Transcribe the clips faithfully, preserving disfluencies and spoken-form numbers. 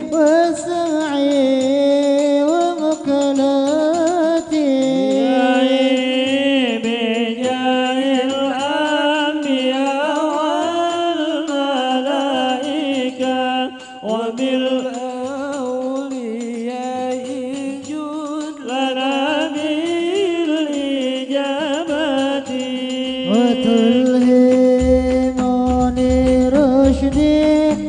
وسعي ومكلاتي بجاه الأنبياء والملائكة وبالأولياء جود لنا بالإجابة وتلهمني رشدي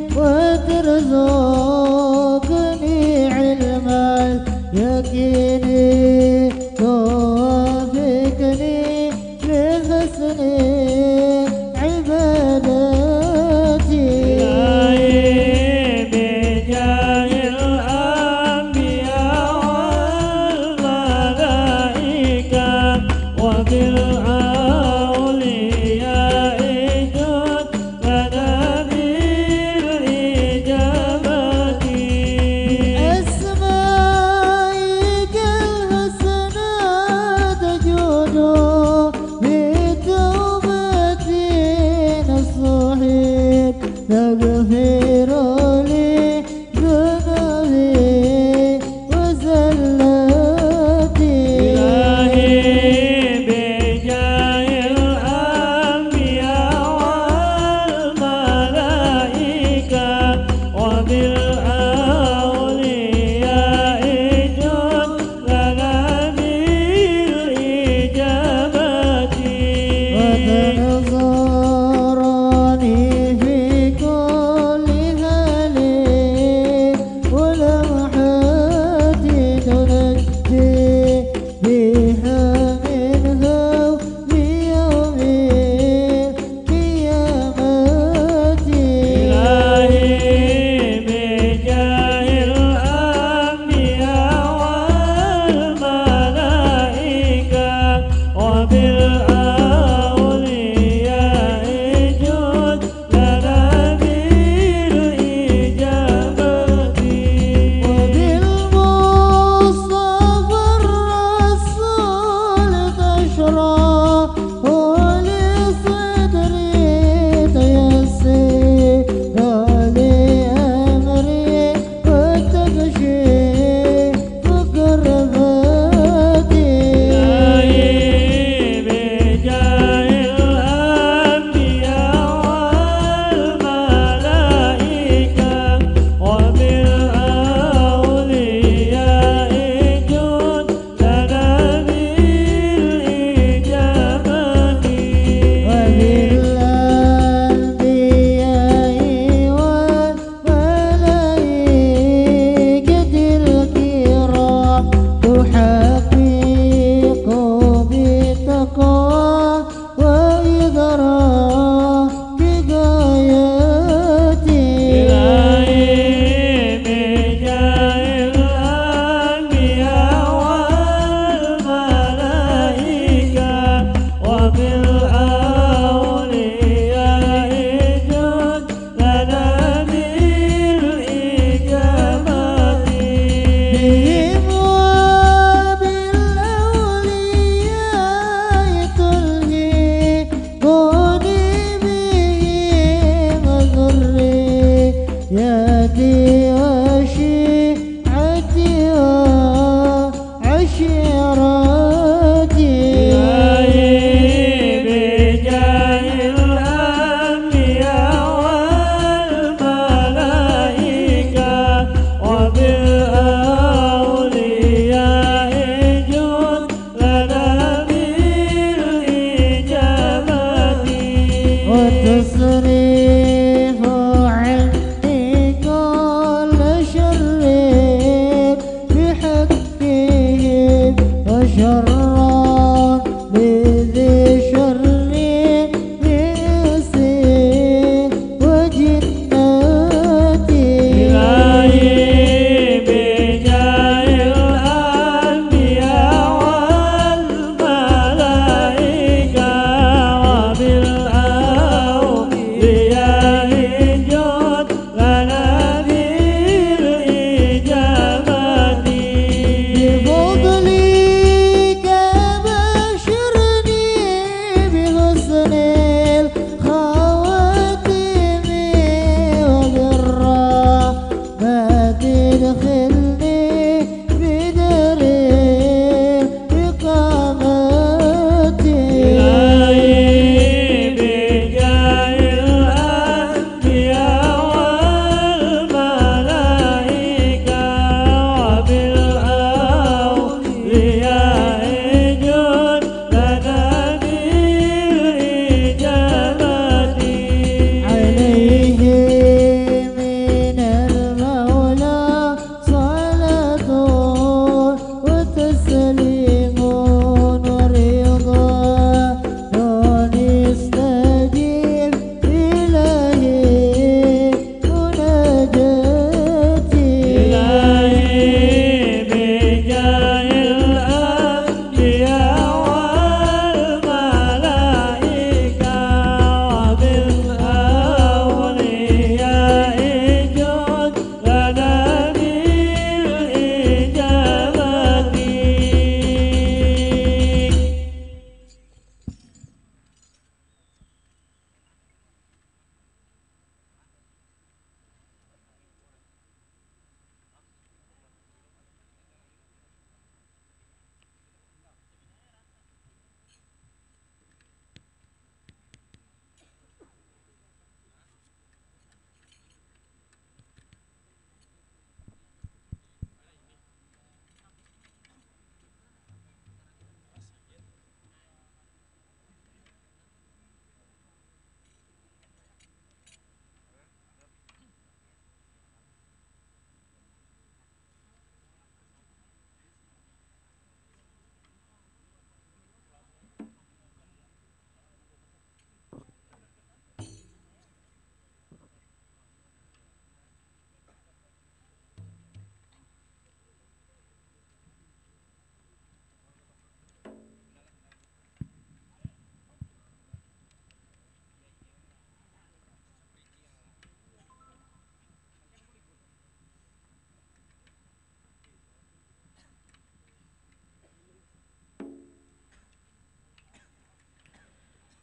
وترزقني علم اليقين توافقني لحسن عبادتي بجاه الأنبياء والملائكة وبالأولياء جد لنا بالإجابة أسمائك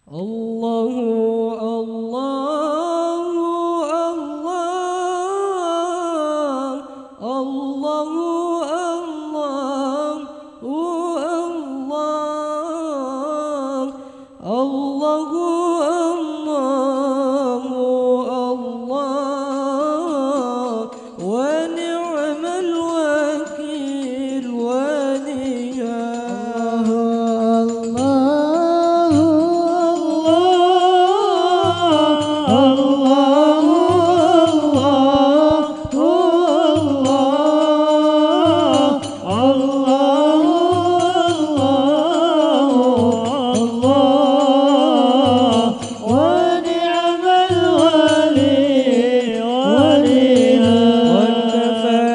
وكفى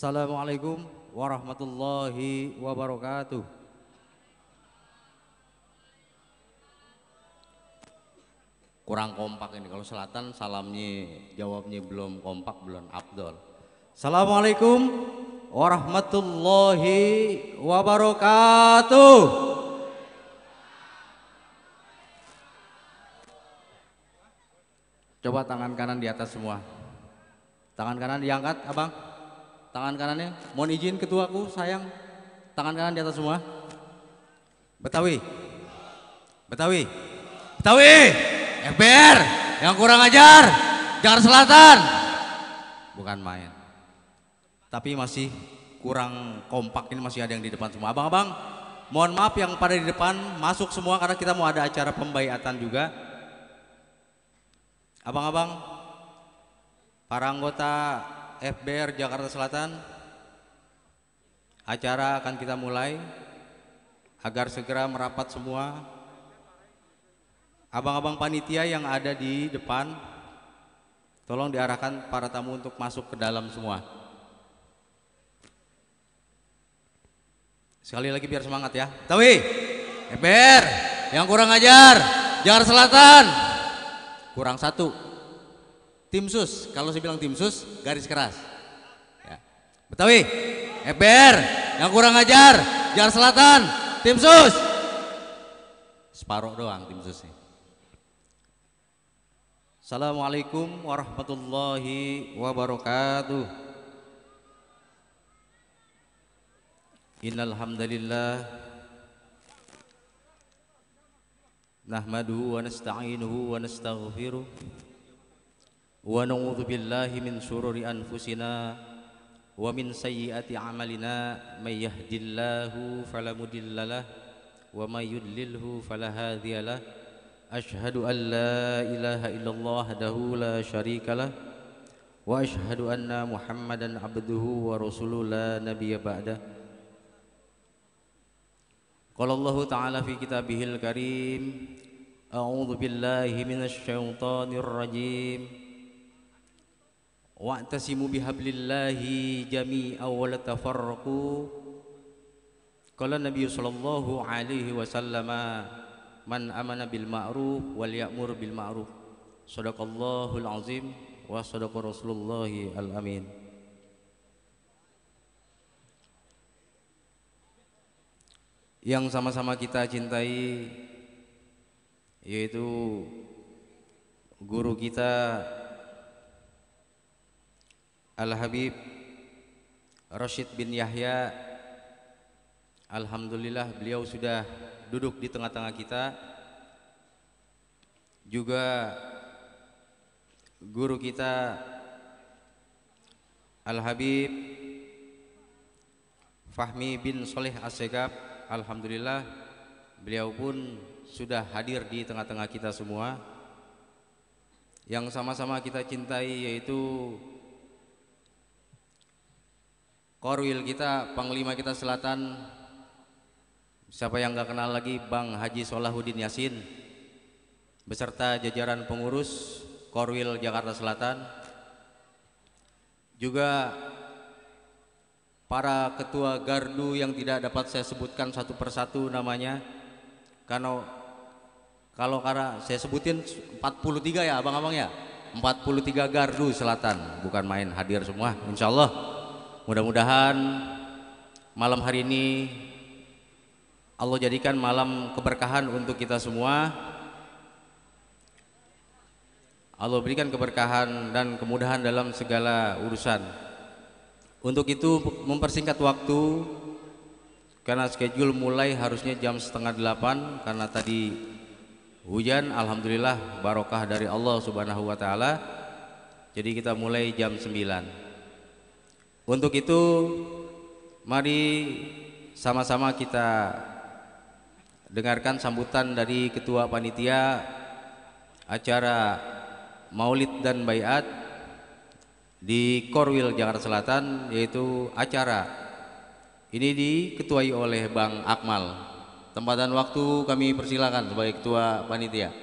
Assalamualaikum warahmatullahi wabarakatuh. Kurang kompak ini, kalau selatan salamnya jawabnya belum kompak, belum afdol. Assalamualaikum warahmatullahi wabarakatuh. Coba tangan kanan di atas semua. Tangan kanan diangkat, abang. Tangan kanannya, mohon izin ketuaku sayang. Tangan kanan di atas semua. Betawi, Betawi, Betawi, F B R, yang kurang ajar, Jakarta Selatan. Bukan main. Tapi masih kurang kompak, ini masih ada yang di depan semua. Abang-abang, mohon maaf yang pada di depan masuk semua karena kita mau ada acara pembaiatan juga. Abang-abang, para anggota F B R Jakarta Selatan, acara akan kita mulai, agar segera merapat semua. Abang-abang panitia yang ada di depan, tolong diarahkan para tamu untuk masuk ke dalam semua. Sekali lagi biar semangat ya. Tawi, F B R, yang kurang ajar, Jakarta Selatan, kurang satu. Tim sus, kalau saya bilang tim sus, garis keras. Ya. Betawi, F B R, yang kurang ajar, Jakarta Selatan, tim sus. Separuh doang tim susnya. Assalamualaikum warahmatullahi wabarakatuh. Innal hamdalillah nahmaduhu wa nasta'inuhu wa nastaghfiruh. Wa na'udzu billahi min syururi anfusina wa min sayyiati a'malina may yahdihillahu fala mudhillalah wa may yudlilhu fala hadiyalah. Asyhadu an la ilaha illallah wahdahu la syarikalah wa asyhadu anna Muhammadan abduhu wa rasuluhu la nabiyya ba'dah. Qala Allah ta'ala fi kitabihil karim, a'udzu billahi minasy syaithanir rajim. Wa'tasimu bihablillahi jami'an wa la tafarraqu. Qala Nabi sallallahu alaihi wasallam, man amana bil ma'ruf wal ya'mur bil ma'ruf. Shadaqallahul azim wa shadaqa rasulullahi al amin. Yang sama-sama kita cintai yaitu guru kita Al-Habib Rashid bin Yahya. Alhamdulillah beliau sudah duduk di tengah-tengah kita. Juga guru kita Al-Habib Fahmi bin Soleh As-Segaf. Alhamdulillah beliau pun sudah hadir di tengah-tengah kita semua. Yang sama-sama kita cintai yaitu Korwil kita, Panglima kita Selatan, siapa yang gak kenal lagi, Bang Haji Solahuddin Yasin, beserta jajaran pengurus Korwil Jakarta Selatan. Juga para ketua gardu yang tidak dapat saya sebutkan satu persatu namanya, karena kalau karena saya sebutin empat puluh tiga ya abang-abang ya, empat puluh tiga gardu Selatan, bukan main, hadir semua insya Allah. Mudah-mudahan malam hari ini Allah jadikan malam keberkahan untuk kita semua. Allah berikan keberkahan dan kemudahan dalam segala urusan. Untuk itu mempersingkat waktu, karena schedule mulai harusnya jam setengah delapan, karena tadi hujan, alhamdulillah barokah dari Allah Subhanahu wa taala. Jadi kita mulai jam sembilan. Untuk itu mari sama-sama kita dengarkan sambutan dari Ketua Panitia acara Maulid dan Baiat di Korwil Jakarta Selatan, yaitu acara ini diketuai oleh Bang Akmal. Tempat dan waktu kami persilakan sebagai Ketua Panitia.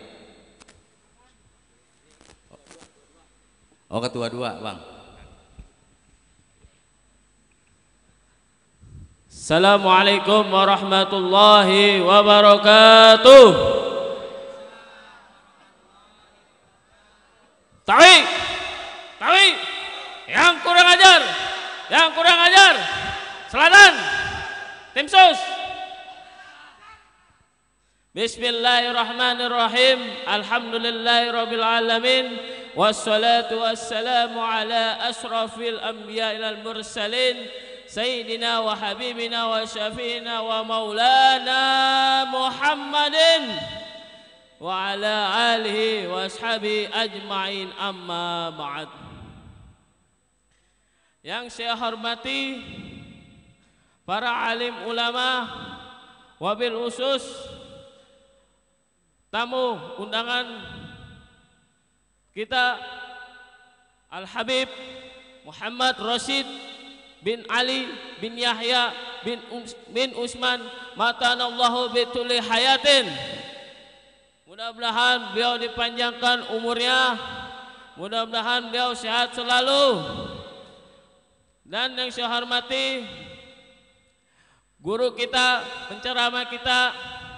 Oh, Ketua dua, Bang. Assalamualaikum warahmatullahi wabarakatuh. Tawi, tawi, yang kurang ajar, yang kurang ajar, selatan, tim sus. Bismillahirrahmanirrahim. Alhamdulillahirabbil alamin. Wassalatu wassalamu ala asrafil anbiya'i wal mursalin sayyidina wa habibina wa syafi'ina wa maulana Muhammadin wa ala alihi wa ashabi ajma'in, amma ba'd. Yang saya hormati para alim ulama, wabil khusus tamu undangan kita Al-Habib Muhammad Rashid bin Ali bin Yahya bin, Us bin Usman matanallahu bituli hayatin. Mudah-mudahan beliau dipanjangkan umurnya, mudah-mudahan beliau sehat selalu. Dan yang saya hormati guru kita, penceramah kita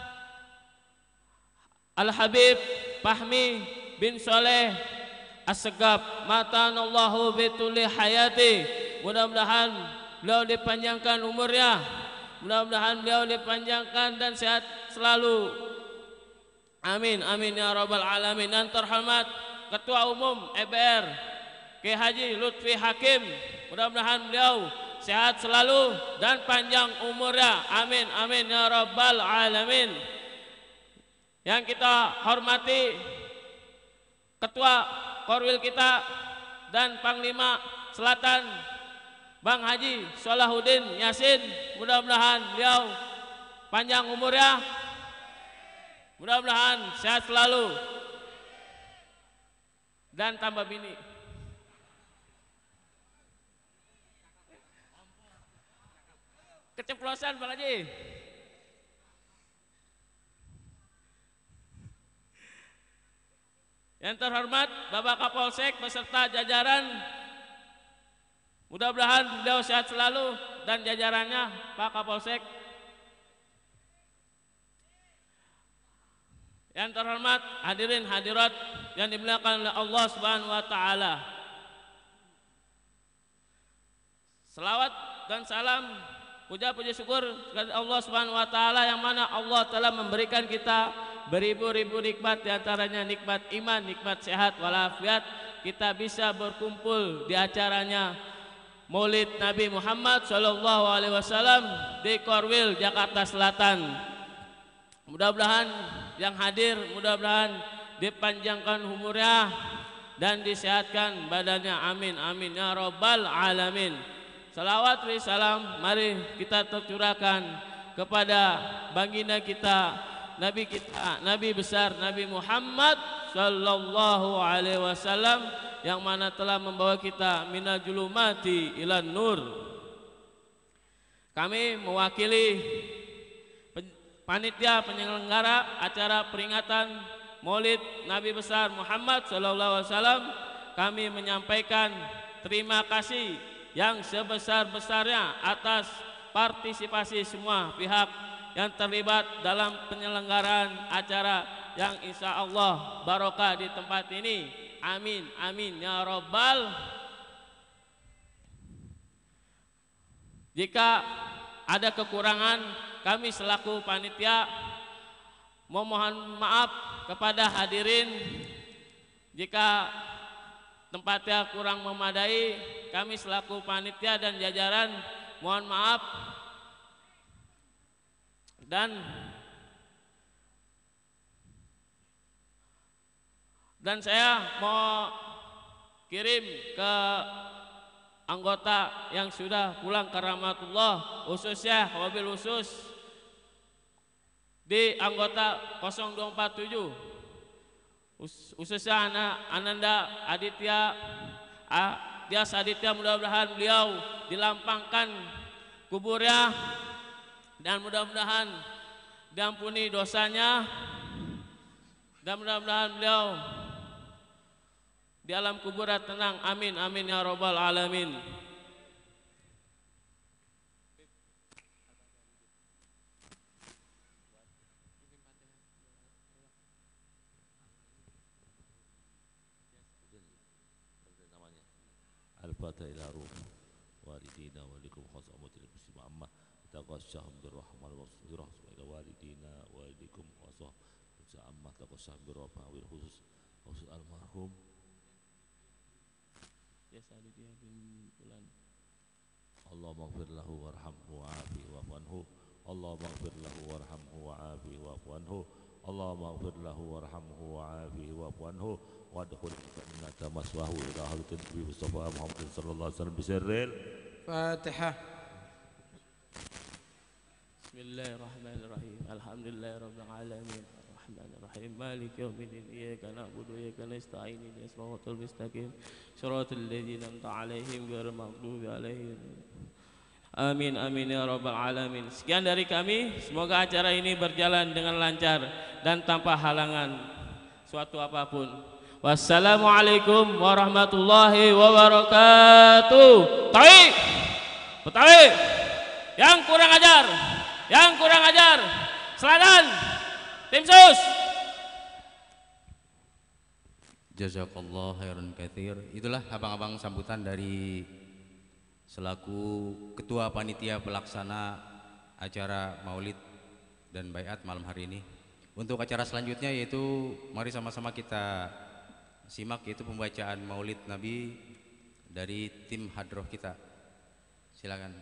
Al-Habib Fahmi bin Soleh As-Segaf matanallahu bituli hayati. Mudah-mudahan beliau dipanjangkan umurnya, mudah-mudahan beliau dipanjangkan dan sehat selalu. Amin amin ya rabbal alamin. Dan terhormat Ketua Umum E B R Kiai Haji Lutfi Hakim, mudah-mudahan beliau sehat selalu dan panjang umurnya. Amin amin ya rabbal alamin. Yang kita hormati Ketua Korwil kita dan Panglima Selatan Bang Haji Salahuddin Yasin, mudah-mudahan beliau panjang umurnya, mudah-mudahan sehat selalu dan tambah bini. Keceplosan Bang Haji. Yang terhormat Bapak Kapolsek beserta jajaran, mudah-mudahan beliau sehat selalu dan jajarannya Pak Kapolsek. Yang terhormat hadirin hadirat yang dimuliakan oleh Allah Subhanahu wa taala. Selawat dan salam, puja puji syukur kepada Allah Subhanahu wa taala yang mana Allah telah memberikan kita beribu-ribu nikmat, diantaranya nikmat iman, nikmat sehat walafiat. Kita bisa berkumpul di acaranya Maulid Nabi Muhammad Shallallahu Alaihi Wasallam di Korwil Jakarta Selatan. Mudah-mudahan yang hadir, mudah-mudahan dipanjangkan umurnya dan disehatkan badannya. Amin amin ya rabbal alamin. Salawat wa salam mari kita tercurahkan kepada baginda kita, Nabi kita, Nabi besar Nabi Muhammad Sallallahu Alaihi Wasallam yang mana telah membawa kita minal julumati ilan nur. Kami mewakili panitia penyelenggara acara peringatan Maulid Nabi besar Muhammad Sallallahu Alaihi Wasallam. Kami menyampaikan terima kasih yang sebesar-besarnya atas partisipasi semua pihak yang terlibat dalam penyelenggaraan acara yang insya Allah barokah di tempat ini. Amin amin ya rabbal. Jika ada kekurangan, kami selaku panitia memohon maaf kepada hadirin. Jika tempatnya kurang memadai, kami selaku panitia dan jajaran mohon maaf. Dan dan saya mau kirim ke anggota yang sudah pulang ke rahmatullah, khususnya wabil khusus di anggota nol dua empat tujuh, khususnya anak Ananda Aditya Dias Aditya, mudah-mudahan beliau dilampangkan kuburnya dan mudah-mudahan diampuni dosanya dan mudah-mudahan beliau di alam kuburan tenang. Amin amin ya rabbal alamin. الفاتحة إلى روح والدينا ولكم خاصة أمة المسلمين عامة تقشهم بالرحمة والمغفرة إلى والدينا ولكم خاصة عامة تقشهم بالرحمة والخصوص خصوص المرحوم ya Salidiyah bin Fulan. اللهم اغفر له وارحمه وعافه واعف عنه اللهم اغفر له وارحمه وعافه واعف عنه اللهم اغفر له وارحمه وعافه واعف عنه وادخل جنة مثواه إلى حضرة النبي مصطفى محمد صلى الله عليه وسلم بسر الفاتحة. Bismillahirrahmanirrahim. Alhamdulillahirabbil alamin. Arrahmanirrahim. Maliki yaumiddin. Iyyaka na'budu wa iyyaka nasta'in. Ihdinas siratal mustaqim. Shiratal ladzina an'amta 'alaihim ghairil maghdubi 'alaihim. Amin amin ya rabbal alamin. Sekian dari kami, semoga acara ini berjalan dengan lancar dan tanpa halangan suatu apapun. Wassalamualaikum warahmatullahi wabarakatuh. Tawi, Betawi, yang kurang ajar, yang kurang ajar, Selatan, tim sus. Jazakallah khairan katsir. Itulah abang-abang sambutan dari selaku ketua panitia pelaksana acara Maulid dan Baiat malam hari ini. Untuk acara selanjutnya yaitu mari sama-sama kita simak yaitu pembacaan Maulid Nabi dari tim hadroh kita. Silakan.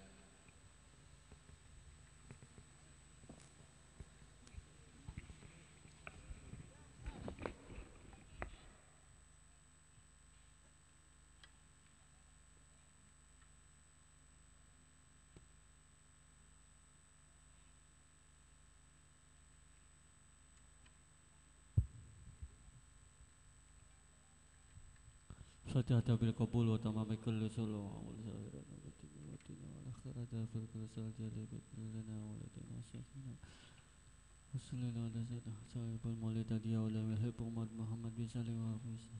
Fatihah bil qabul wa tamam kulli sulu wa zahiran wa batin wa tina wa akhirata fil kulsal jalib lana wa latina sakina wa sallallahu ala sayyidina sahibul maulid hadiya wa lam yuhibbu Muhammad bin salim wa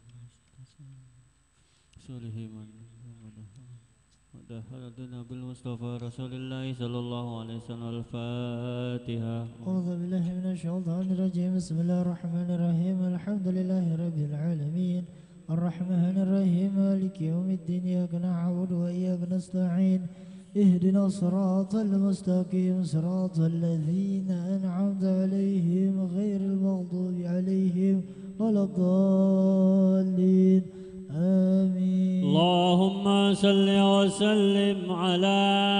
salihin man wa haladna bil mustafa rasulillah sallallahu alaihi wasallam. Al-Fatihah. A'udzu billahi minasy syaithanir rajim. Bismillahirrahmanirrahim. Alhamdulillahi rabbil alamin. الرحمن الرحيم مالك يوم الدين إياك نعبد وإياك نستعين اهدنا الصراط المستقيم صراط الذين أنعمت عليهم غير المغضوب عليهم ولا الضالين آمين. اللهم صل وسلم على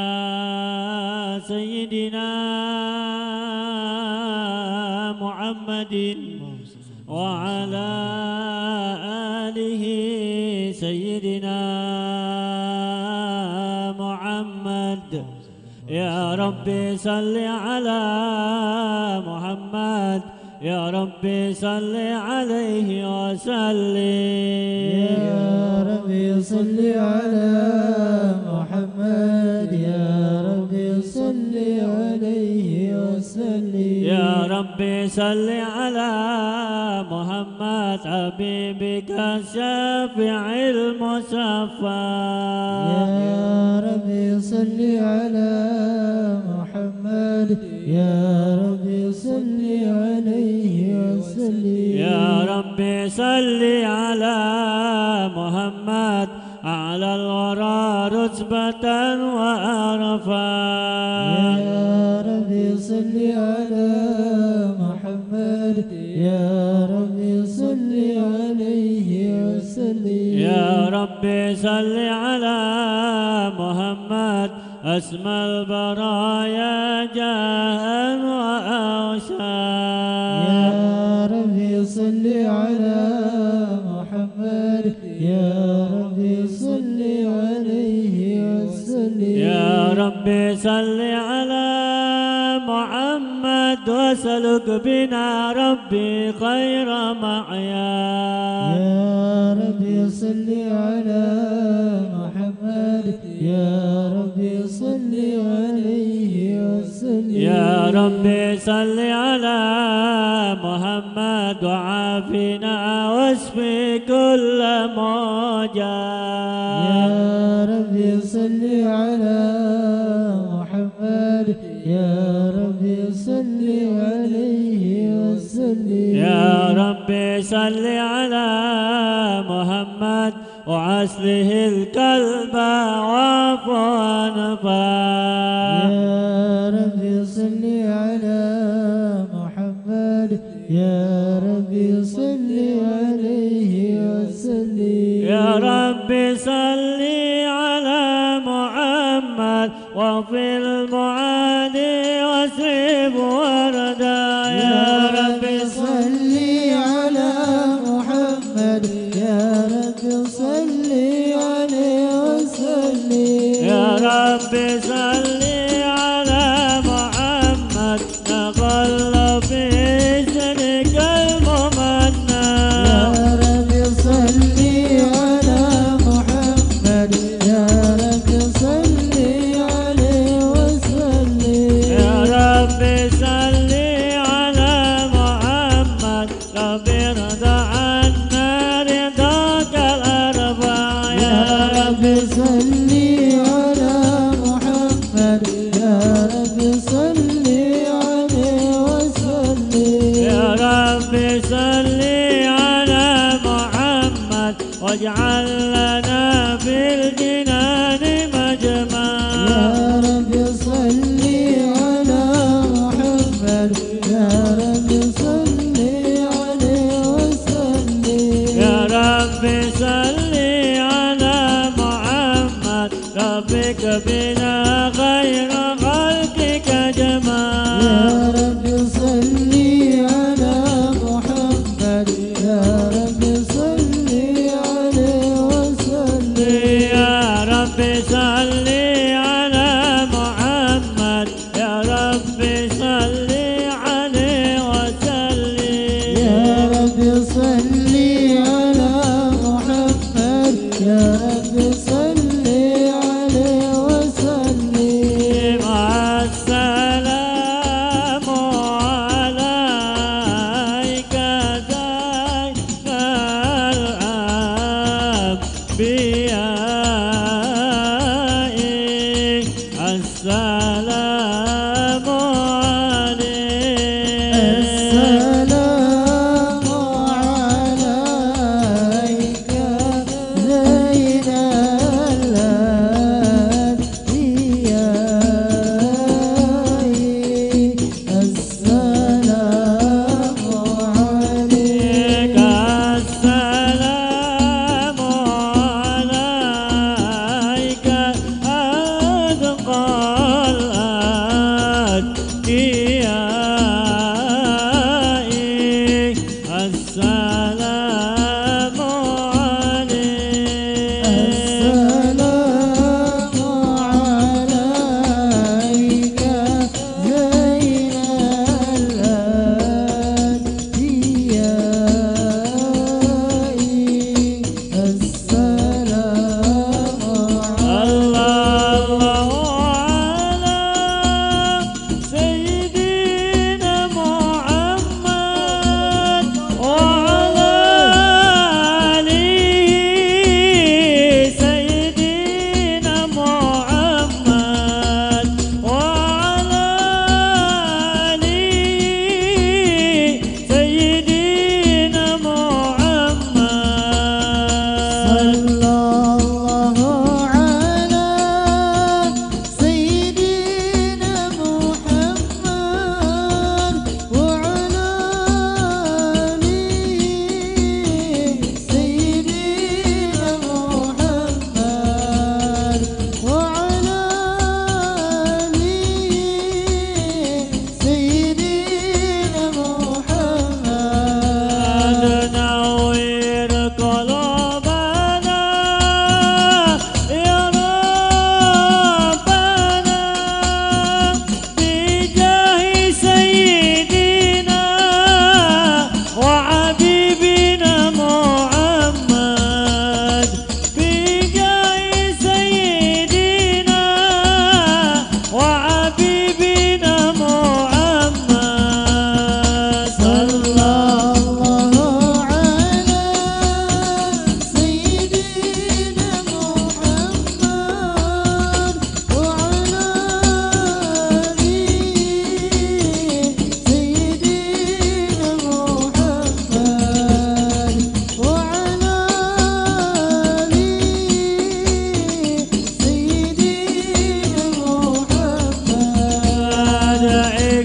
سيدنا محمد وعلى آله سيدنا محمد. يا ربي صل على محمد يا ربي صل عليه وسلم. يا ربي صل على محمد يا ربي صل عليه وسلم. يا ربي صل على محمد حبيبك الشافع المصفى. يا ربي صل على محمد يا ربي صل عليه وسلم. يا ربي صل على محمد على الورى رتبة وعرفا. يا ربي صل على محمد يا ربي صل عليه وسلم. يا ربي صل على محمد أسمى البرايا جاء وأوشا. يا ربي صل على محمد يا ربي صل عليه وسلم. يا ربي صل على محمد وسلك بنا ربي خير معيا. يا ربي صل على محمد يا ربي صل عليه وسلم. يا ربي صل على محمد وعافنا واشفي كل موجع. يا ربي صل على محمد يا ربي صل عليه وسلم. يا ربي صل على محمد وأصله القلب وفنفا يا ربي صل على محمد يا ربي صل عليه وسلم يا رب صل على محمد وفي المعادي واصرف وردا يا ربي صل على محمد يا ربي صل عليه وسلم يا رب صل على محمد تقل في سنك الممنى يا ربي صل على محمد يا ربي صل عليه وسلم يا رب صل على محمد رب ارضى عنا رضاك الأربع يا ربي صل على محمد يا ربي صل عليه وسلم يا رب صل على محمد واجعل لنا في الجنان مجمع يا ربي صل على محمد يا ربي صل عليه وسلم يا رب صل على محمد ربك بنا خير خلقك جمال يا ربي صل على محمد يا ربي صل عليه وسلم يا رب صل على محمد يا رب صل عليه وسلم يا ربي صل على محمد يا ربي صل عليه وسلم مع السلام عليك زين الأنبياء السلام عليك السلام عليك زين الأنبياء السلام عليك السلام عليك أدقى الأتقياء السلام عليك السلام عليك زين الأنبياء السلام الله الله على سيدنا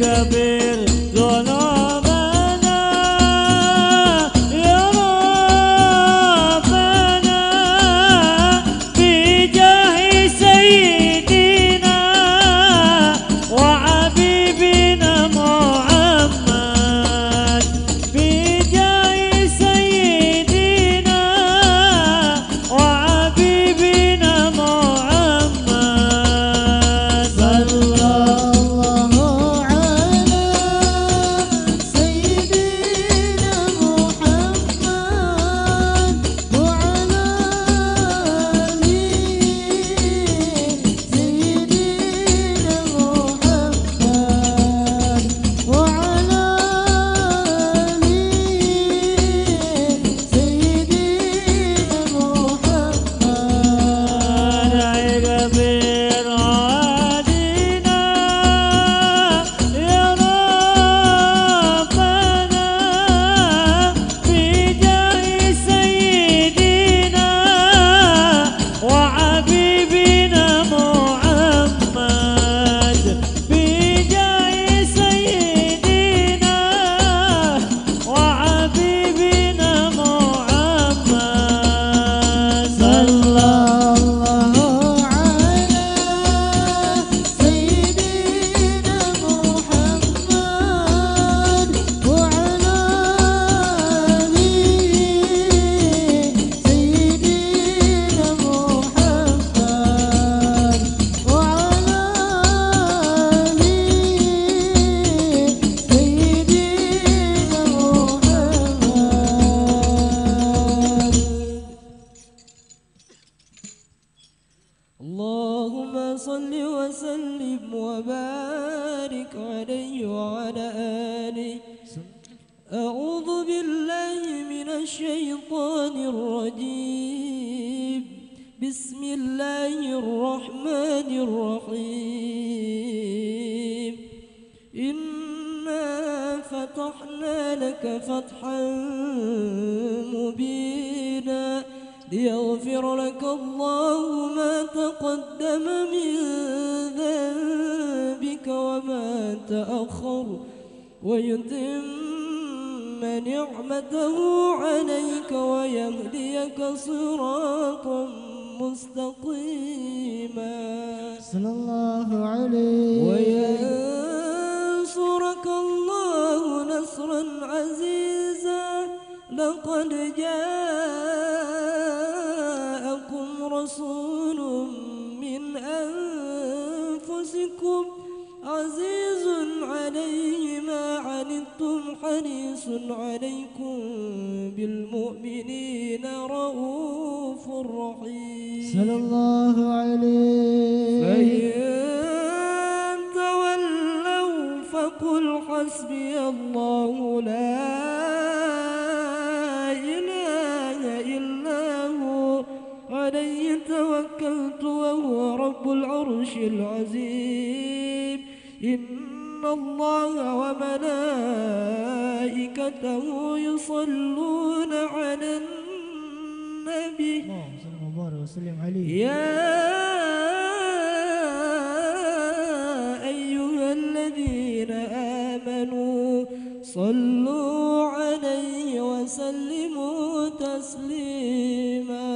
اغفر ذنوبنا يا ربنا بجاه سيدنا وحبيبنا محمد بجاه سيدنا وحبيبنا محمد صلى الله على سيدنا محمد وعلى آله سيدنا محمد وعلى آله سيدنا محمد اغفر عادنا يا ربنا بجاه سيدنا وحبيبنا محمد بجاه سيدنا وحبيبنا محمد صلى الله على سيدنا محمد وعلى آله سيدنا محمد وعلى آله سيدنا محمد اللهم صل وسلم وبارك عليه وعلى آله أعوذ بالله من الشيطان الرجيم بسم الله الرحمن الرحيم إنا فتحنا لك فتحا مبينا ليغفر لك الله ما تقدم من ذنبك وما تأخر ويتم نعمته عليك ويهديك صراطا مستقيما صلى الله عليه وينصرك الله نصرا عزيزا لقد جاءكم رسول من أنفسكم عزيز عليه ما عنتم حريص عليكم بالمؤمنين رؤوف رحيم صلى الله عليه فإن تولوا فقل حسبي الله لا إله إلا هو عليه توكلت وهو رب العرش العظيم إن الله وملائكته يصلون على النبي يا أيها الذين آمنوا صلوا عليه وسلموا تسليما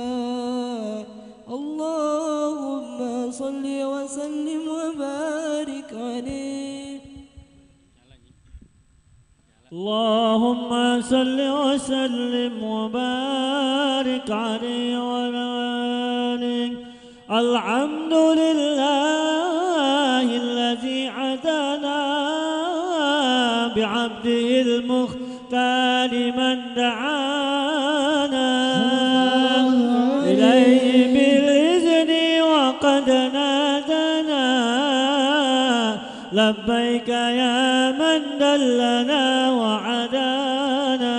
اللهم صل وسلم وبارك عليه اللهم صل وسلم وبارك عليه وعلى آله الحمد لله الذي عدانا بعبده المختار من دعانا إليه بالإذن وقد نادنا لبيك يا من دلنا وعدانا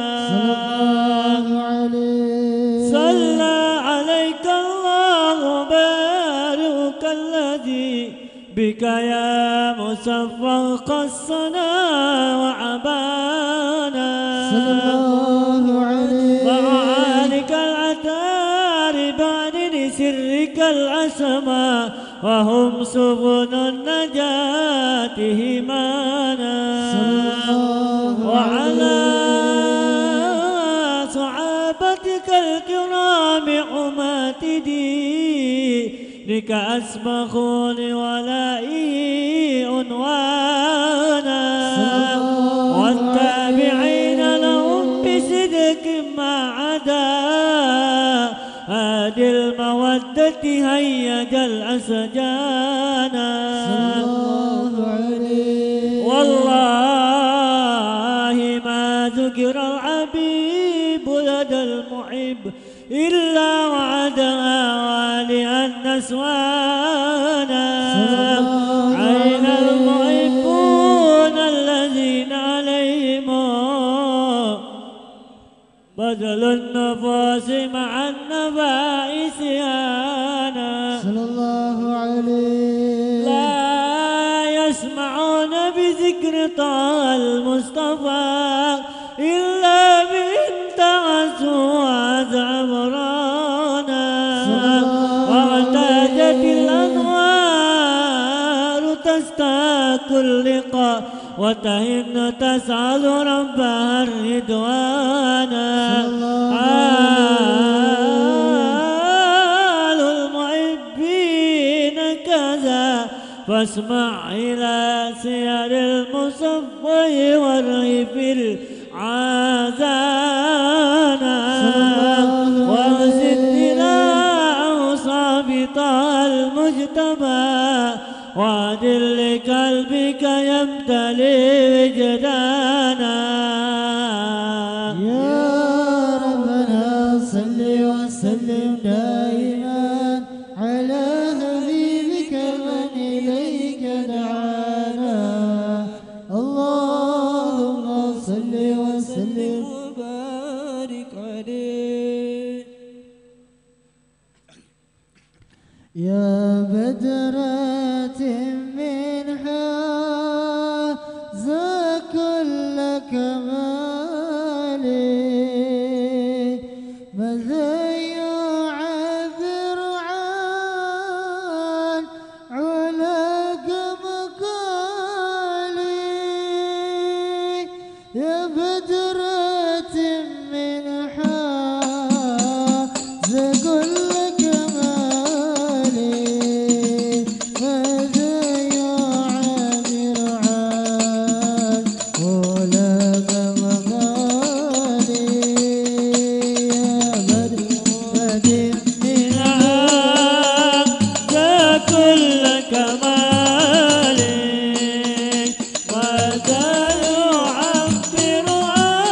صلى عليك الله بارك الذي بك يا مصفى قصنا وعبانا وعالك العتار بعد سرك الأسماء وهم سبل النجاة همانا وعلى صحابتك الكرام حماة دينك أسبقوا لولائي عنوانا والتابعين لهم بصدق ما عدا هادي المودة هيج الأسجانا والله ما ذكر الحبيب لدى المحب إلا وعدها والئا نسوانا أين المحبون الذين عليهم بذل النفوس مع النفائس أنا صلى الله عليه لا يسمعون بذكر طه المصطفى إلا بإن تعسوا زعفرانا واغتاجت الأنوار تستاك اللقاء وتهن تسأل ربها الرضوانا آل المحبين كذا فاسمع إلى سير المصفى والريف العازانا وزد إلى أوصاف طه المجتبى وعدل لقلبك يمتلي وجدانا يا ربنا صل وسلم دائما على حبيبك من إليك دعانا اللهم صل وسلم وبارك عليه يا بدرة منها ذا كل كمالي ماذا يعبر عن علاك مقالي يا بدرة منها ذا كل كمالي ماذا يعبر عن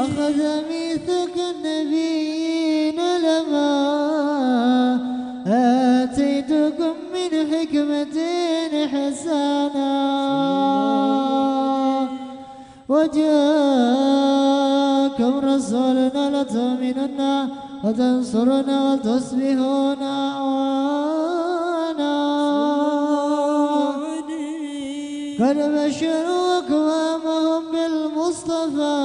أخذ ميثاق النبيين لما آتيتكم من حكمة حسنة وجاءكم رسولنا لتؤمنن وتنصرن وتصبحون أعوانا قد بشروا أقوامهم بالمصطفى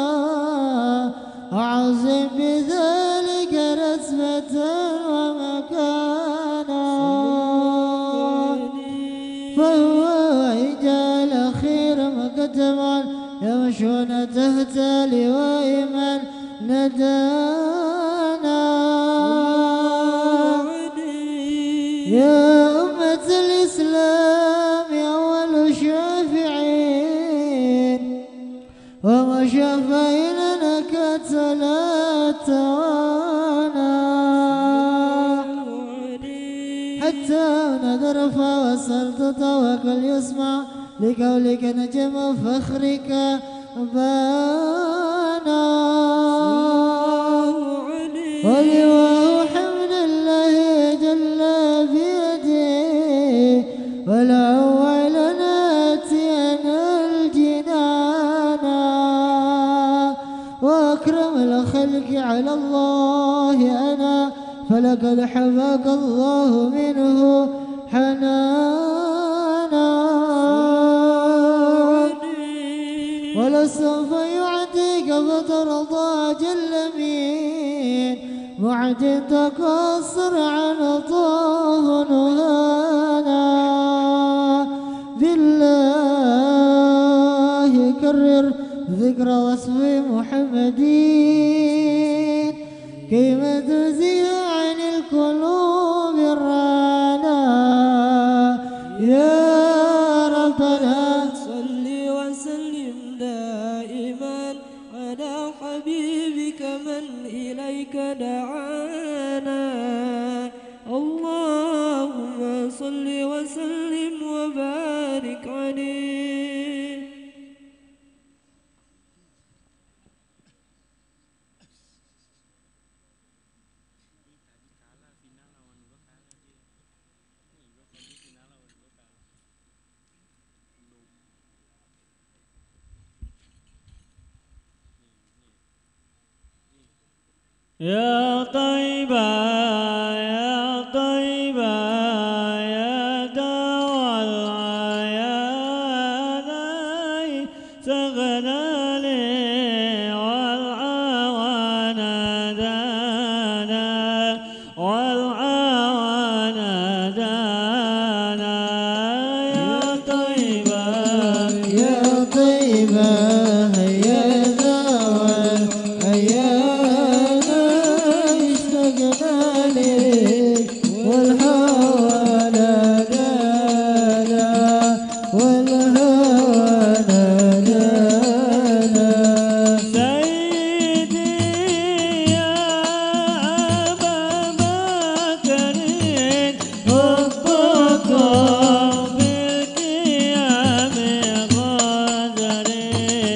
أعظم بذلك رتبة ومكانا فهو إجا الأخير مقدما يمشون تحت لواء من ندانا يا أمة الإسلام أول شافعين ومشافين لك تلاتوانا حتى نذر فوصلت وكل يسمع لقولك نجم فخرك بانا ولواه حمد الله جل بيده والأول ناتينا الجنانا وأكرم الخلق على الله أنا فلقد حفاك الله منه حنانا ولسوف يعطيك فترضى جل مين وعد تقصر عن طه نهانا بالله كرر ذكر وصف محمدين كيما تزيح عن القلوب الرانا يا ربنا صل وسلم دائما على حبيبك من إليك دعانا اللهم صل وسلم وبارك عليه. يا طيبة يا طيبة يا دوا العيان سغنا لي والعوان دانا والعوان دانا يا طيبة يا طيبة يا دوا العيان والهوى نادانا والهوى نادانا سيدي يا أبا بكر حبكم بالقيام غادرين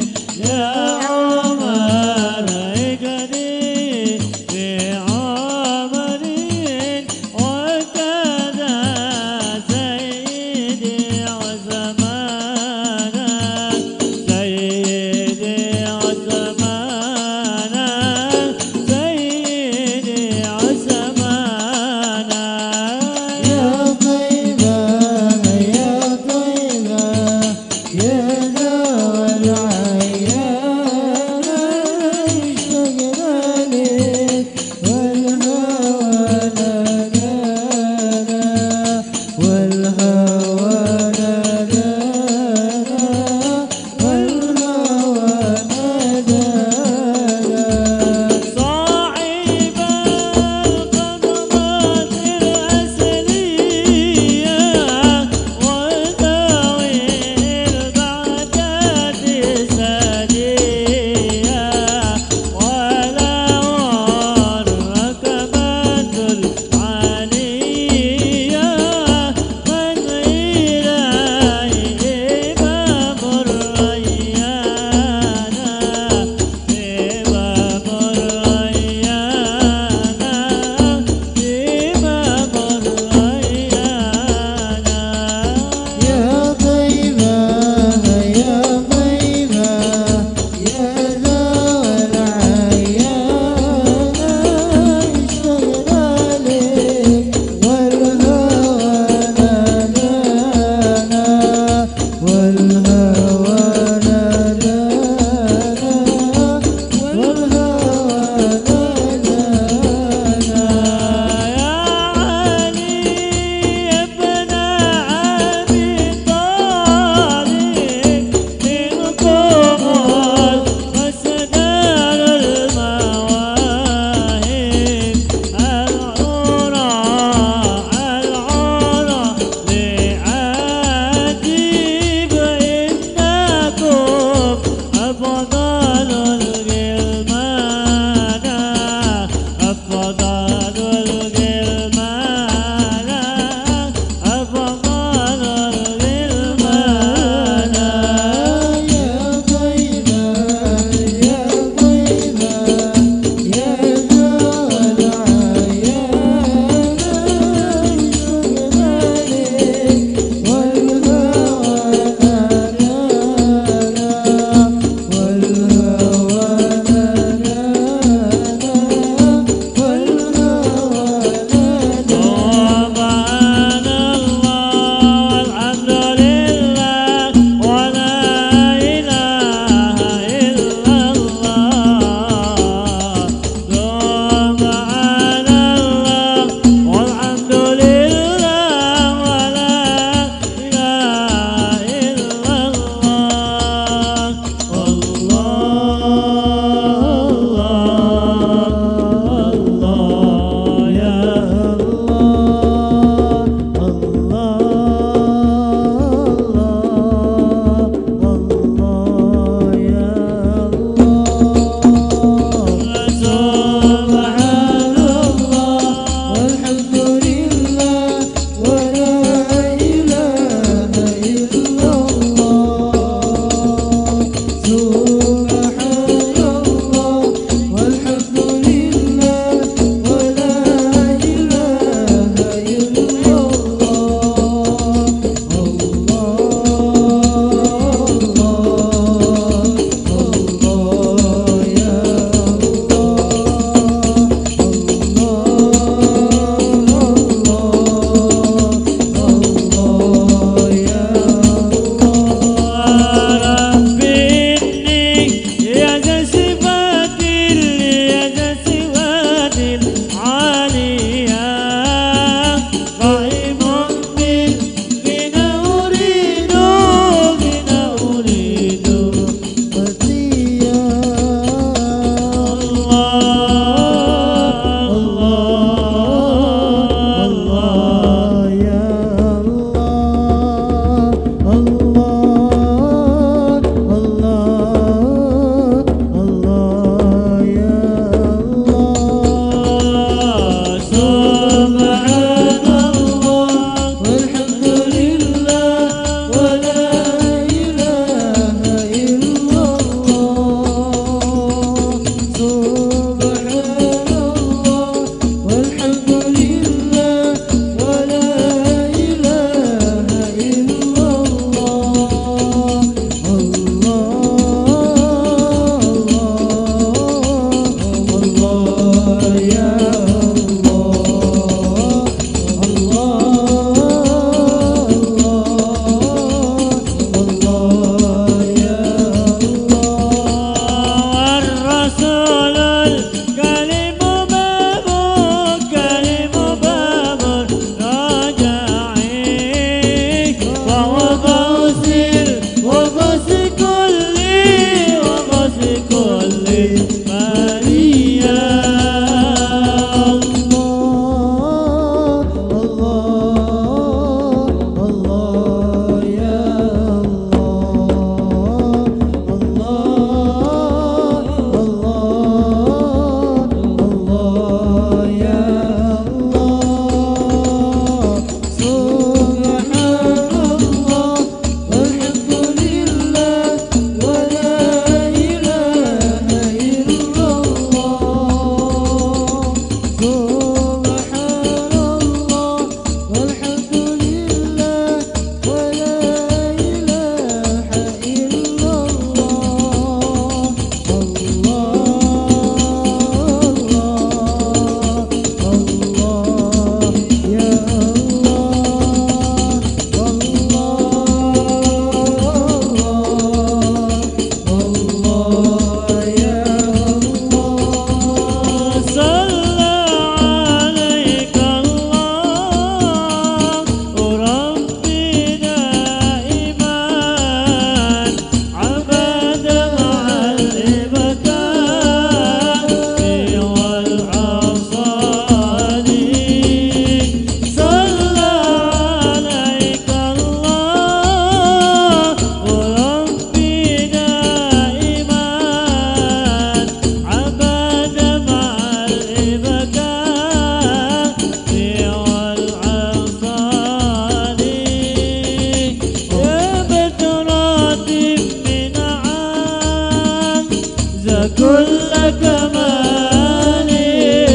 ككل كمالي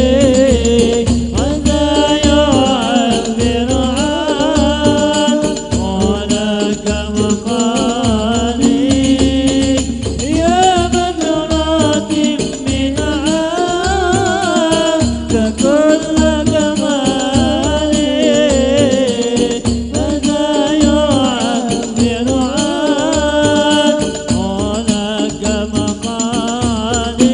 هذا يعبر عن ولك مقالي يا بدرات من عام ككل كمالي هذا يعبر عن ولك مقالي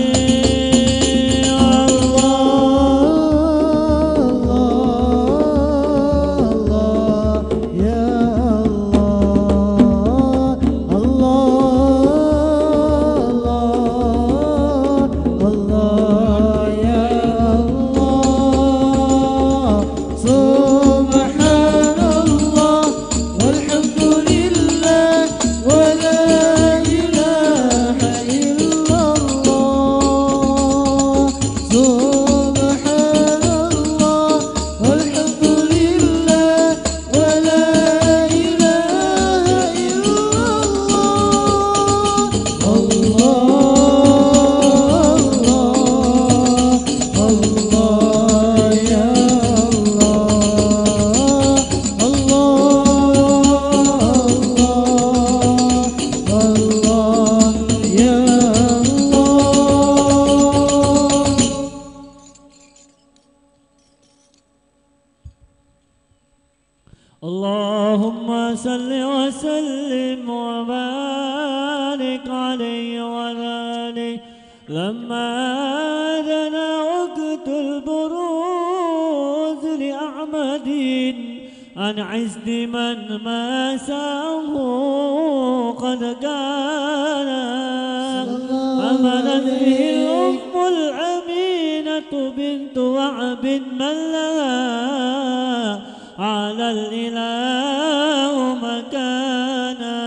اللهم صل وسلم وبارك عليه وعلى آله لما دنا وقت البروز لأحمد عن عز من ما ساه قد كان عملت به الأم الأمينة بنت وهب من لها على الإله مكانا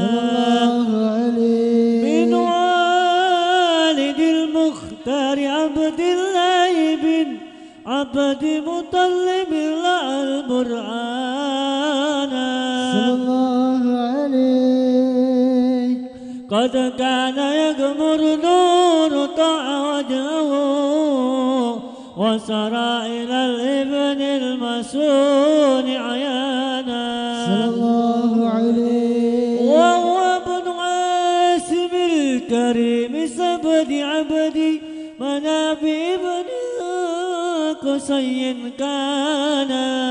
من والد المختار عبد الله بن عبد مطلب لا البرهان قد كان يغمر نور طاع وجهه وسرى إلى الابن المسون عيانا وهو ابن عاصم الكريم سبد عبدي مناب ابن قصي كان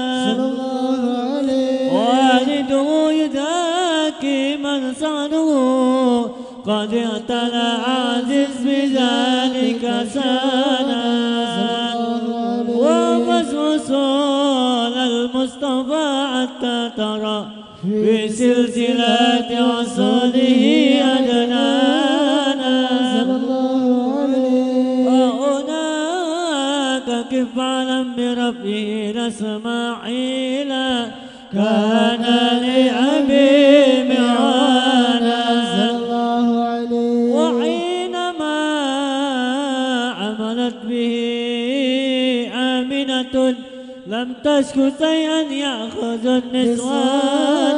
والده يذاكي من صانه قد اعتنى عزيز بذلك سانا ومسوسون المصطفى حتى ترى في سلسلة وصوله أدنانا وهناك كف علم بربه لسماعيل كان لأبي معانا وحينما عملت به آمنة لم تشك شيئا يأخذ النسوان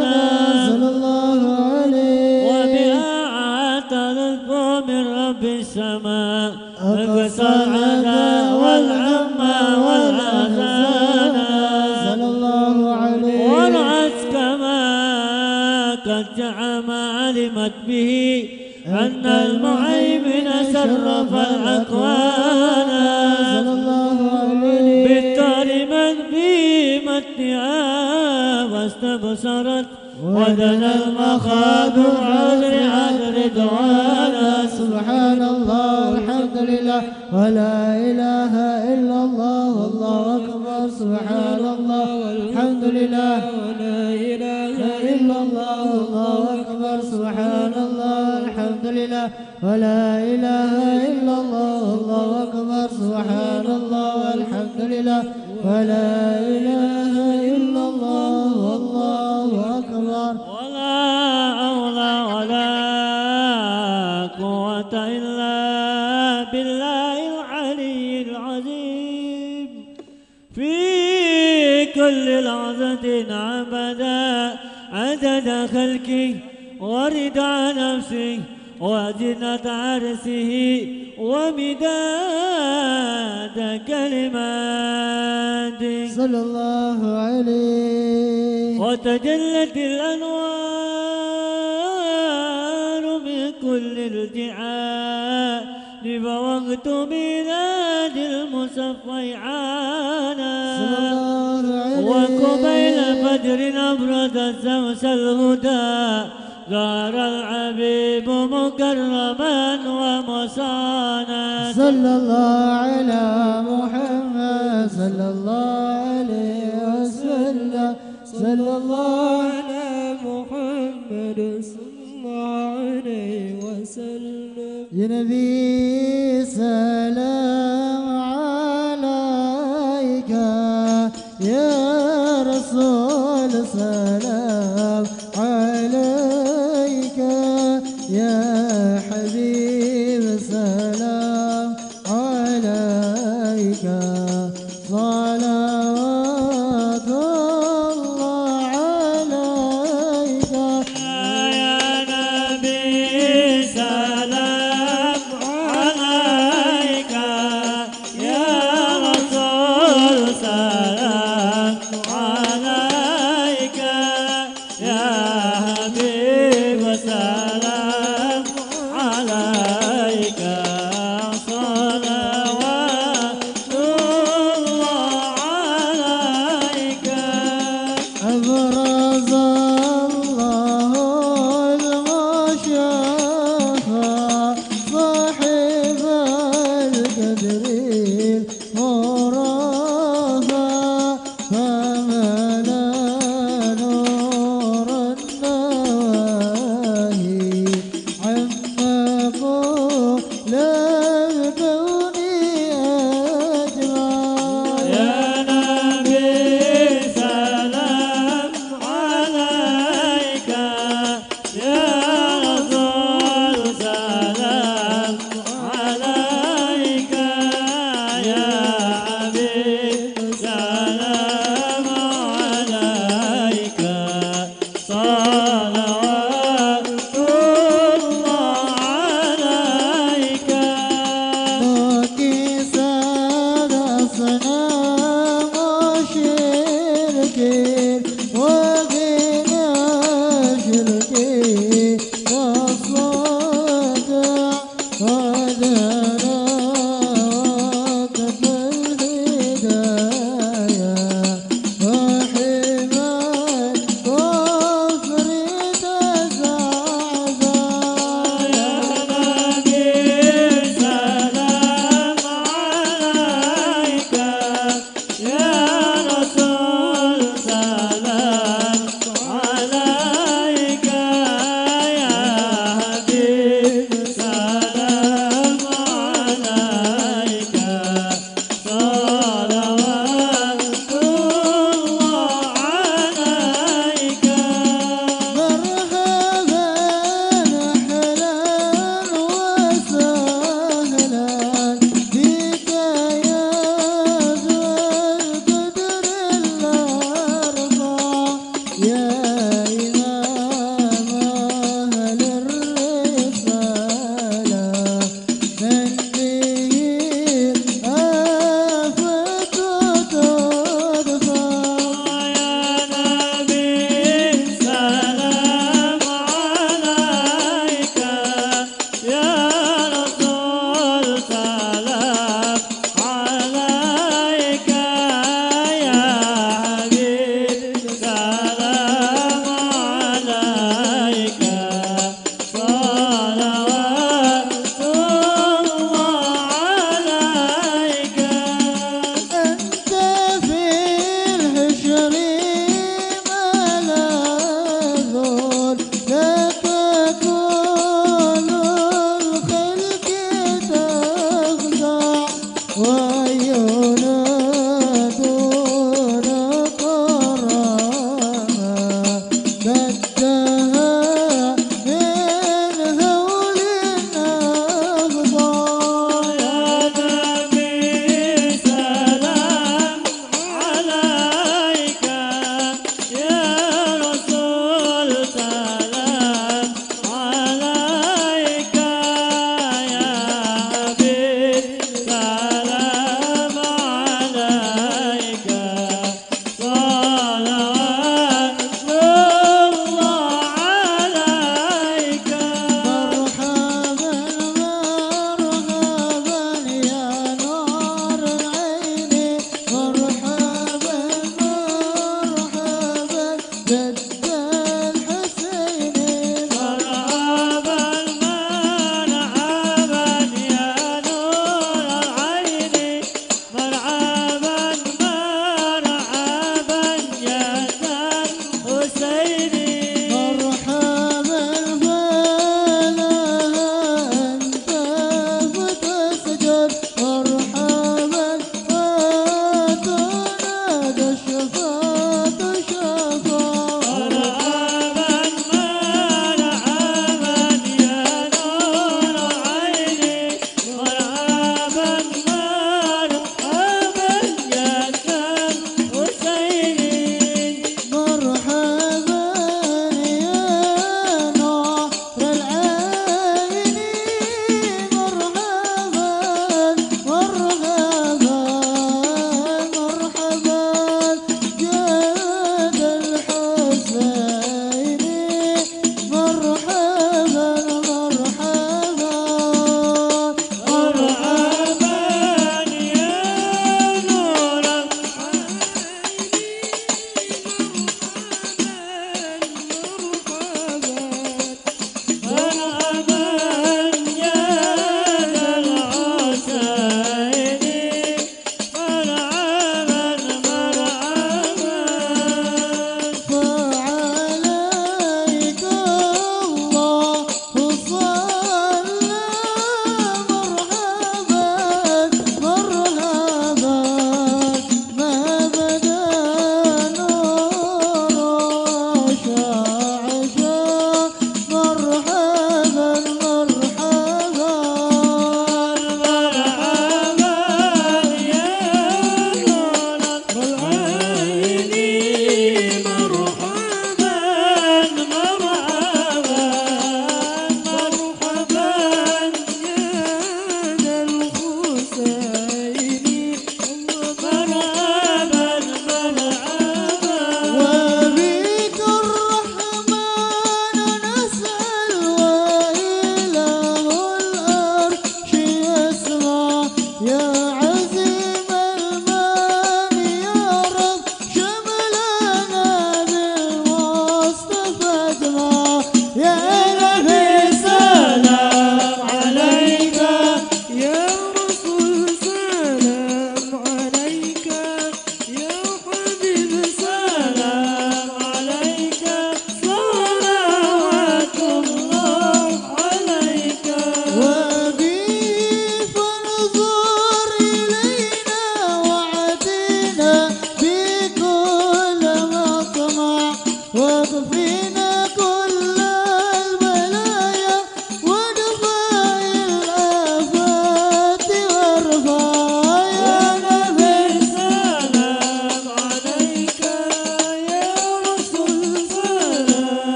وبها اعترف من رب السماء الصعد والعمى والأحزان ورأت كما قد جعم علمت به أن المهيمن شرف الأكوان بالدار من في متنها واستبصرت ودنا المخاض عذر عذر دوانا سبحان الله والحمد لله ولا إله إلا الله والله أكبر سبحان الله والحمد لله ولا إله إلا الله والله أكبر سبحان الله والحمد لله ولا إله إلا الله والله أكبر سبحان الله والحمد لله ولا إله إلا الله والله أكبر ولا حول ولا قوة إلا بالله العلي العظيم في كل لحظة عبدا عدد خلقي ورضا نفسي وزنة عرشه ومداد كلماته صلى الله عليه. وتجلت الأنوار من كل ارتعاء بوقت ميلاد المصفى عانا وقبيل بدر أبرد الشمس الهدى ظهر الحبيب مكرما ومصانا صلى الله على محمد صلى الله عليه وسلم صلى الله على محمد صلى الله عليه وسلم. يا نبي سلام عليك يا رسول سلام عليك يا حبيب سلام عليك صلوات الله عليك يا نبي سلام عليك يا رسول سلام عليك يا حبيب سلام عليك صلوات الله عليك. أبرز الله المشافى صاحب القدر المرافى فملا نور النواهي عما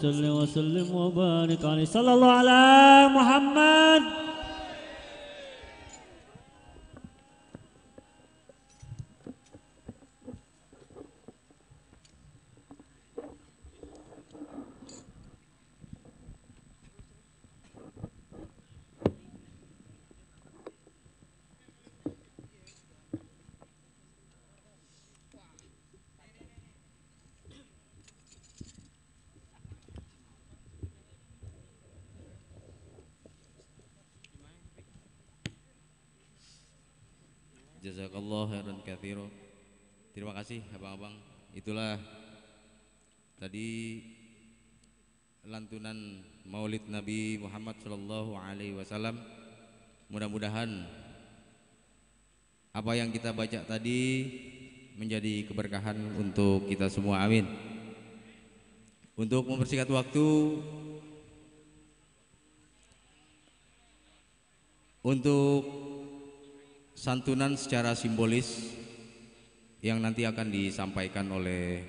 صل وسلم وبارك عليه صلى الله على محمد. Jazakallah khairan katsira. Terima kasih abang-abang. Itulah tadi lantunan Maulid Nabi Muhammad sallallahu alaihi wasallam. Mudah-mudahan apa yang kita baca tadi menjadi keberkahan untuk kita semua. Amin. Untuk mempersingkat waktu, untuk santunan secara simbolis yang nanti akan disampaikan oleh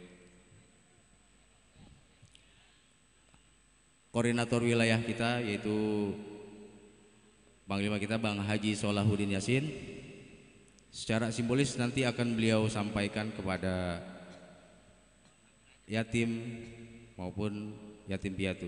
koordinator wilayah kita, yaitu Panglima kita Bang Haji Solahuddin Yasin. Secara simbolis nanti akan beliau sampaikan kepada yatim maupun yatim piatu.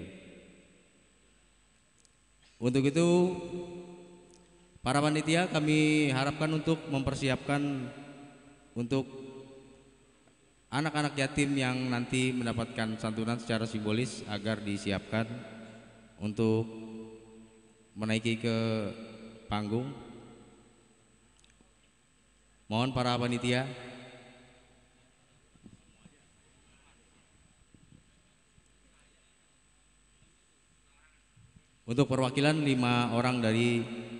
Untuk itu para panitia kami harapkan untuk mempersiapkan untuk anak-anak yatim yang nanti mendapatkan santunan secara simbolis agar disiapkan untuk menaiki ke panggung. Mohon para panitia untuk perwakilan lima orang dari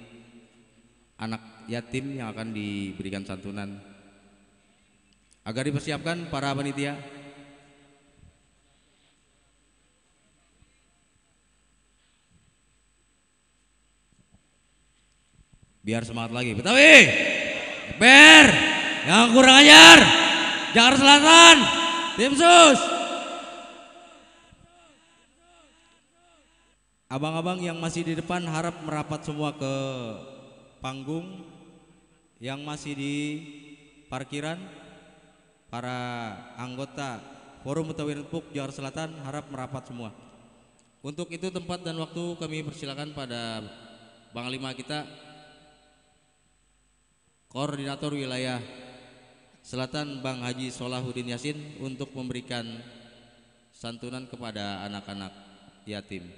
anak yatim yang akan diberikan santunan agar dipersiapkan para panitia. Biar semangat lagi. Betawi, Ber, yang kurang ajar, Jakarta Selatan, tim sus. Abang-abang yang masih di depan harap merapat semua ke panggung. Yang masih di parkiran, para anggota Forum Mutawirin Puk Jakarta Selatan harap merapat semua. Untuk itu tempat dan waktu kami persilakan pada Panglima kita, Koordinator Wilayah Selatan Bang Haji Solahuddin Yasin, untuk memberikan santunan kepada anak-anak yatim.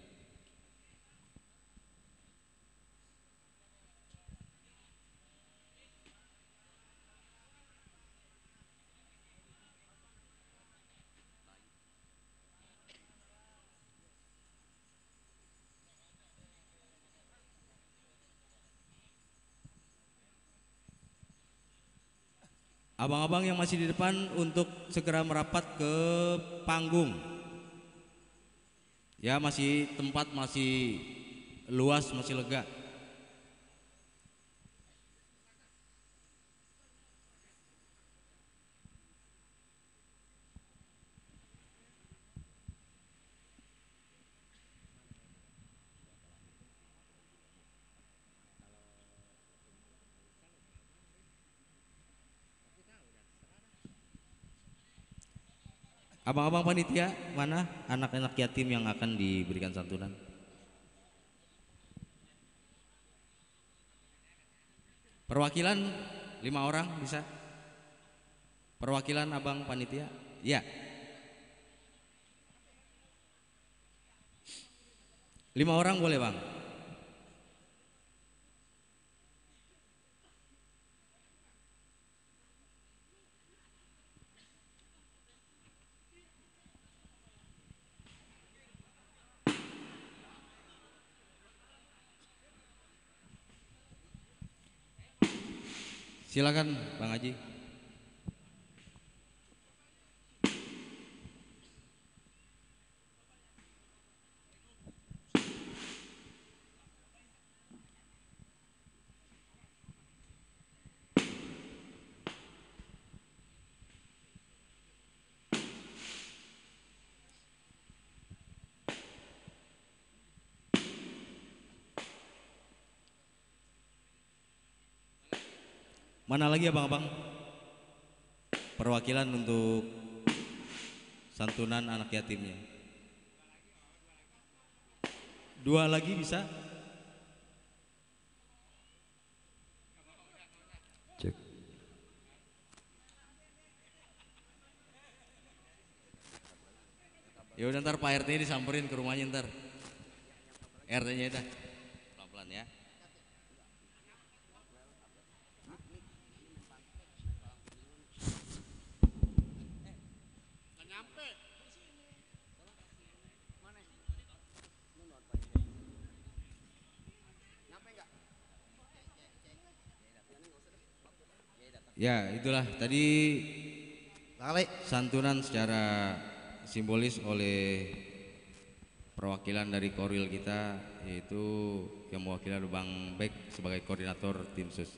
Abang-abang yang masih di depan untuk segera merapat ke panggung. Ya, masih tempat masih luas, masih lega. Abang-abang panitia, mana anak-anak yatim yang akan diberikan santunan? Perwakilan lima orang bisa? Perwakilan abang panitia? Ya. Lima orang boleh bang? Silakan Bang Haji. Mana lagi abang-abang? Perwakilan untuk santunan anak yatimnya. Dua lagi bisa? Cek. Ya udah ntar Pak R T disamperin ke rumahnya ntar. R T-nya dah. Pelan-pelan ya. Ya itulah tadi santunan secara simbolis oleh perwakilan dari Korwil kita, yaitu yang mewakili Bang Bek sebagai koordinator tim sus.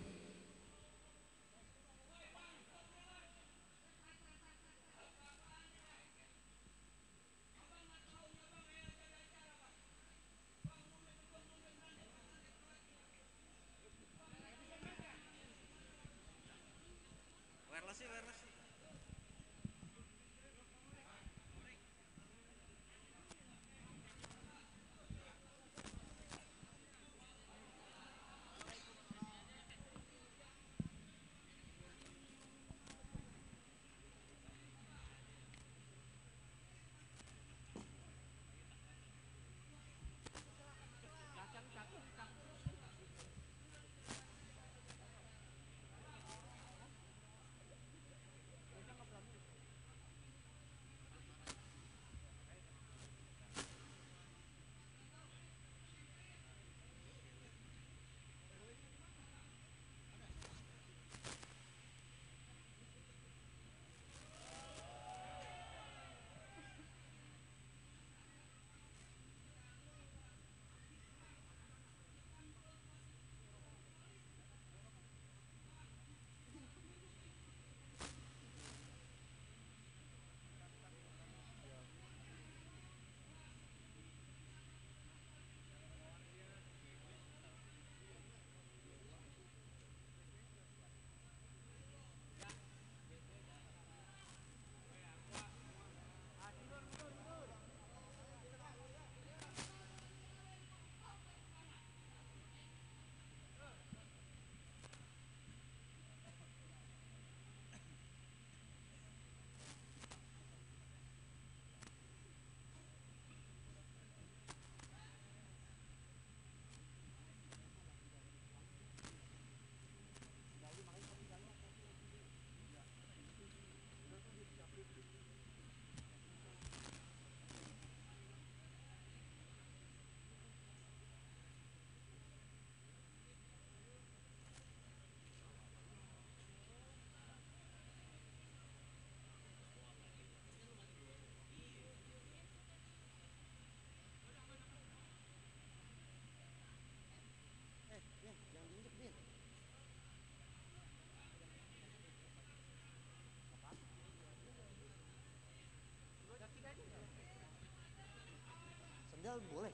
Sendal boleh.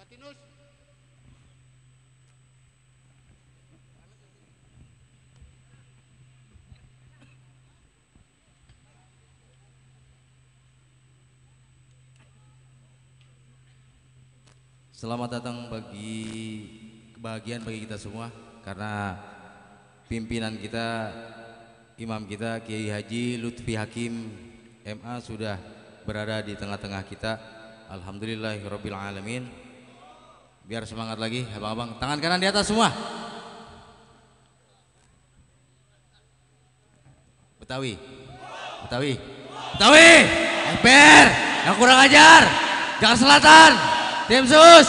Selamat datang bagi kebahagiaan bagi kita semua, karena pimpinan kita, imam kita Kiai Haji Lutfi Hakim M A sudah berada di tengah-tengah kita. Alhamdulillahirabbil alamin. Biar semangat lagi abang-abang, tangan kanan di atas semua. Betawi, Betawi, Betawi, emper, yang kurang ajar, jangan selatan. Tim sus,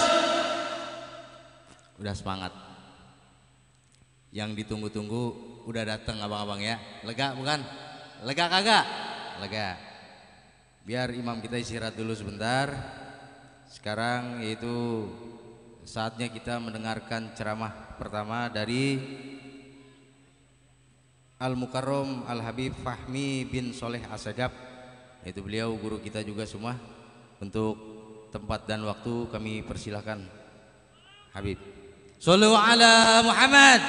udah semangat. Yang ditunggu-tunggu udah datang abang-abang ya. Lega bukan? Lega kagak? Lega. Biar imam kita istirahat dulu sebentar. Sekarang yaitu saatnya kita mendengarkan ceramah pertama dari Al-Mukarrom Al-Habib Fahmi bin Soleh As-Sajab, yaitu beliau guru kita juga semua. Untuk tempat dan waktu kami persilahkan Habib. Shallu ala Muhammad.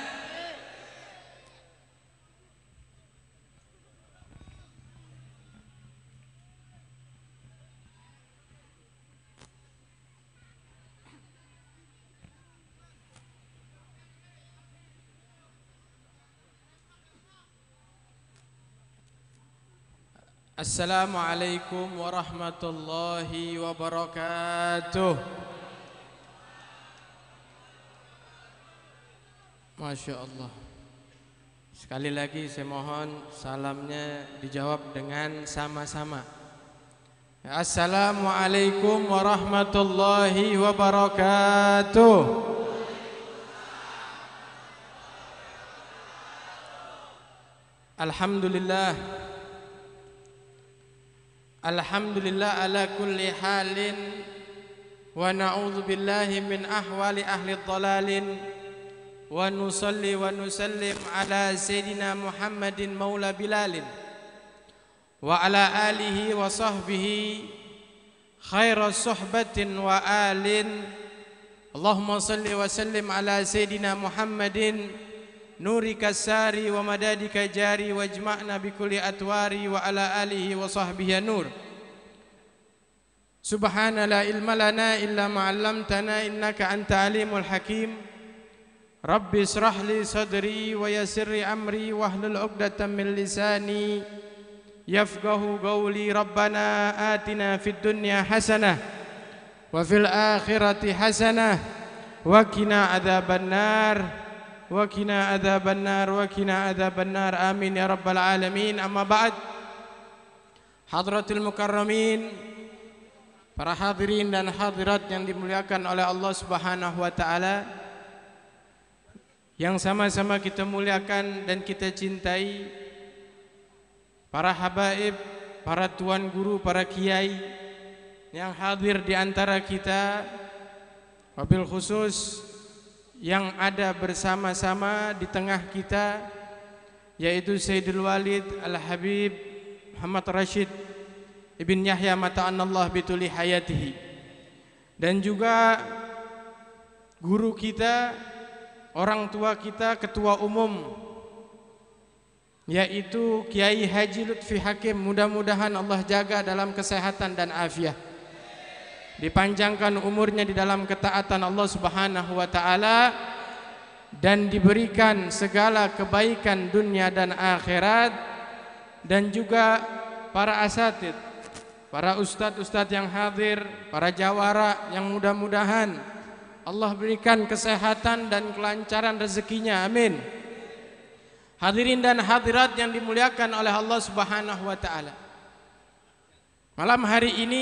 Assalamualaikum warahmatullahi wabarakatuh. Masya Allah. Sekali lagi saya mohon salamnya dijawab dengan sama-sama. Assalamualaikum warahmatullahi wabarakatuh. Alhamdulillah. Alhamdulillah ala kulli halin, wa na'udzu billahi min ahwali ahli dhalalin, wa nusalli wa nusallim ala sayyidina Muhammadin maula Bilalin wa ala alihi wa sahbihi khairas suhbatin wa alin. Allahumma salli wa sallim ala sayyidina Muhammadin nuri kasari wa madadi kajari wajma'na bikulli atwari wa ala alihi wa sahbihi nur. Subhana la ilma lana illa ma 'allamtana innaka anta alimul hakim. Rabbi israh li sadri wa yassir li amri wahlul 'uqdatam min lisani yafqahu qawli. Rabbana atina fid dunya hasanah wa fil akhirati hasanah wa qina adzabannar. Wa qina adzabannar wa qina adzabannar amin ya rabbal alamin. Amma ba'd. Hadratul mukarramin, para hadirin dan hadirat yang dimuliakan oleh Allah Subhanahu wa taala, yang sama-sama kita muliakan dan kita cintai, para habaib, para tuan guru, para kiai yang hadir di antara kita, wabil khusus yang ada bersama-sama di tengah kita, yaitu Sayyidul Walid Al-Habib Muhammad Rashid Ibn Yahya mata'anallah bituli hayatihi, dan juga guru kita, orang tua kita, ketua umum, yaitu Kiai Haji Lutfi Hakim. Mudah-mudahan Allah jaga dalam kesehatan dan afiat, dipanjangkan umurnya di dalam ketaatan Allah Subhanahu wa taala, dan diberikan segala kebaikan dunia dan akhirat. Dan juga para asatid, para ustadz-ustadz yang hadir, para jawara yang mudah-mudahan Allah berikan kesehatan dan kelancaran rezekinya, amin. Hadirin dan hadirat yang dimuliakan oleh Allah Subhanahu wa taala, malam hari ini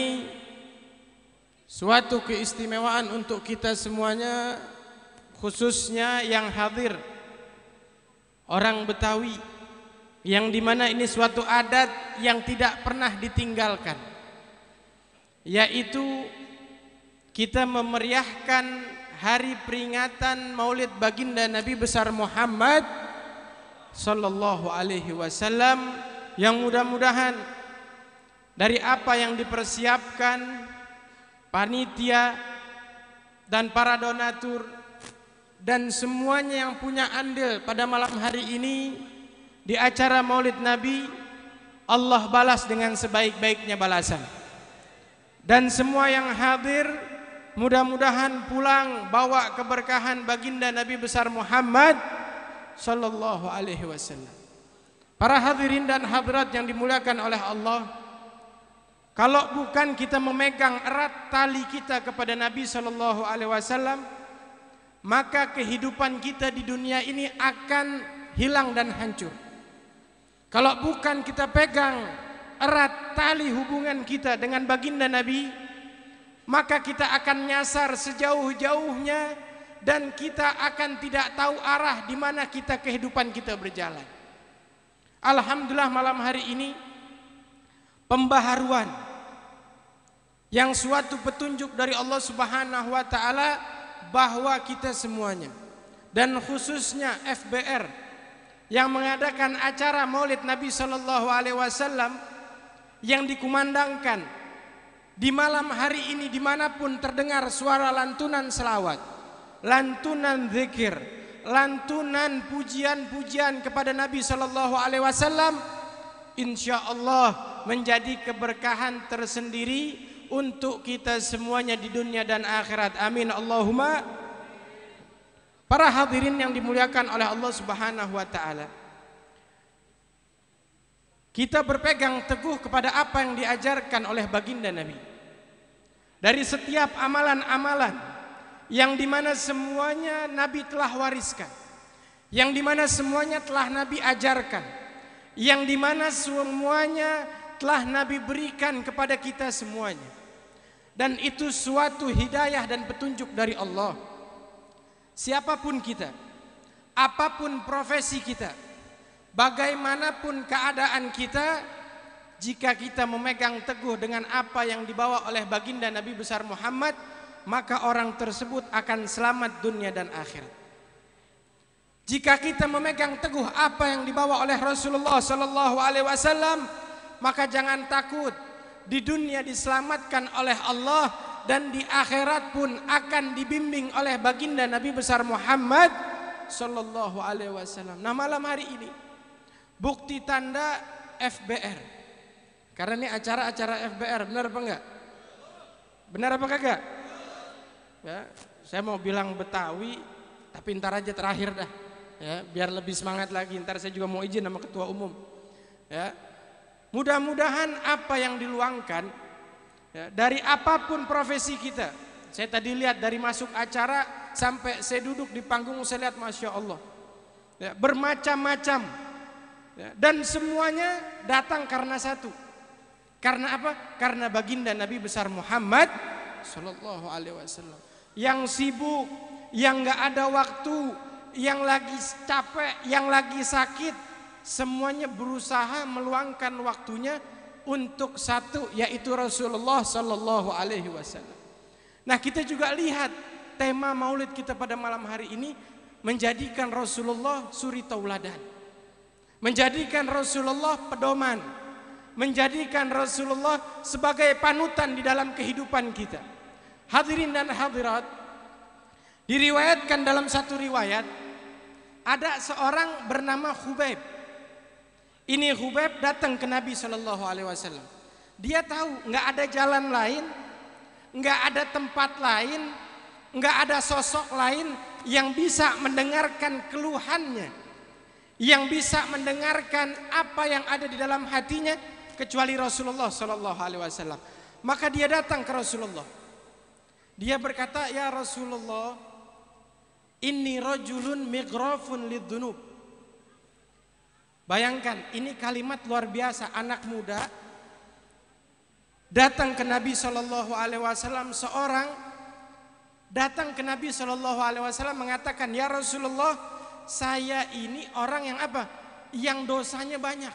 suatu keistimewaan untuk kita semuanya, khususnya yang hadir orang Betawi, yang dimana ini suatu adat yang tidak pernah ditinggalkan, yaitu kita memeriahkan hari peringatan Maulid Baginda Nabi besar Muhammad sallallahu alaihi wasallam, yang mudah-mudahan dari apa yang dipersiapkan panitia dan para donatur dan semuanya yang punya andil pada malam hari ini di acara Maulid Nabi, Allah balas dengan sebaik-baiknya balasan. Dan semua yang hadir mudah-mudahan pulang bawa keberkahan baginda Nabi besar Muhammad sallallahu alaihi wasallam. Para hadirin dan hadirat yang dimuliakan oleh Allah, kalau bukan kita memegang erat tali kita kepada Nabi sallallahu alaihi wasallam, maka kehidupan kita di dunia ini akan hilang dan hancur. Kalau bukan kita pegang erat tali hubungan kita dengan baginda Nabi, maka kita akan nyasar sejauh-jauhnya dan kita akan tidak tahu arah di mana kita kehidupan kita berjalan. Alhamdulillah malam hari ini pembaharuan yang suatu petunjuk dari Allah Subhanahu wa taala bahwa kita semuanya dan khususnya F B R yang mengadakan acara Maulid Nabi sallallahu alaihi wasallam yang dikumandangkan di malam hari ini dimanapun terdengar suara lantunan selawat, lantunan zikir, lantunan pujian-pujian kepada Nabi sallallahu alaihi wasallam, insyaallah menjadi keberkahan tersendiri untuk kita semuanya di dunia dan akhirat. Amin Allahumma. Para hadirin yang dimuliakan oleh Allah Subhanahu wa taala, kita berpegang teguh kepada apa yang diajarkan oleh baginda Nabi. Dari setiap amalan-amalan yang dimana semuanya Nabi telah wariskan, yang dimana semuanya telah Nabi ajarkan, yang dimana semuanya telah Nabi berikan kepada kita semuanya. Dan itu suatu hidayah dan petunjuk dari Allah. Siapapun kita, apapun profesi kita, bagaimanapun keadaan kita, jika kita memegang teguh dengan apa yang dibawa oleh baginda Nabi besar Muhammad, maka orang tersebut akan selamat dunia dan akhirat. Jika kita memegang teguh apa yang dibawa oleh Rasulullah sallallahu alaihi wasallam, maka jangan takut, di dunia diselamatkan oleh Allah dan di akhirat pun akan dibimbing oleh baginda Nabi besar Muhammad sallallahu alaihi wasallam. Nah, malam hari ini bukti tanda F B R. Karena ini acara-acara F B R, benar apa enggak? Benar apa kagak? Ya, saya mau bilang Betawi, tapi ntar aja terakhir dah. Ya, biar lebih semangat lagi. Ntar saya juga mau izin sama ketua umum. Ya, mudah-mudahan apa yang diluangkan, ya, dari apapun profesi kita. Saya tadi lihat dari masuk acara sampai saya duduk di panggung, saya lihat masya Allah, ya, bermacam-macam, ya, dan semuanya datang karena satu. Karena apa? Karena baginda Nabi besar Muhammad sallallahu alaihi wasallam. Yang sibuk, yang nggak ada waktu, yang lagi capek, yang lagi sakit, semuanya berusaha meluangkan waktunya untuk satu, yaitu Rasulullah sallallahu alaihi wasallam. Nah, kita juga lihat tema Maulid kita pada malam hari ini menjadikan Rasulullah suri tauladan, menjadikan Rasulullah pedoman, menjadikan Rasulullah sebagai panutan di dalam kehidupan kita. Hadirin dan hadirat, diriwayatkan dalam satu riwayat ada seorang bernama Khubaib. Ini Khubaib datang ke Nabi sallallahu alaihi wasallam. Dia tahu nggak ada jalan lain, nggak ada tempat lain, nggak ada sosok lain yang bisa mendengarkan keluhannya, yang bisa mendengarkan apa yang ada di dalam hatinya kecuali Rasulullah sallallahu alaihi wasallam. Maka dia datang ke Rasulullah. Dia berkata, "Ya Rasulullah, inni rajulun migrafun lidzunub." Bayangkan, ini kalimat luar biasa. Anak muda datang ke Nabi sallallahu alaihi wasallam, seorang datang ke Nabi sallallahu alaihi wasallam mengatakan, "Ya Rasulullah, saya ini orang yang apa? Yang dosanya banyak.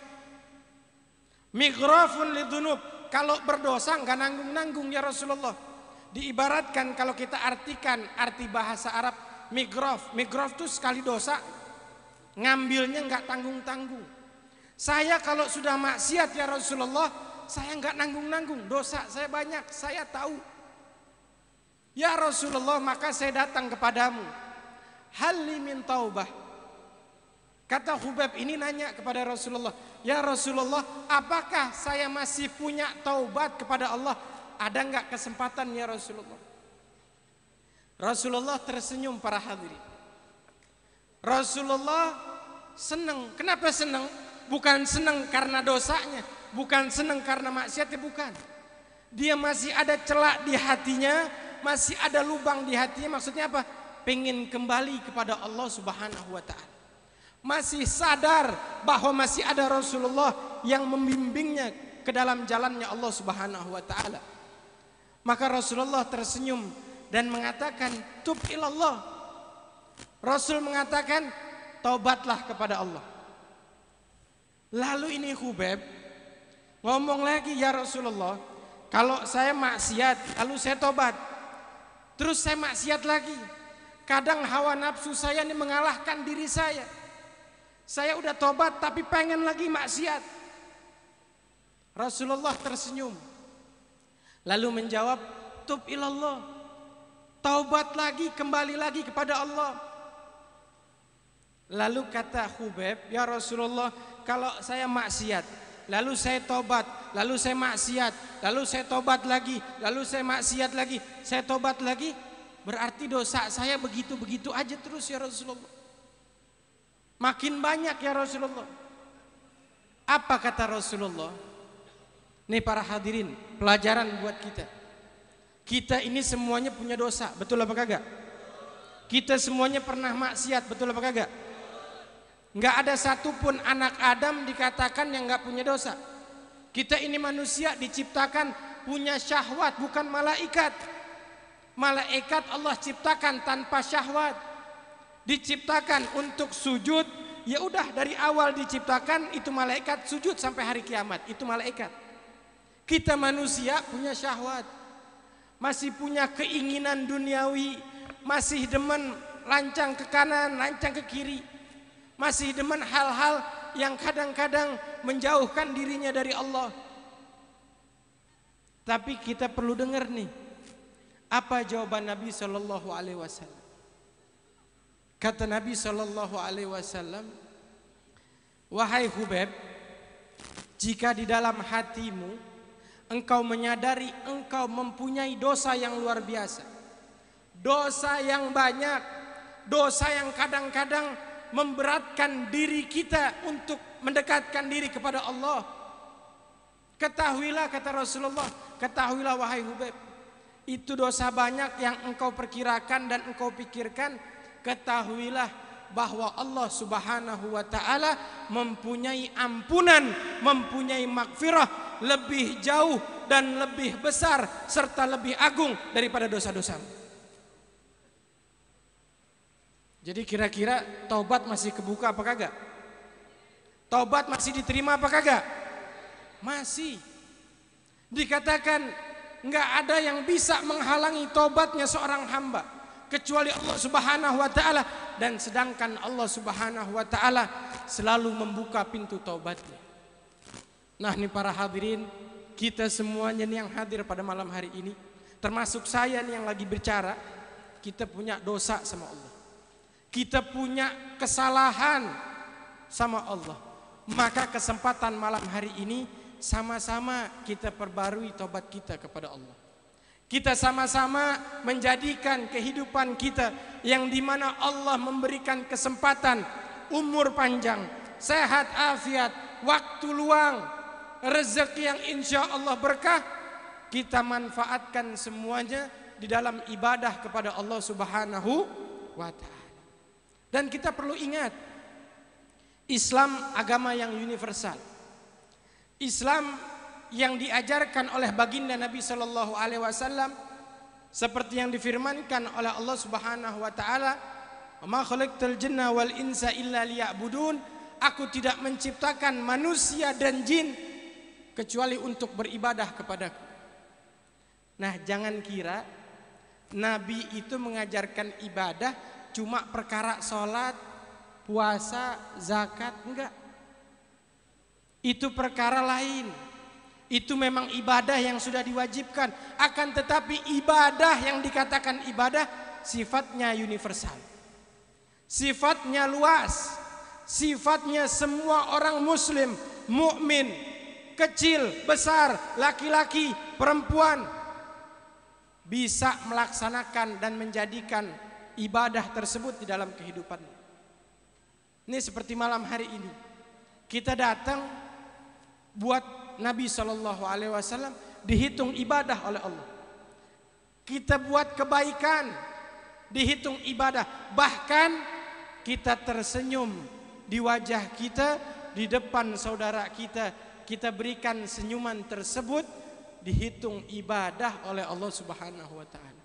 Migrafun lidzunub." Kalau berdosa enggak nanggung-nanggung ya Rasulullah. Diibaratkan kalau kita artikan arti bahasa Arab migraf, migraf itu sekali dosa ngambilnya enggak tanggung-tanggung. Saya kalau sudah maksiat ya Rasulullah, saya enggak nanggung-nanggung, dosa saya banyak, saya tahu. Ya Rasulullah, maka saya datang kepadamu. Halli min taubah. Kata Khubayb ini nanya kepada Rasulullah, ya Rasulullah, apakah saya masih punya taubat kepada Allah? Ada enggak kesempatan ya Rasulullah? Rasulullah tersenyum para hadirin. Rasulullah senang. Kenapa senang? Bukan senang karena dosanya, bukan senang karena maksiatnya, bukan. Dia masih ada celak di hatinya, masih ada lubang di hatinya. Maksudnya apa? Pengen kembali kepada Allah Subhanahu wa ta'ala. Masih sadar bahwa masih ada Rasulullah yang membimbingnya ke dalam jalannya Allah Subhanahu wa ta'ala. Maka Rasulullah tersenyum dan mengatakan, tub ilallah. Rasul mengatakan, taubatlah kepada Allah. Lalu ini Khubayb ngomong lagi, ya Rasulullah, kalau saya maksiat lalu saya tobat, terus saya maksiat lagi, kadang hawa nafsu saya ini mengalahkan diri saya. Saya udah tobat tapi pengen lagi maksiat. Rasulullah tersenyum lalu menjawab, tub ilallah. Taubat lagi, kembali lagi kepada Allah. Lalu kata Khubayb, ya Rasulullah, kalau saya maksiat, lalu saya tobat, lalu saya maksiat, lalu saya tobat lagi, lalu saya maksiat lagi, saya tobat lagi, berarti dosa saya begitu-begitu aja terus ya Rasulullah. Makin banyak ya Rasulullah. Apa kata Rasulullah? Nih para hadirin, pelajaran buat kita. Kita ini semuanya punya dosa, betul apa kagak? Kita semuanya pernah maksiat, betul apa kagak? Nggak ada satupun anak Adam dikatakan yang nggak punya dosa. Kita ini manusia diciptakan punya syahwat, bukan malaikat. Malaikat Allah ciptakan tanpa syahwat. Diciptakan untuk sujud, ya udah dari awal diciptakan itu malaikat sujud sampai hari kiamat, itu malaikat. Kita manusia punya syahwat, masih punya keinginan duniawi, masih demen lancang ke kanan, lancang ke kiri, masih demen hal-hal yang kadang-kadang menjauhkan dirinya dari Allah. Tapi kita perlu dengar nih, apa jawaban Nabi Shallallahu Alaihi Wasallam? Kata Nabi Shallallahu Alaihi Wasallam, wahai Khubayb, jika di dalam hatimu engkau menyadari engkau mempunyai dosa yang luar biasa, dosa yang banyak, dosa yang kadang-kadang memberatkan diri kita untuk mendekatkan diri kepada Allah, ketahuilah, kata Rasulullah, ketahuilah wahai Khubayb, itu dosa banyak yang engkau perkirakan dan engkau pikirkan. Ketahuilah bahwa Allah Subhanahu wa ta'ala mempunyai ampunan, mempunyai magfirah lebih jauh dan lebih besar serta lebih agung daripada dosa-dosamu. Jadi kira-kira taubat masih kebuka apa kagak? Taubat masih diterima apa kagak? Masih. Dikatakan enggak ada yang bisa menghalangi taubatnya seorang hamba kecuali Allah Subhanahu wa ta'ala, dan sedangkan Allah Subhanahu wa ta'ala selalu membuka pintu taubatnya. Nah ini para hadirin, kita semuanya nih yang hadir pada malam hari ini, termasuk saya nih yang lagi bicara, kita punya dosa sama Allah, kita punya kesalahan sama Allah. Maka kesempatan malam hari ini sama-sama kita perbarui taubat kita kepada Allah. Kita sama-sama menjadikan kehidupan kita yang dimana Allah memberikan kesempatan, umur panjang, sehat afiat, waktu luang, rezeki yang insya Allah berkah, kita manfaatkan semuanya di dalam ibadah kepada Allah Subhanahu wa ta'ala. Dan kita perlu ingat, Islam agama yang universal. Islam yang diajarkan oleh baginda Nabi Shallallahu Alaihi Wasallam, seperti yang difirmankan oleh Allah Subhanahu Wa Taala, "Ma khalaqtul jinna wal insa illa liya'budun." Aku tidak menciptakan manusia dan jin kecuali untuk beribadah kepadaku. Nah, jangan kira Nabi itu mengajarkan ibadah cuma perkara sholat, puasa, zakat, enggak. Itu perkara lain. Itu memang ibadah yang sudah diwajibkan. Akan tetapi ibadah yang dikatakan ibadah sifatnya universal. Sifatnya luas. Sifatnya semua orang muslim, mukmin, kecil, besar, laki-laki, perempuan bisa melaksanakan dan menjadikan ibadah tersebut di dalam kehidupannya. Ini seperti malam hari ini. Kita datang buat Nabi shallallahu alaihi wasallam dihitung ibadah oleh Allah. Kita buat kebaikan dihitung ibadah. Bahkan kita tersenyum di wajah kita, di depan saudara kita, kita berikan senyuman tersebut dihitung ibadah oleh Allah Subhanahu wa taala.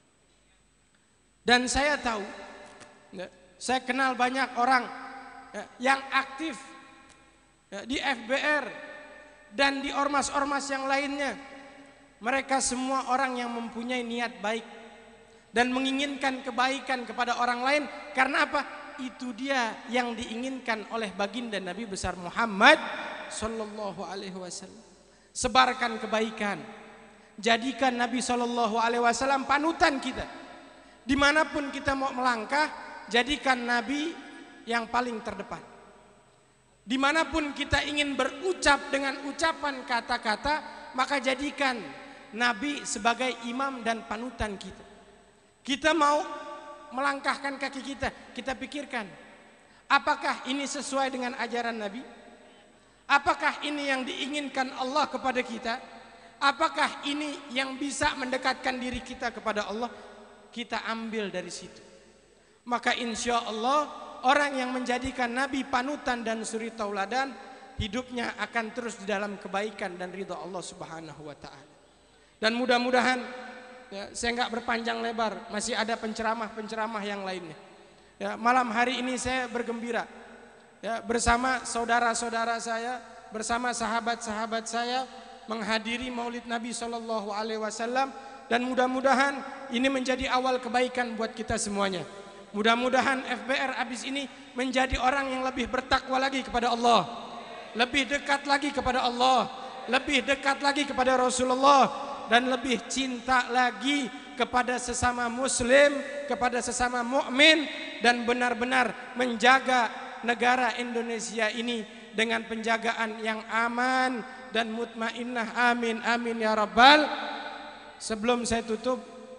Dan saya tahu, saya kenal banyak orang yang aktif di F B R dan di ormas-ormas yang lainnya. Mereka semua orang yang mempunyai niat baik dan menginginkan kebaikan kepada orang lain. Karena apa? Itu dia yang diinginkan oleh baginda Nabi besar Muhammad sallallahu alaihi wasallam. Sebarkan kebaikan. Jadikan Nabi sallallahu alaihi wasallam panutan kita. Dimanapun kita mau melangkah, jadikan Nabi yang paling terdepan. Dimanapun kita ingin berucap dengan ucapan kata-kata, maka jadikan Nabi sebagai imam dan panutan kita. Kita mau melangkahkan kaki kita, kita pikirkan, apakah ini sesuai dengan ajaran Nabi? Apakah ini yang diinginkan Allah kepada kita? Apakah ini yang bisa mendekatkan diri kita kepada Allah? Kita ambil dari situ. Maka insya Allah orang yang menjadikan Nabi panutan dan suri tauladan, hidupnya akan terus di dalam kebaikan dan ridha Allah Subhanahu wa taala. Dan mudah-mudahan ya, saya nggak berpanjang lebar, masih ada penceramah-penceramah yang lainnya. Ya, malam hari ini saya bergembira ya, bersama saudara-saudara saya, bersama sahabat-sahabat saya menghadiri Maulid Nabi Shallallahu Alaihi Wasallam, dan mudah-mudahan ini menjadi awal kebaikan buat kita semuanya. Mudah-mudahan F B R abis ini menjadi orang yang lebih bertakwa lagi kepada Allah, lebih dekat lagi kepada Allah, lebih dekat lagi kepada Rasulullah, dan lebih cinta lagi kepada sesama muslim, kepada sesama mukmin, dan benar-benar menjaga negara Indonesia ini dengan penjagaan yang aman dan mutmainnah. Amin amin ya rabbal. Sebelum saya tutup,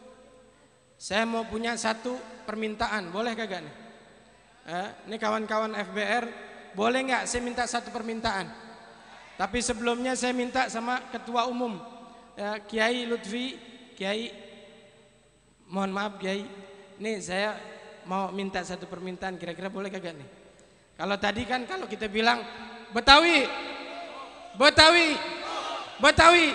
saya mau punya satu permintaan, boleh kagak nih? Eh, ini kawan-kawan F B R, boleh nggak saya minta satu permintaan? Tapi sebelumnya saya minta sama ketua umum ya, Kiai Lutfi, Kiai, mohon maaf Kiai, nih saya mau minta satu permintaan, kira-kira boleh kagak nih? Kalau tadi kan kalau kita bilang Betawi, Betawi, Betawi,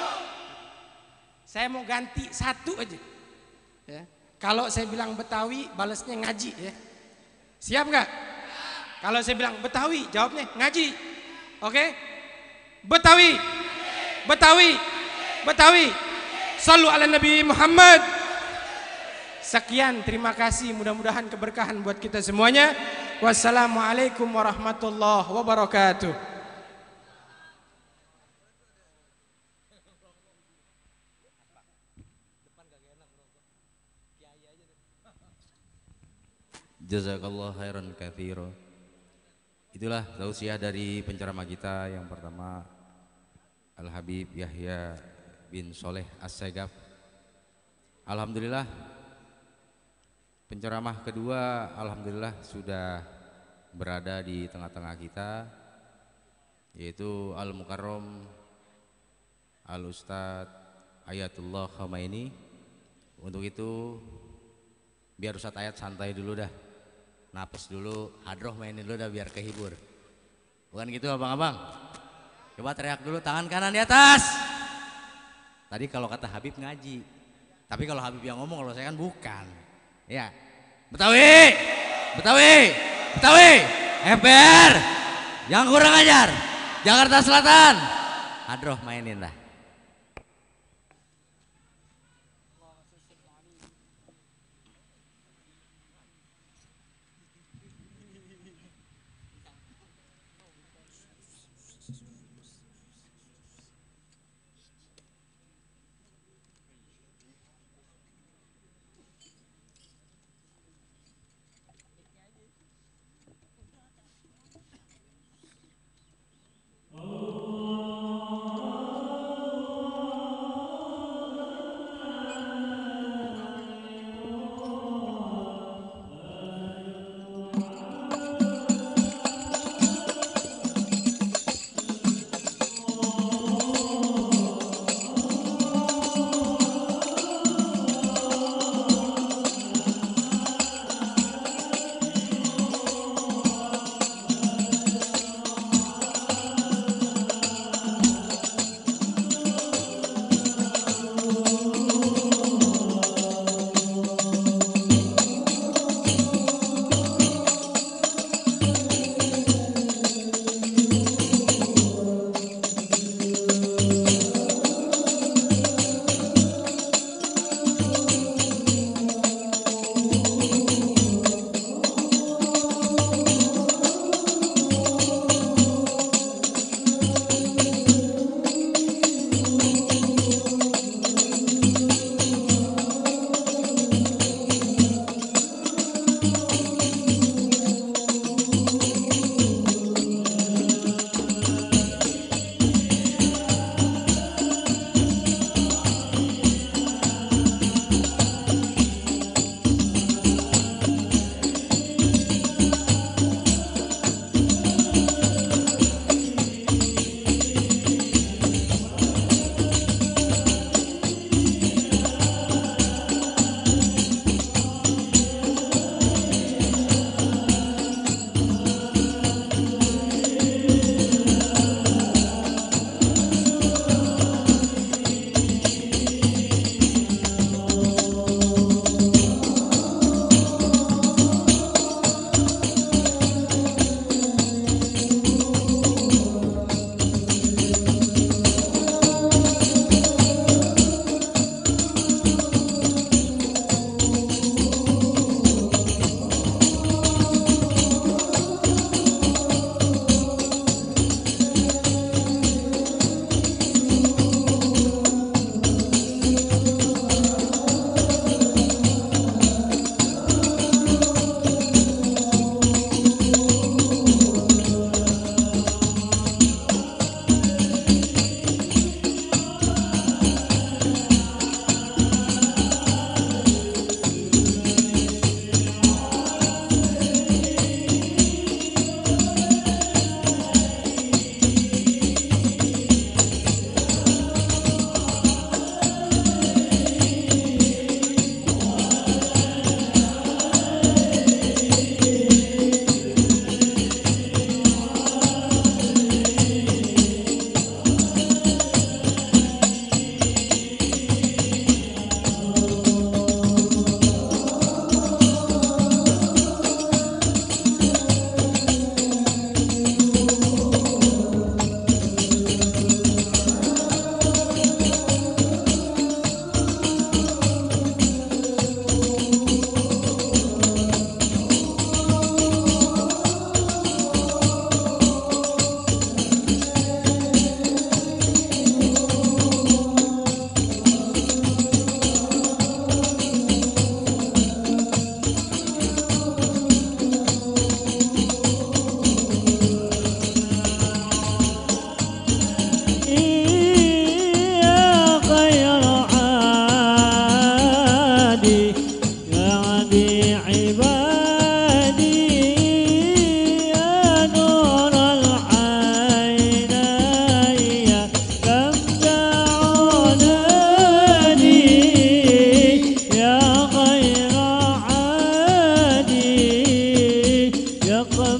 saya mau ganti satu aja. Ya. Kalau saya bilang Betawi, balasnya ngaji ya. Siap nggak? Kalau saya bilang Betawi, jawabnya ngaji. Oke? Betawi, Betawi, Betawi. Sallu ala Nabi Muhammad. Sekian, terima kasih. Mudah-mudahan keberkahan buat kita semuanya. Wassalamualaikum warahmatullahi wabarakatuh. Jazakallah khairan katsira. Itulah tausiah dari penceramah kita yang pertama, Al Habib Yahya bin Soleh As-Segaf. Alhamdulillah. Penceramah kedua alhamdulillah sudah berada di tengah-tengah kita, yaitu Al Mukarram Al Ustadz Ayatullah Khamaini. Untuk itu biar Ustadz Ayat santai dulu dah, napas dulu, hadroh mainin dulu dah biar kehibur. Bukan gitu abang-abang? Coba teriak dulu, tangan kanan di atas. Tadi kalau kata Habib ngaji, tapi kalau Habib yang ngomong, kalau saya kan bukan. Ya, Betawi, Betawi, Betawi, F B R, yang kurang ajar, Jakarta Selatan, hadroh mainin dah.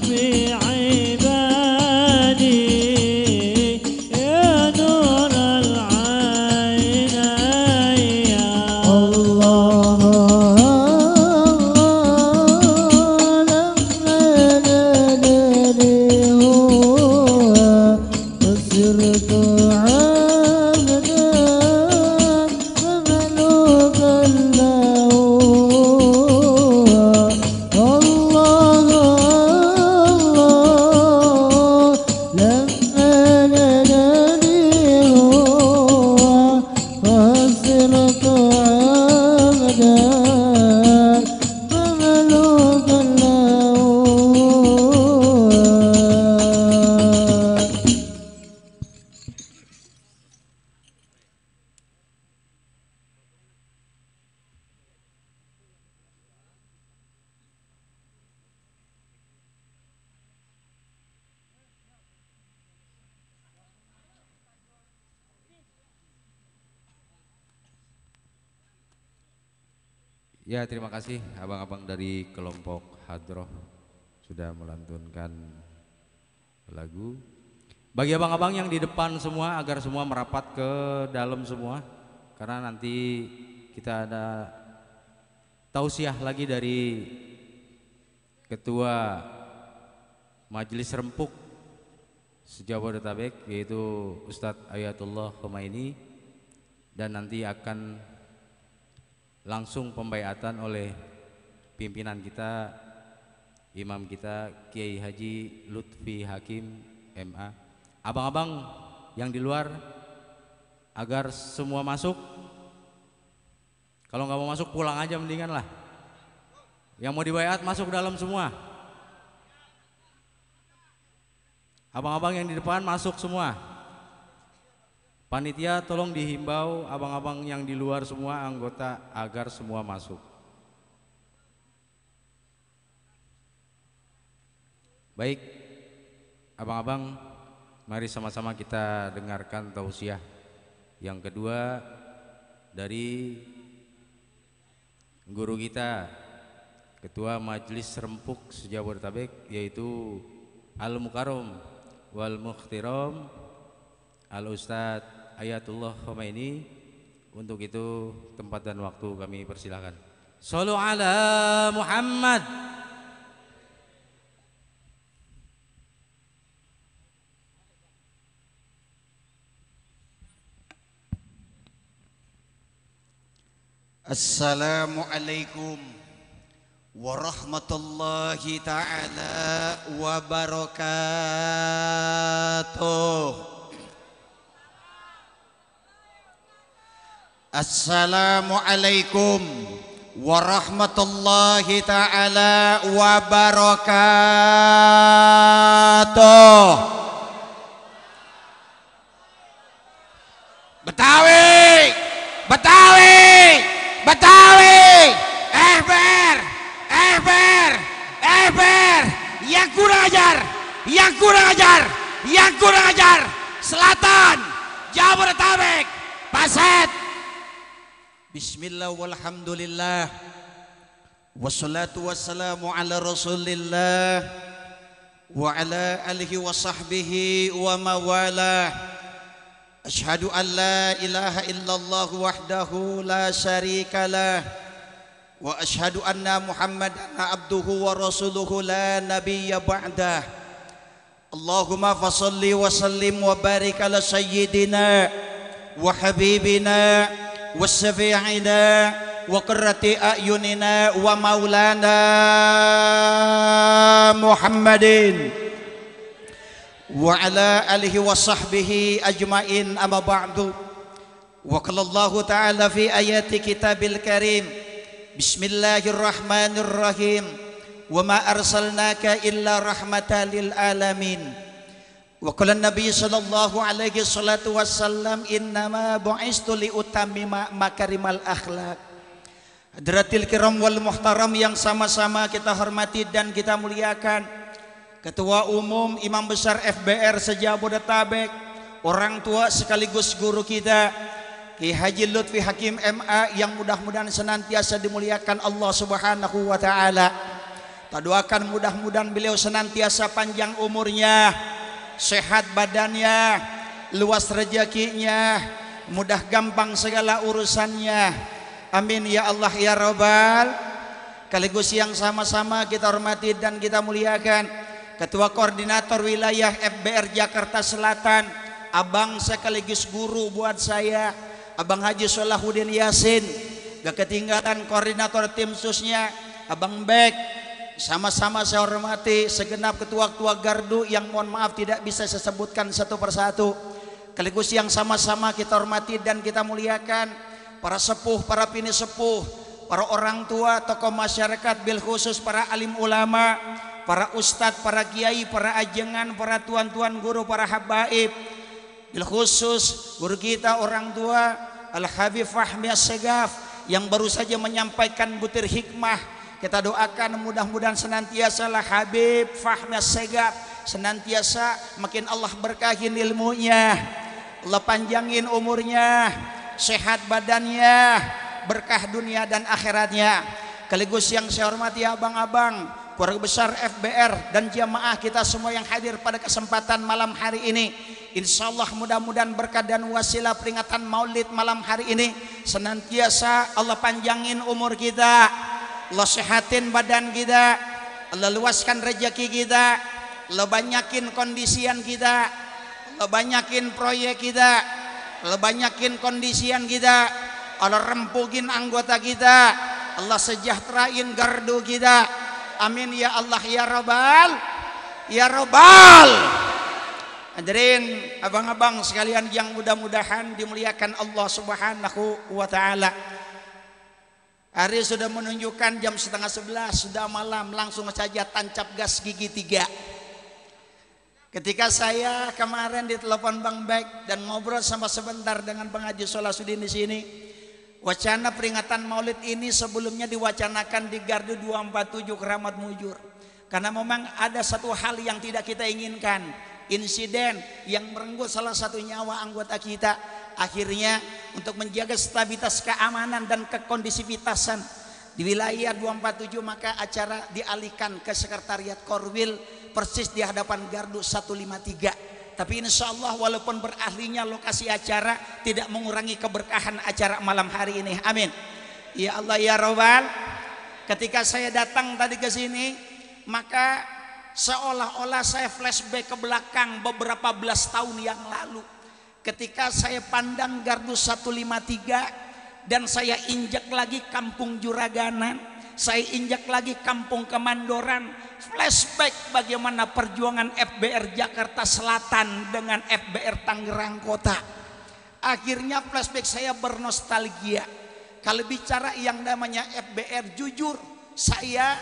في عبادي يا نور العينين الله Ya, terima kasih abang-abang dari kelompok Hadroh sudah melantunkan lagu. Bagi abang-abang yang di depan semua, agar semua merapat ke dalam semua, karena nanti kita ada tausiah lagi dari Ketua Majelis Rempuk Sejabodetabek, yaitu Ustadz Ayatullah Khomeini, dan nanti akan langsung pembaiatan oleh pimpinan kita, imam kita Kiai Haji Lutfi Hakim M A. Abang-abang yang di luar agar semua masuk. Kalau nggak mau masuk pulang aja mendingan lah. Yang mau dibaiat masuk dalam semua. Abang-abang yang di depan masuk semua. Panitia tolong dihimbau abang-abang yang di luar semua anggota agar semua masuk. Baik, abang-abang, mari sama-sama kita dengarkan tausiah yang kedua dari guru kita, Ketua Majelis Rempuk Sejabodetabek, yaitu Al-Mukarram wal Mukhtiram Al-Ustadz Ayatullah Khomeini. Untuk itu tempat dan waktu kami persilakan. Shallu ala Muhammad. Assalamualaikum warahmatullahi ta'ala wabarakatuh. Assalamualaikum warahmatullahi ta'ala wabarakatuh. Betawi, Betawi, Betawi, Ehber, Ehber, Ehber, yang kurang ajar, yang kurang ajar, yang kurang ajar, Selatan, Jabodetabek, Paset. Bismillah walhamdulillah, wassalatu wassalamu ala rasulillah wa ala alihi wa sahbihi wa mawalah. Ashhadu an la ilaha illallah wahdahu la syarikalah wa ashhadu anna muhammadan abduhu wa rasuluhu la nabiyya ba'dah. Allahumma fasalli wa sallim wa barik ala sayyidina wa habibina wa syafi'ina wa qurrati a'yunina wa maulana Muhammadin wa ala alihi wa sahbihi ajmain, amma ba'du. Wa qala Allah ta'ala fi ayati kitabil karim, bismillahirrahmanirrahim, wa ma arsalnaka illa rahmatan lil alamin. Wa qala Nabi sallallahu alaihi salatu wassalam, innama bu'istu li utammima makarimal akhlak. Hadratil kiram wal muhtaram yang sama-sama kita hormati dan kita muliakan, Ketua Umum Imam Besar F B R Sejabodetabek, orang tua sekaligus guru kita Kiai Haji Lutfi Hakim M A, yang mudah-mudahan senantiasa dimuliakan Allah Subhanahu wa taala. kita doakan mudah-mudahan beliau senantiasa panjang umurnya, sehat badannya, luas rezekinya, mudah gampang segala urusannya. Amin ya Allah ya Rabbal. Sekaligus yang sama-sama kita hormati dan kita muliakan Ketua Koordinator Wilayah F B R Jakarta Selatan, abang sekaligus guru buat saya, Abang Haji Solahuddin Yasin. Gak ketinggalan koordinator tim susnya Abang Bek. Sama-sama saya hormati segenap ketua-ketua gardu yang mohon maaf tidak bisa saya sebutkan satu persatu. Sekaligus yang sama-sama kita hormati dan kita muliakan para sepuh, para pini sepuh, para orang tua, tokoh masyarakat, bil khusus para alim ulama, para ustadz, para kiai, para ajengan, para tuan-tuan guru, para habaib, bil khusus guru kita orang tua Al Habib Fahmi As-Segaf yang baru saja menyampaikan butir hikmah. Kita doakan mudah-mudahan senantiasa lah Habib Fahmi As-Segaf senantiasa makin Allah berkahin ilmunya, Allah panjangin umurnya, sehat badannya, berkah dunia dan akhiratnya. Sekaligus yang saya hormati abang-abang, keluarga besar F B R dan jamaah kita semua yang hadir pada kesempatan malam hari ini. Insya Allah mudah-mudahan berkah dan wasilah peringatan maulid malam hari ini senantiasa Allah panjangin umur kita, Allah sehatin badan kita, Allah luaskan rezeki kita, Allah banyakin kondisian kita, Allah banyakin proyek kita, Allah banyakin kondisian kita, Allah rempukin anggota kita, Allah sejahterain gardu kita. Amin ya Allah ya Rabbal ya Rabbal. Hadirin abang-abang sekalian yang mudah-mudahan dimuliakan Allah Subhanahu wa taala. Hari sudah menunjukkan jam setengah sebelas, sudah malam, langsung saja tancap gas gigi tiga. Ketika saya kemarin ditelepon Bang Bek dan ngobrol sama sebentar dengan Bang Haji Solahuddin di sini, wacana peringatan Maulid ini sebelumnya diwacanakan di Gardu dua empat tujuh Keramat Mujur. Karena memang ada satu hal yang tidak kita inginkan, insiden yang merenggut salah satu nyawa anggota kita. Akhirnya untuk menjaga stabilitas keamanan dan kekondisivitasan di wilayah dua empat tujuh, maka acara dialihkan ke sekretariat Korwil persis di hadapan Gardu seratus lima puluh tiga. Tapi insya Allah walaupun beralihnya lokasi acara tidak mengurangi keberkahan acara malam hari ini. Amin ya Allah ya Rabbal. Ketika saya datang tadi ke sini, maka seolah-olah saya flashback ke belakang beberapa belas tahun yang lalu. Ketika saya pandang Gardu seratus lima puluh tiga dan saya injak lagi Kampung Juraganan, saya injak lagi Kampung Kemandoran, flashback bagaimana perjuangan F B R Jakarta Selatan dengan F B R Tangerang Kota. Akhirnya flashback saya bernostalgia. Kalau bicara yang namanya F B R, jujur saya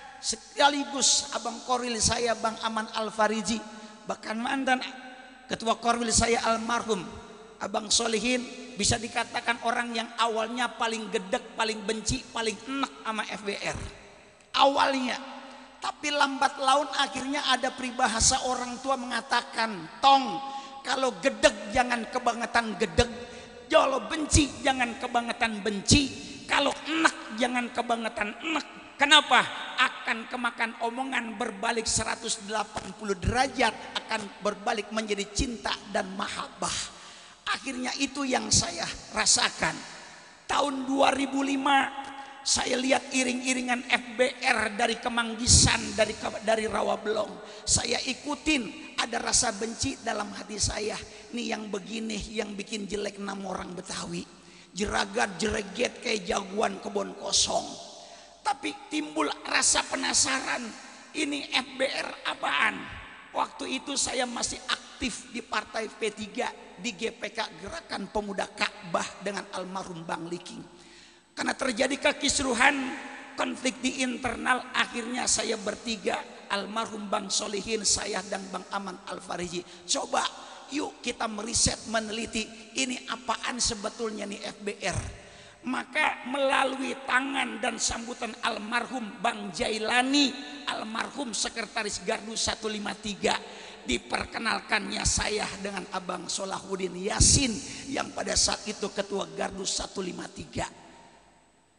sekaligus abang Korwil saya Bang Aman Al-Fariji, bahkan mantan Ketua Korwil saya almarhum Abang Solihin, bisa dikatakan orang yang awalnya paling gedek, paling benci, paling enak sama F B R awalnya. Tapi lambat laun akhirnya ada peribahasa orang tua mengatakan, tong kalau gedek jangan kebangetan gedek, kalau benci jangan kebangetan benci, kalau enak jangan kebangetan enak. Kenapa? Akan kemakan omongan berbalik seratus delapan puluh derajat, akan berbalik menjadi cinta dan mahabbah. Akhirnya itu yang saya rasakan. Tahun dua ribu lima saya lihat iring-iringan F B R dari Kemanggisan, dari dari Rawabelong. Saya ikutin, ada rasa benci dalam hati saya. Nih yang begini yang bikin jelek nama orang Betawi. Jeragat jereget kayak jagoan kebon kosong. Tapi timbul rasa penasaran, ini F B R apaan? Waktu itu saya masih aktif di Partai P tiga, di G P K Gerakan Pemuda Ka'bah dengan almarhum Bang Liking. Karena terjadi kekisruhan, konflik di internal, akhirnya saya bertiga, almarhum Bang Solihin, saya dan Bang Aman Al-Fariji, coba yuk kita meriset, meneliti ini apaan sebetulnya nih F B R. Maka melalui tangan dan sambutan almarhum Bang Jailani, almarhum sekretaris Gardu seratus lima puluh tiga, diperkenalkannya saya dengan Abang Solahuddin Yasin yang pada saat itu ketua Gardu seratus lima puluh tiga.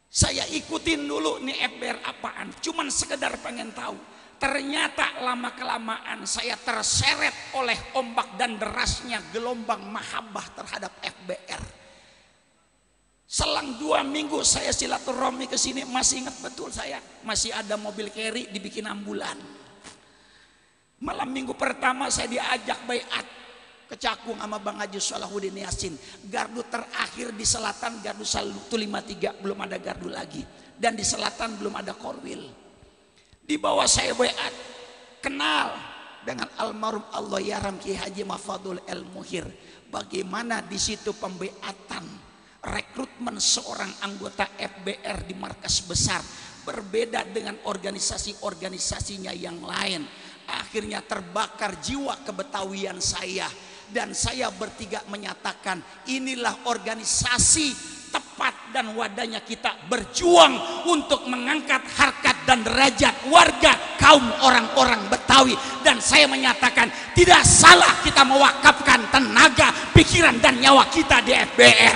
Saya ikutin dulu nih F B R apaan, cuman sekedar pengen tahu. Ternyata lama kelamaan saya terseret oleh ombak dan derasnya gelombang mahabbah terhadap F B R. Selang dua minggu saya silaturahmi ke sini, masih ingat betul saya, masih ada mobil carry dibikin ambulan. Malam minggu pertama saya diajak baiat ke Cakung sama Bang Haji Salahuddin Yasin. Gardu terakhir di selatan, gardu satu lima tiga, belum ada gardu lagi. Dan di selatan belum ada korwil. Di bawah saya baiat, kenal dengan almarhum Allahyarham Kiai Haji Mafadul El Muhir. Bagaimana di situ pembaiatan, rekrutmen seorang anggota F B R di markas besar berbeda dengan organisasi-organisasinya yang lain. Akhirnya terbakar jiwa kebetawian saya. Dan saya bertiga menyatakan inilah organisasi tepat dan wadahnya kita berjuang untuk mengangkat harkat dan derajat warga kaum orang-orang Betawi. Dan saya menyatakan tidak salah kita mewakafkan tenaga, pikiran dan nyawa kita di F B R.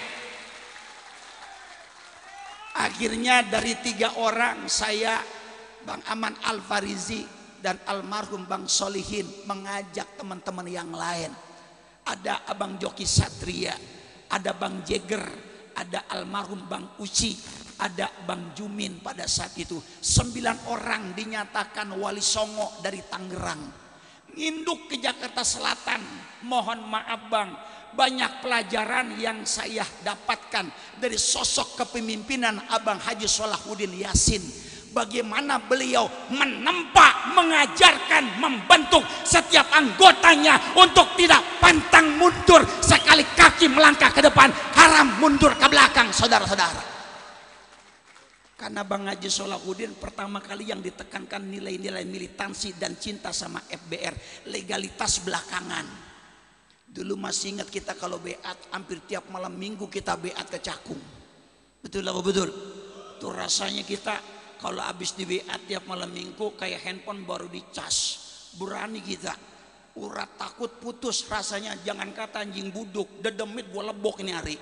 Akhirnya dari tiga orang, saya, Bang Aman Al-Farizi dan almarhum Bang Solihin mengajak teman-teman yang lain. Ada Abang Joki Satria, ada Bang Jeger, ada almarhum Bang Uci, ada Bang Jumin pada saat itu. Sembilan orang dinyatakan wali songo dari Tangerang. Nginduk ke Jakarta Selatan. Mohon maaf Bang, banyak pelajaran yang saya dapatkan dari sosok kepemimpinan Abang Haji Salahuddin Yasin. Bagaimana beliau menempa, mengajarkan, membentuk setiap anggotanya untuk tidak pantang mundur, sekali kaki melangkah ke depan, haram mundur ke belakang, saudara-saudara. Karena Bang Haji Salahuddin pertama kali yang ditekankan nilai-nilai militansi dan cinta sama F B R, legalitas belakangan. Dulu masih ingat kita kalau beat, hampir tiap malam minggu kita beat ke Cakung. Betul apa betul? Itu rasanya kita kalau habis di beat tiap malam minggu kayak handphone baru dicas. Berani kita. Urat takut putus rasanya, jangan kata anjing buduk, dedemit gua lebok ini hari.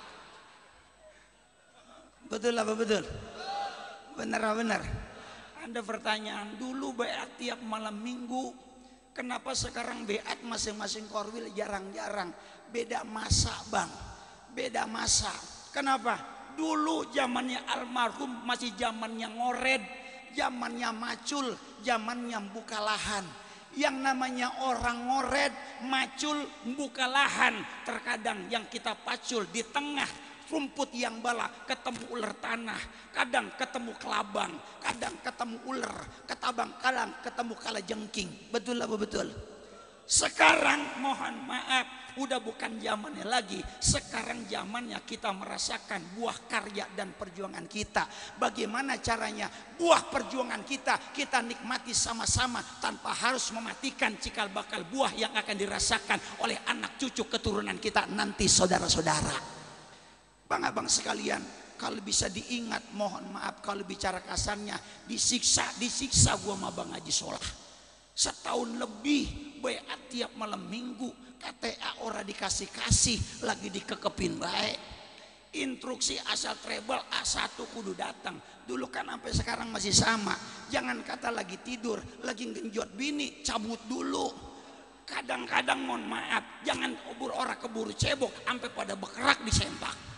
Betul apa betul? Bener apa bener? Ada pertanyaan, dulu beat tiap malam minggu, kenapa sekarang beat masing-masing korwil jarang-jarang? Beda masa Bang, beda masa. Kenapa? Dulu zamannya almarhum masih zamannya ngored, zamannya macul, zamannya buka lahan. Yang namanya orang ngored, macul, buka lahan, terkadang yang kita pacul di tengah rumput yang bala ketemu ular tanah, kadang ketemu kelabang, kadang ketemu ular, ketabang kadang ketemu kalajengking. Betul apa betul? Sekarang mohon maaf, udah bukan zamannya lagi. Sekarang zamannya kita merasakan buah karya dan perjuangan kita. Bagaimana caranya buah perjuangan kita kita nikmati sama-sama tanpa harus mematikan cikal bakal buah yang akan dirasakan oleh anak cucu keturunan kita nanti, saudara-saudara. Bang abang sekalian, kalau bisa diingat, mohon maaf kalau bicara kasarnya, disiksa, disiksa gua sama Bang Haji Solah. Setahun lebih beat tiap malam minggu, K T A ora dikasih-kasih, lagi dikekepin baik. Instruksi asal treble A satu kudu datang. Dulu kan sampai sekarang masih sama. Jangan kata lagi tidur, lagi genjot bini, cabut dulu. Kadang-kadang mohon maaf, jangan obur ora keburu cebok, sampai pada bekerak disempak.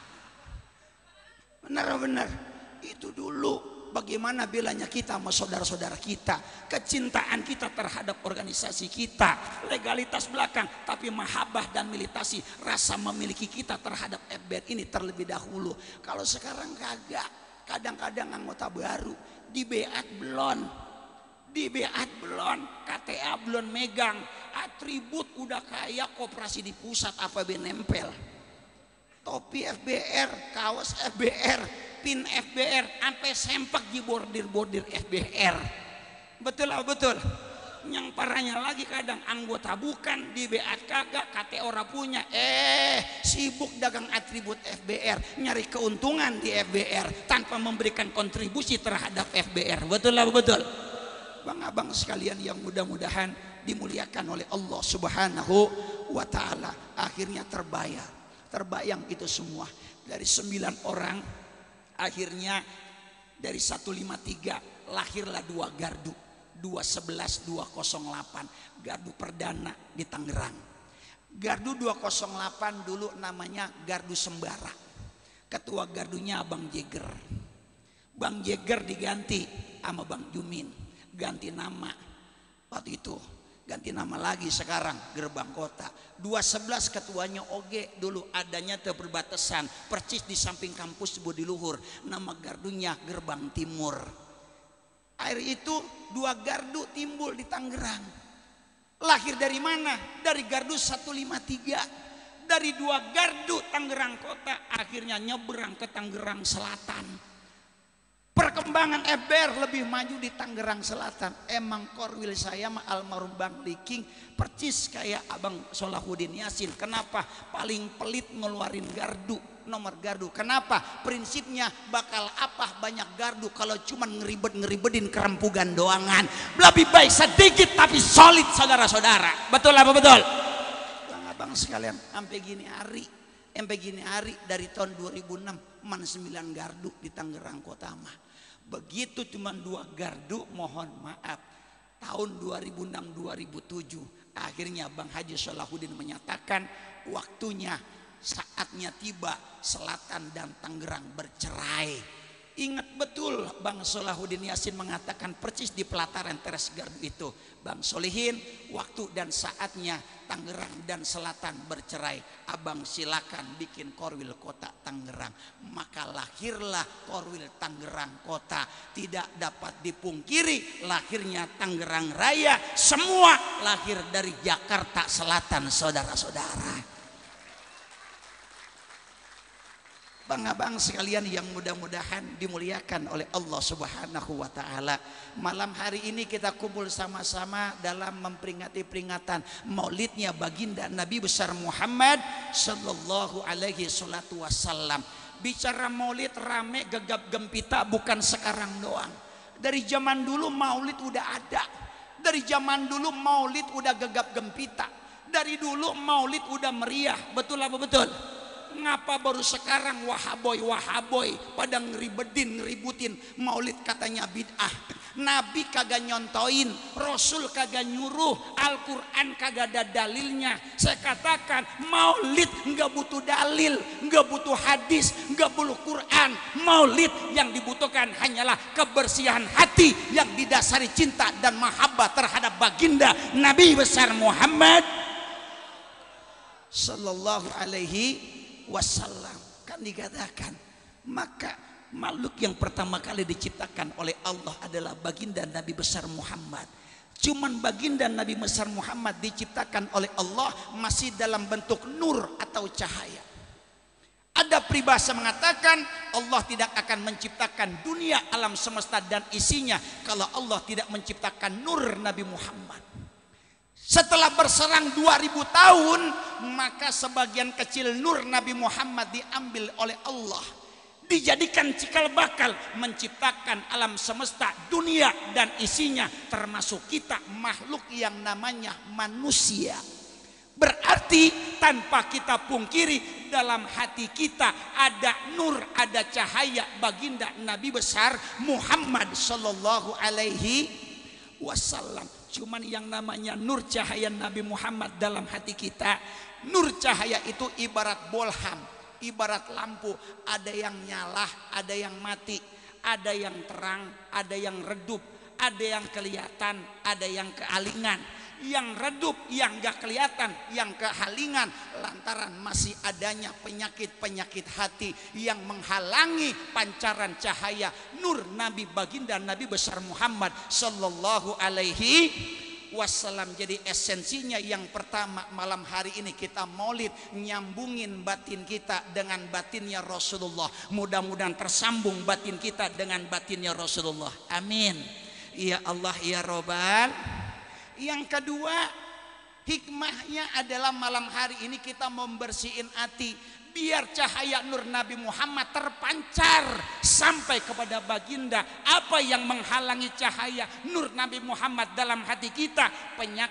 Benar-benar itu dulu. Bagaimana belanya kita sama saudara-saudara kita, kecintaan kita terhadap organisasi kita, legalitas belakang, tapi mahabbah dan militasi, rasa memiliki kita terhadap F B R ini terlebih dahulu. Kalau sekarang kagak, kadang-kadang anggota baru di beat belum, di beat belum, K T A belum megang, atribut udah kayak koperasi di pusat apa be nempel. Topi F B R, kaos F B R, pin F B R, sampai sempak di bordir-bordir F B R. Betul lah betul. Yang parahnya lagi kadang anggota bukan, di beat kagak, K T ora punya, eh sibuk dagang atribut F B R, nyari keuntungan di F B R tanpa memberikan kontribusi terhadap F B R. Betul lah betul. Bang abang sekalian yang mudah-mudahan dimuliakan oleh Allah Subhanahu wa taala, akhirnya terbayar. Terbayang itu semua. Dari sembilan orang Akhirnya dari seratus lima puluh tiga lahirlah dua gardu, dua sebelas dua nol delapan, gardu perdana di Tangerang. Gardu dua nol delapan dulu namanya Gardu Sembara. Ketua gardunya Abang Jeger. Bang Jeger diganti sama Bang Jumin, ganti nama. Waktu itu ganti nama lagi sekarang Gerbang Kota. Dua sebelas ketuanya oge dulu adanya terbatasan percis di samping kampus Budi Luhur. Nama gardunya Gerbang Timur. Air itu dua gardu timbul di Tangerang. Lahir dari mana? Dari gardu seratus lima puluh tiga. Dari dua gardu Tangerang Kota akhirnya nyebrang ke Tangerang Selatan. Perkembangan F B R lebih maju di Tangerang Selatan. Emang korwil saya mah almarhum Bang Liking percis kayak Abang Solahuddin Yasin. Kenapa? Paling pelit ngeluarin gardu, nomor gardu. Kenapa? Prinsipnya bakal apa banyak gardu kalau cuman ngeribet-ngeribedin kerempugan doangan. Lebih baik sedikit tapi solid saudara-saudara. Betul apa betul? Bang sekalian, sampai gini hari, sampai gini hari dari tahun dua ribu enam man sembilan gardu di Tangerang Kota mah. Begitu cuma dua gardu, mohon maaf. Tahun dua ribu enam dua ribu tujuh akhirnya Bang Haji Solahuddin menyatakan waktunya, saatnya tiba Selatan dan Tangerang bercerai. Ingat betul Bang Solahuddin Yasin mengatakan percis di pelataran teras gardu itu, Bang Solihin, waktu dan saatnya Tangerang dan Selatan bercerai. Abang silakan bikin korwil kota Tangerang. Maka lahirlah korwil Tangerang Kota. Tidak dapat dipungkiri lahirnya Tangerang Raya. Semua lahir dari Jakarta Selatan, saudara-saudara. Bang-abang sekalian yang mudah-mudahan dimuliakan oleh Allah Subhanahu wa taala. Malam hari ini kita kumpul sama-sama dalam memperingati peringatan Maulidnya baginda Nabi besar Muhammad sallallahu alaihi salatu wasallam. Bicara Maulid rame gegap gempita bukan sekarang doang. Dari zaman dulu Maulid udah ada. Dari zaman dulu Maulid udah gegap gempita. Dari dulu Maulid udah meriah. Betul apa betul? Ngapa baru sekarang wahaboy wahaboy pada ngeribedin ngeributin Maulid katanya bid'ah. Nabi kagak nyontoin, Rasul kagak nyuruh, Al-Quran kagak ada dalilnya. Saya katakan Maulid nggak butuh dalil, nggak butuh hadis, nggak butuh Quran. Maulid yang dibutuhkan hanyalah kebersihan hati yang didasari cinta dan mahabbah terhadap baginda Nabi besar Muhammad sallallahu alaihi wasallam. Kan dikatakan maka makhluk yang pertama kali diciptakan oleh Allah adalah baginda Nabi besar Muhammad. Cuman baginda Nabi besar Muhammad diciptakan oleh Allah masih dalam bentuk nur atau cahaya. Ada peribahasa mengatakan Allah tidak akan menciptakan dunia alam semesta dan isinya kalau Allah tidak menciptakan nur Nabi Muhammad. Setelah berserang dua ribu tahun, maka sebagian kecil nur Nabi Muhammad diambil oleh Allah, dijadikan cikal bakal menciptakan alam semesta, dunia dan isinya, termasuk kita makhluk yang namanya manusia. Berarti tanpa kita pungkiri dalam hati kita ada nur, ada cahaya baginda Nabi besar Muhammad sallallahu alaihi wasallam. Cuman yang namanya nur cahaya Nabi Muhammad dalam hati kita, nur cahaya itu ibarat bolham, ibarat lampu. Ada yang nyala, ada yang mati, ada yang terang, ada yang redup, ada yang kelihatan, ada yang kealingan. Yang redup, yang gak kelihatan, yang kehalingan lantaran masih adanya penyakit-penyakit hati yang menghalangi pancaran cahaya nur Nabi baginda Nabi besar Muhammad sallallahu alaihi wasallam. Jadi esensinya yang pertama malam hari ini kita maulid nyambungin batin kita dengan batinnya Rasulullah. Mudah-mudahan tersambung batin kita dengan batinnya Rasulullah. Amin. Ya Allah ya Robbal. Yang kedua, hikmahnya adalah malam hari ini kita membersihin hati biar cahaya nur Nabi Muhammad terpancar sampai kepada baginda. Apa yang menghalangi cahaya nur Nabi Muhammad dalam hati kita?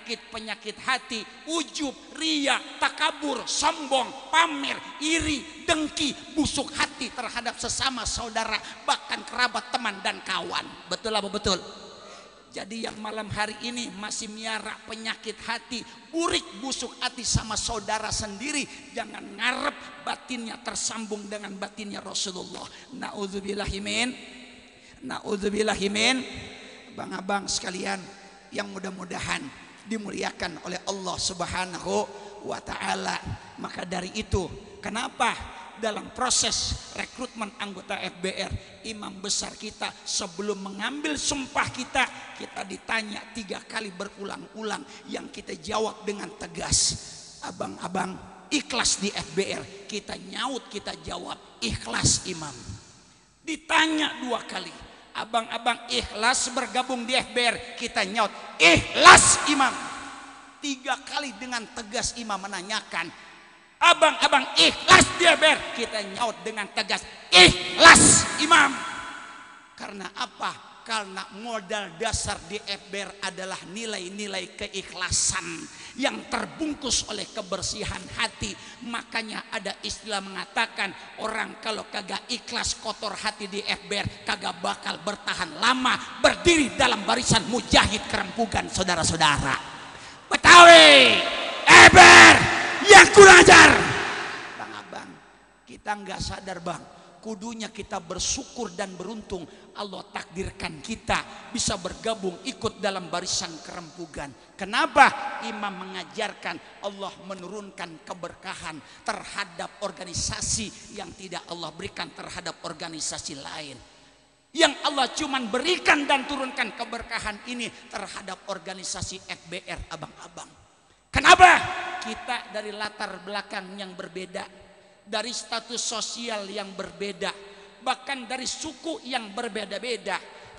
Penyakit-penyakit hati, ujub, riya, takabur, sombong, pamer, iri, dengki, busuk hati terhadap sesama saudara, bahkan kerabat, teman dan kawan. Betul apa betul? Jadi yang malam hari ini masih miara penyakit hati, burik busuk hati sama saudara sendiri, jangan ngarep batinnya tersambung dengan batinnya Rasulullah. Na'udzubillahimin, na'udzubillahimin. Abang-abang sekalian yang mudah-mudahan dimuliakan oleh Allah Subhanahu wa ta'ala. Maka dari itu, kenapa dalam proses rekrutmen anggota F B R, imam besar kita sebelum mengambil sumpah kita, kita ditanya tiga kali berulang-ulang, yang kita jawab dengan tegas, abang-abang ikhlas di F B R? Kita nyaut, kita jawab ikhlas imam. Ditanya dua kali, abang-abang ikhlas bergabung di F B R? Kita nyaut ikhlas imam. Tiga kali dengan tegas imam menanyakan, abang-abang ikhlas di F B R? Kita nyaut dengan tegas ikhlas imam. Karena apa? Karena modal dasar di F B R adalah nilai-nilai keikhlasan yang terbungkus oleh kebersihan hati. Makanya ada istilah mengatakan, orang kalau kagak ikhlas kotor hati di F B R kagak bakal bertahan lama berdiri dalam barisan mujahid kerempugan. Saudara-saudara Betawi, F B R yang kurang ajar. Bang abang, kita nggak sadar bang, kudunya kita bersyukur dan beruntung Allah takdirkan kita bisa bergabung ikut dalam barisan kerempugan. Kenapa? Imam mengajarkan Allah menurunkan keberkahan terhadap organisasi yang tidak Allah berikan terhadap organisasi lain. Yang Allah cuman berikan dan turunkan keberkahan ini terhadap organisasi F B R, abang-abang. Kenapa? Kita dari latar belakang yang berbeda, dari status sosial yang berbeda, bahkan dari suku yang berbeda-beda,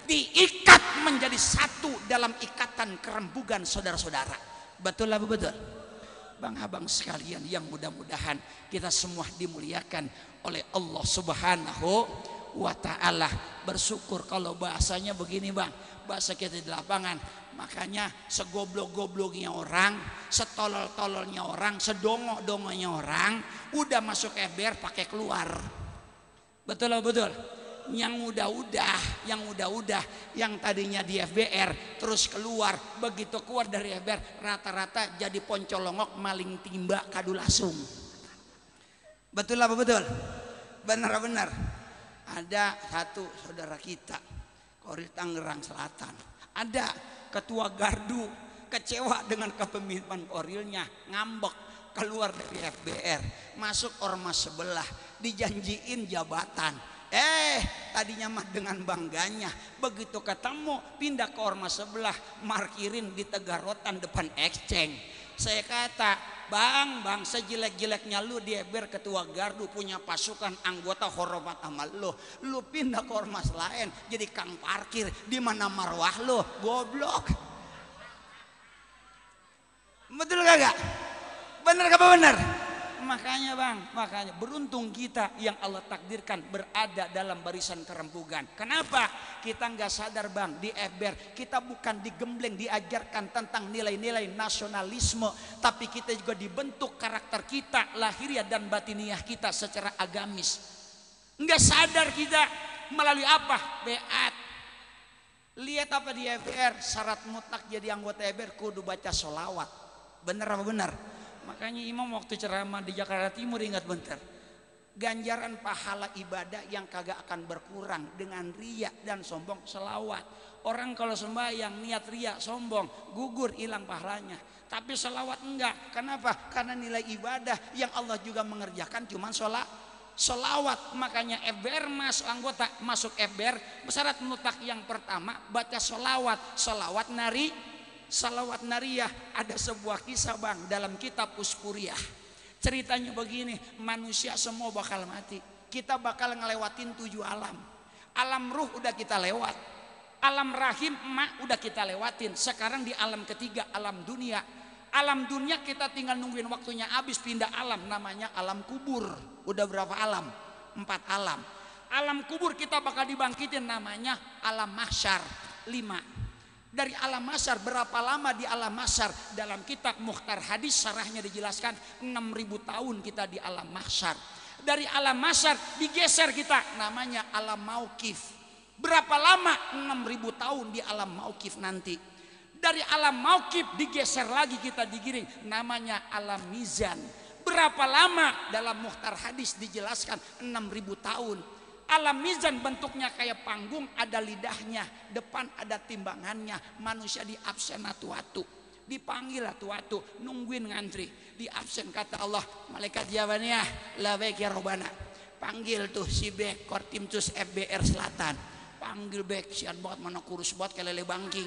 diikat menjadi satu dalam ikatan kerempugan saudara-saudara. Betul apa betul? Bang abang sekalian yang mudah-mudahan kita semua dimuliakan oleh Allah Subhanahu wa ta'ala. Bersyukur kalau bahasanya begini bang, bahasa kita di lapangan. Makanya segoblok-gobloknya orang, setolol-tololnya orang, sedongok-dongoknya orang, udah masuk F B R pakai keluar. Betul atau betul? Yang udah-udah, yang udah-udah, yang tadinya di F B R terus keluar, begitu keluar dari F B R rata-rata jadi poncolongok, maling timba, kadu lasung. Betul apa betul? Benar-benar. Ada satu saudara kita, Koril Tangerang Selatan, ada ketua gardu kecewa dengan kepemimpinan Korilnya, ngambek, keluar dari F B R, masuk ormas sebelah, dijanjiin jabatan. Eh, tadinya mah dengan bangganya, begitu ketemu pindah ke ormas sebelah, markirin di Tegarotan depan exchange. Saya kata, bang, bang, sejelek-jeleknya lu di F B R ketua gardu, punya pasukan anggota hormat sama lu, lu pindah ke ormas lain jadi kang parkir, di mana marwah lu, goblok. Betul kagak? Bener kagak bener? Makanya bang, makanya beruntung kita yang Allah takdirkan berada dalam barisan kerempugan. Kenapa? Kita nggak sadar bang, di F B R kita bukan digembleng diajarkan tentang nilai-nilai nasionalisme, tapi kita juga dibentuk karakter kita, lahiriah dan batiniah kita secara agamis. Nggak sadar kita melalui apa? Beat. Lihat apa di F B R, syarat mutlak jadi anggota F B R kudu baca sholawat. Bener apa bener? Makanya imam waktu ceramah di Jakarta Timur ingat bentar, ganjaran pahala ibadah yang kagak akan berkurang dengan riya dan sombong selawat. Orang kalau sembahyang niat riya sombong gugur hilang pahalanya, tapi selawat enggak. Kenapa? Karena nilai ibadah yang Allah juga mengerjakan cuman sholat selawat. Makanya F B R masuk anggota masuk F B R syarat mutlak yang pertama baca selawat. Selawat nari salawat nariyah. Ada sebuah kisah bang dalam kitab Uskuriah. Ceritanya begini, manusia semua bakal mati. Kita bakal ngelewatin tujuh alam. Alam ruh udah kita lewat, alam rahim emak udah kita lewatin. Sekarang di alam ketiga, alam dunia. Alam dunia kita tinggal nungguin waktunya habis pindah alam, namanya alam kubur. Udah berapa alam? Empat alam. Alam kubur kita bakal dibangkitin, namanya alam mahsyar. Lima. Dari alam mahsyar, berapa lama di alam mahsyar? Dalam kitab Mukhtar Hadis syarahnya dijelaskan enam ribu tahun kita di alam mahsyar. Dari alam masyar digeser kita, namanya alam mauqif. Berapa lama? enam ribu tahun di alam mauqif nanti. Dari alam mauqif digeser lagi kita digiring, namanya alam mizan. Berapa lama? Dalam muhtar hadis dijelaskan enam ribu tahun. Alam mizan bentuknya kayak panggung, ada lidahnya, depan ada timbangannya. Manusia di absen atu-atu, dipanggil atu-atu, nungguin ngantri, di absen. Kata Allah, malaikat jawabannya la baik ya robana, panggil tuh si Bek Kortimsus F B R Selatan, panggil Bek, sian banget mana kurus banget kayak lele bangking,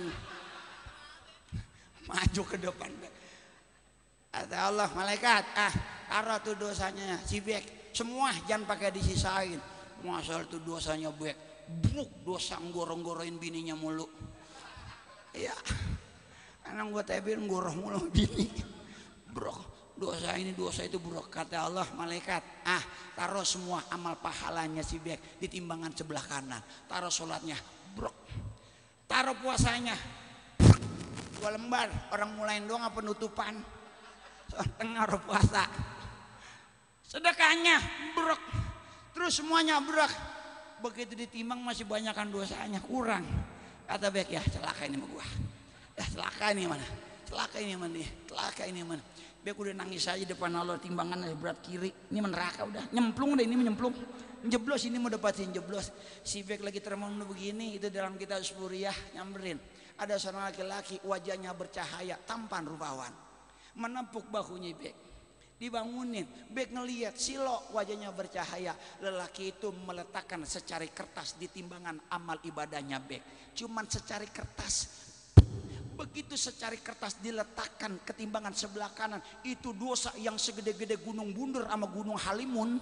maju ke depan Bek. Kata Allah, malaikat, ah taruh tuh dosanya si Bek, semua jangan pakai disisain. Masal tuh dosanya Bek, bruk, dosa nggorong-ngoroin bininya mulu. Iya, anak gua tebir nggoroh mulu bini. Brok, dosa ini dosa itu brok. Kata Allah, malaikat, ah taruh semua amal pahalanya si Bek di timbangan sebelah kanan. Taruh sholatnya, brok. Taruh puasanya, dua lembar. Orang mulain doang apa penutupan? Tengah puasa. Sedekahnya, brok. Terus semuanya berak. Begitu ditimbang masih banyakkan dosanya, kurang. Kata Bek, ya celaka ini sama gua. Ya celaka ini mana? Celaka ini mana? Celaka ini mana? Bek udah nangis aja depan Allah, timbangan berat kiri. Ini neraka udah. Nyemplung deh, ini menyemplung. Jeblos ini mau dapatin jeblos. Si Bek lagi termenung begini, itu dalam kitab Spuriyah nyamperin. Ada seorang laki-laki, wajahnya bercahaya, tampan rupawan. Menepuk bahunya Bek. Dibangunin, Bek ngelihat silo wajahnya bercahaya. Lelaki itu meletakkan secari kertas di timbangan amal ibadahnya Bek. Cuman secari kertas. Begitu secari kertas diletakkan ke timbangan sebelah kanan, itu dosa yang segede-gede gunung Bundur sama gunung Halimun.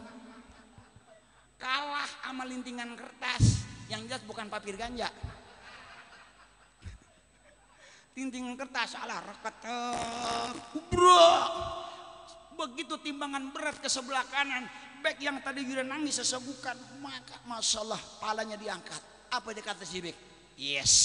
Kalah sama lintingan kertas. Yang jelas bukan papir ganja. Lintingan kertas salah rekat. Bro. Begitu timbangan berat ke sebelah kanan, Bek yang tadi juga nangis sesegukan, maka masalah palanya diangkat. Apa dia kata si Bek? Yes,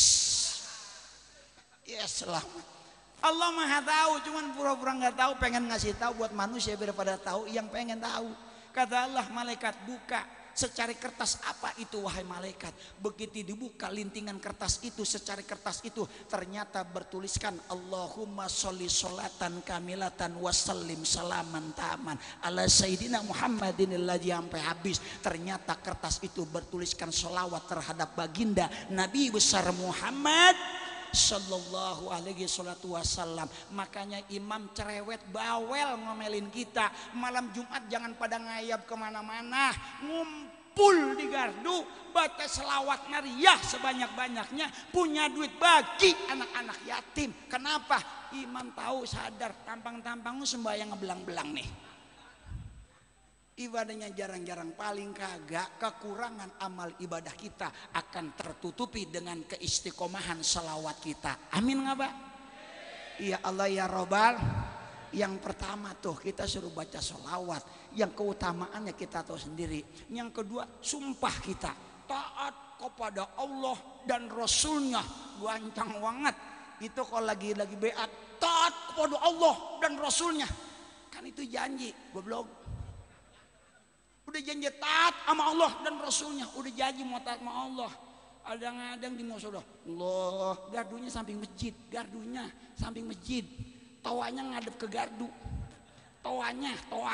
yes selamat. Allah maha tahu, cuman pura-pura nggak tahu, pengen ngasih tahu buat manusia biar pada tahu yang pengen tahu. Kata Allah, malaikat buka secari kertas. Apa itu wahai malaikat? Begitu dibuka lintingan kertas itu, secari kertas itu ternyata bertuliskan Allahumma sholli sholatan kamilatan wasallim salaman taman ala sayyidina Muhammadin alladzi sampai habis. Ternyata kertas itu bertuliskan sholawat terhadap baginda Nabi besar Muhammad sallallahu alaihi salatu wasallam. Makanya imam cerewet bawel ngomelin kita, malam Jumat jangan pada ngayap kemana-mana, ngumpul di gardu, baca selawat nariyah sebanyak-banyaknya, punya duit bagi anak-anak yatim. Kenapa? Imam tahu, sadar, tampang-tampang sembahyang ngebelang-belang nih, ibadahnya jarang-jarang, paling kagak kekurangan amal ibadah kita akan tertutupi dengan keistiqomahan selawat kita. Amin nggak Pak? Iya Allah ya Robbal. Yang pertama tuh kita suruh baca selawat, yang keutamaannya kita tahu sendiri. Yang kedua, sumpah kita taat kepada Allah dan Rasulnya, gancang banget. Itu kalau lagi lagi beat, taat kepada Allah dan Rasulnya, kan itu janji, goblok. Udah janji taat sama Allah dan Rasulnya, udah janji mau taat sama Allah. Adang-adang di musola, Allah, gardunya samping masjid, gardunya samping masjid, toanya ngadep ke gardu, toanya, toa,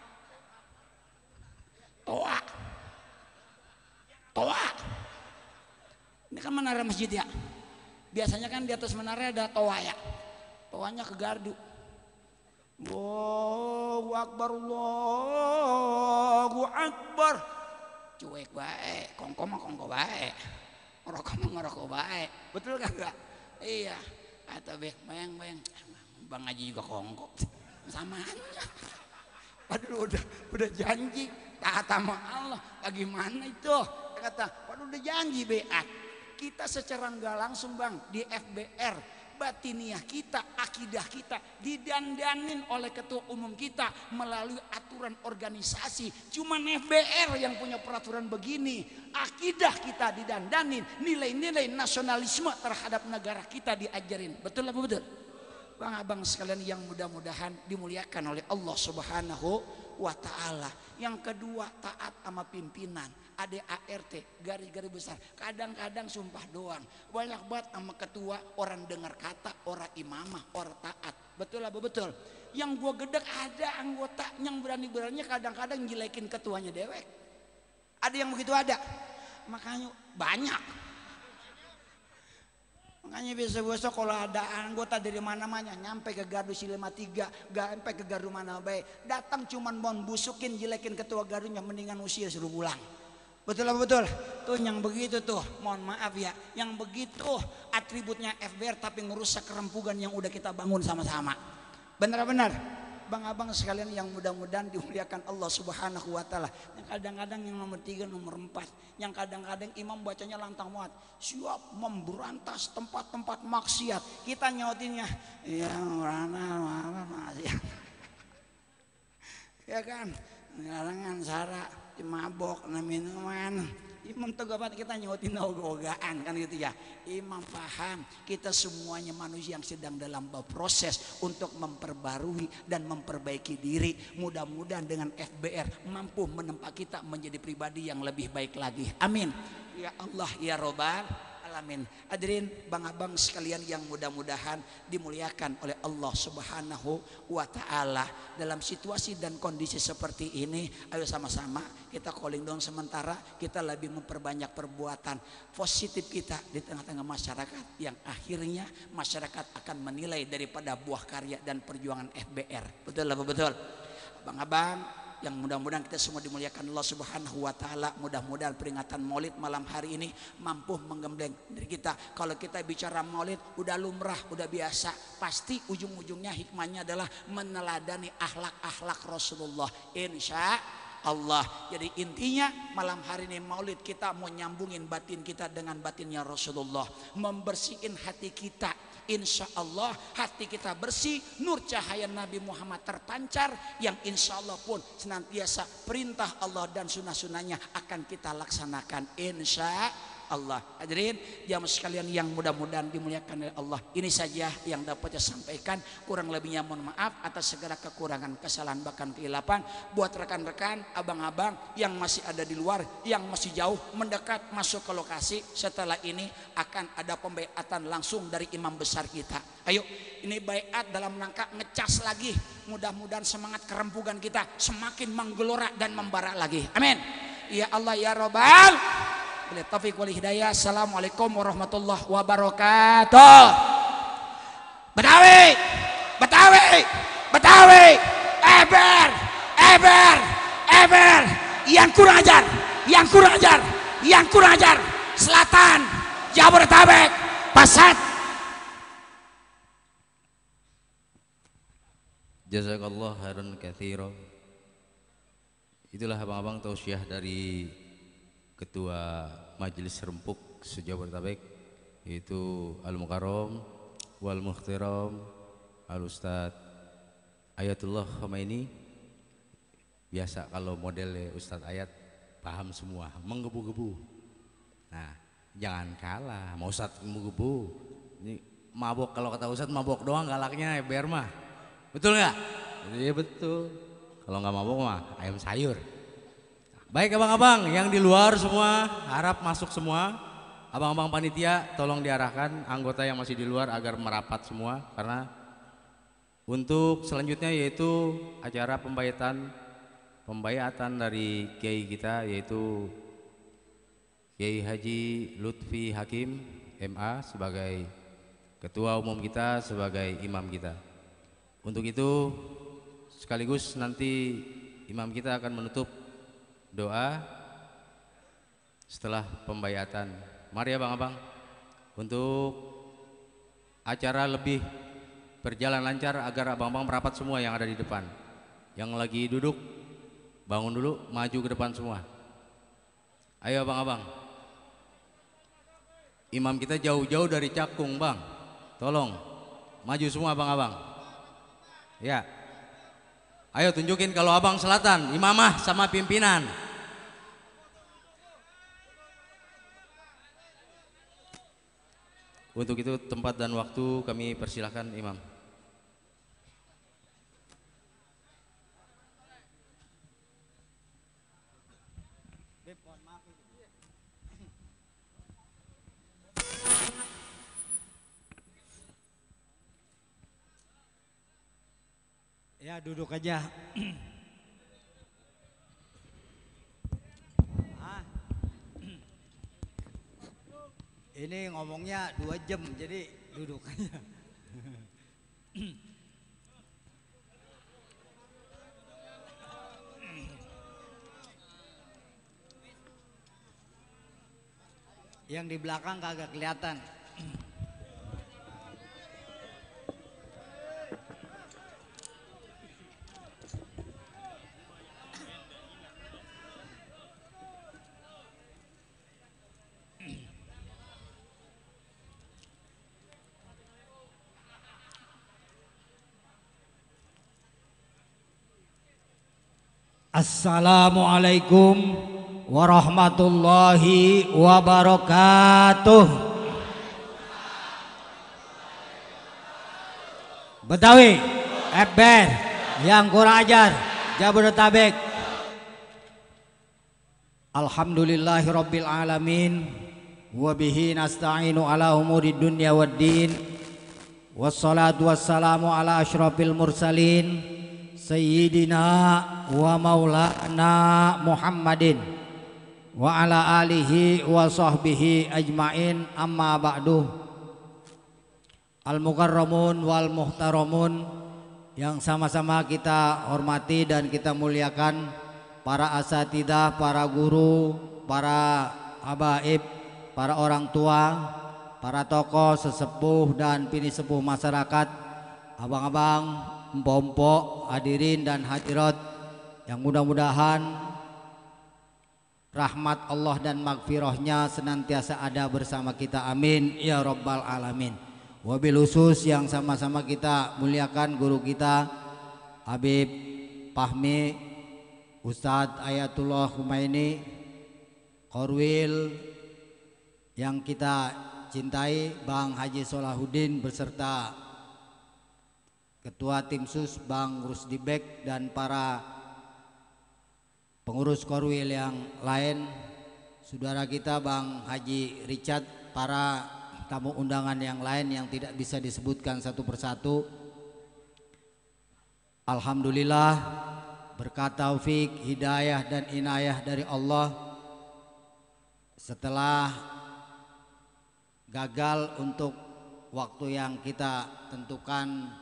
toa, toa. Ini kan menara masjid ya. Biasanya kan di atas menara ada toa ya, toanya ke gardu. Allahu Akbar, Allahu Akbar. Cuek baik, kongko mah kongko baik, ngerokok mah ngerokok baik. Betul kagak? Iya. Atau bek bayang bayang, Bang Haji juga kongko, sama aja. Waduh udah udah janji taat sama Allah. Bagaimana itu? Kata, waduh udah janji beat. Kita secara nggak langsung Bang di F B R, batiniah kita, akidah kita didandanin oleh ketua umum kita melalui aturan organisasi. Cuman F B R yang punya peraturan begini. Akidah kita didandanin, nilai-nilai nasionalisme terhadap negara kita diajarin. Betul apa betul? Bang abang sekalian yang mudah-mudahan dimuliakan oleh Allah Subhanahu wa ta'ala. Yang kedua taat sama pimpinan, A D A R T, garis-garis besar. Kadang-kadang sumpah doang, banyak banget sama ketua orang dengar kata, orang imamah, orang taat. Betul apa betul? Yang gua gedek ada anggota yang berani-beraninya kadang-kadang jelekin ketuanya dewek. Ada yang begitu ada. Makanya banyak. Makanya besok-besok kalau ada anggota dari mana-mana nyampe ke gardu Silema tiga, sampai ke gardu mana baik, datang cuman mau busukin jelekin ketua gardunya, mendingan usia suruh pulang. Betul apa betul? Tuh yang begitu tuh, mohon maaf ya, yang begitu atributnya F B R tapi ngerusak kerempugan yang udah kita bangun sama-sama. Benar-benar. Bang-abang sekalian yang mudah-mudahan dimuliakan Allah Subhanahu wa taala. Yang kadang-kadang yang nomor tiga, nomor empat, yang kadang-kadang imam bacanya lantang banget, siap memberantas tempat-tempat maksiat. Kita nyautinnya, ya mana maksiat. Ya kan? Ngarangan sara, mabok, minuman. Imam tegapat kita nyautin ogogaan kan gitu ya. Imam paham kita semuanya manusia yang sedang dalam proses untuk memperbarui dan memperbaiki diri. Mudah-mudahan dengan F B R mampu menempa kita menjadi pribadi yang lebih baik lagi. Amin. Ya Allah ya Robbal Alamin. Hadirin bang-abang sekalian yang mudah-mudahan dimuliakan oleh Allah Subhanahu wa taala. Dalam situasi dan kondisi seperti ini, ayo sama-sama kita calling down sementara, kita lebih memperbanyak perbuatan positif kita di tengah-tengah masyarakat yang akhirnya masyarakat akan menilai daripada buah karya dan perjuangan F B R. Betul apa betul? Bang-abang yang mudah-mudahan kita semua dimuliakan Allah Subhanahu wa taala. Mudah-mudahan peringatan Maulid malam hari ini mampu menggembleng diri kita. Kalau kita bicara Maulid udah lumrah, udah biasa, pasti ujung-ujungnya hikmahnya adalah meneladani akhlak-akhlak Rasulullah insya Allah. Jadi intinya malam hari ini Maulid kita mau nyambungin batin kita dengan batinnya Rasulullah, membersihin hati kita. Insya Allah hati kita bersih, nur cahaya Nabi Muhammad terpancar, yang insya Allah pun senantiasa perintah Allah dan sunnah-sunnahnya akan kita laksanakan insya Allah. Hadirin jamaah sekalian yang mudah-mudahan dimuliakan oleh Allah, ini saja yang dapat saya sampaikan. Kurang lebihnya mohon maaf atas segala kekurangan, kesalahan, bahkan kehilapan. Buat rekan-rekan, abang-abang yang masih ada di luar, yang masih jauh mendekat masuk ke lokasi, setelah ini akan ada pembaiatan langsung dari imam besar kita. Ayo, ini baiat dalam rangka ngecas lagi. Mudah-mudahan semangat kerempugan kita semakin menggelora dan membara lagi. Amin. Ya Allah ya Rabbal Bila taufiq wal hidayah. Assalamualaikum warahmatullahi wabarakatuh. Betawi, Betawi, Betawi, Eber, Eber, Eber. Yang kurang ajar, yang kurang ajar, yang kurang ajar. Selatan, Jabodetabek, Pasat. Jazakallah khairan katsira. Itulah abang-abang tausiah dari Ketua Majelis Rempuk se-Jabodetabek, yaitu Al-Mukarram wal Muhtaram Al-Ustadz Ayatullah Khomeini. Biasa kalau modelnya Ustadz Ayat paham semua, menggebu-gebu. Nah, jangan kalah, mau Ustadz menggebu. Ini mabok, kalau kata Ustadz mabok doang galaknya, biar mah. Betul nggak? Iya betul. Kalau nggak mabok mah ayam sayur. Baik abang-abang yang di luar semua, harap masuk semua. Abang-abang panitia tolong diarahkan anggota yang masih di luar agar merapat semua, karena untuk selanjutnya yaitu acara pembaiatan pembaiatan dari kiai kita, yaitu Kiai Haji Lutfi Hakim M A sebagai ketua umum kita, sebagai imam kita. Untuk itu sekaligus nanti imam kita akan menutup doa setelah pembaiatan. Mari abang-abang, untuk acara lebih berjalan lancar agar abang-abang merapat semua yang ada di depan. Yang lagi duduk bangun dulu, maju ke depan semua. Ayo abang-abang. Imam kita jauh-jauh dari Cakung bang, tolong maju semua abang-abang. Ya, ayo tunjukin kalau abang selatan, imamah sama pimpinan. Untuk itu tempat dan waktu kami persilahkan imam. Ya duduk aja. Ah. Ini ngomongnya dua jam jadi duduk aja. Yang di belakang kagak kelihatan. Assalamualaikum warahmatullahi wabarakatuh. Betawi, Eber, yang kurang ajar, Jabodetabek. Alhamdulillahirabbil alamin wa bihi nasta'inu ala umurid dunya waddin. Wassalatu wassalamu ala asyrafil mursalin Sayyidina wa maulana Muhammadin wa ala alihi wa sahbihi ajmain, amma ba'du. Al-mukarramun wal muhtaramun yang sama-sama kita hormati dan kita muliakan, para asatidah, para guru, para habaib, para orang tua, para tokoh, sesepuh dan pini sepuh masyarakat, abang-abang, empok-empok, hadirin dan hadirat yang mudah-mudahan rahmat Allah dan magfirahnya senantiasa ada bersama kita, amin ya rabbal alamin. Wabil khusus yang sama-sama kita muliakan guru kita Habib Fahmi Ustadz Ayatullah Humaini Korwil, yang kita cintai Bang Haji Solahuddin beserta Ketua Tim Sus Bang Rusdibek dan para pengurus Korwil yang lain, saudara kita Bang Haji Richard, para tamu undangan yang lain yang tidak bisa disebutkan satu persatu. Alhamdulillah berkat taufik, hidayah dan inayah dari Allah, setelah gagal untuk waktu yang kita tentukan,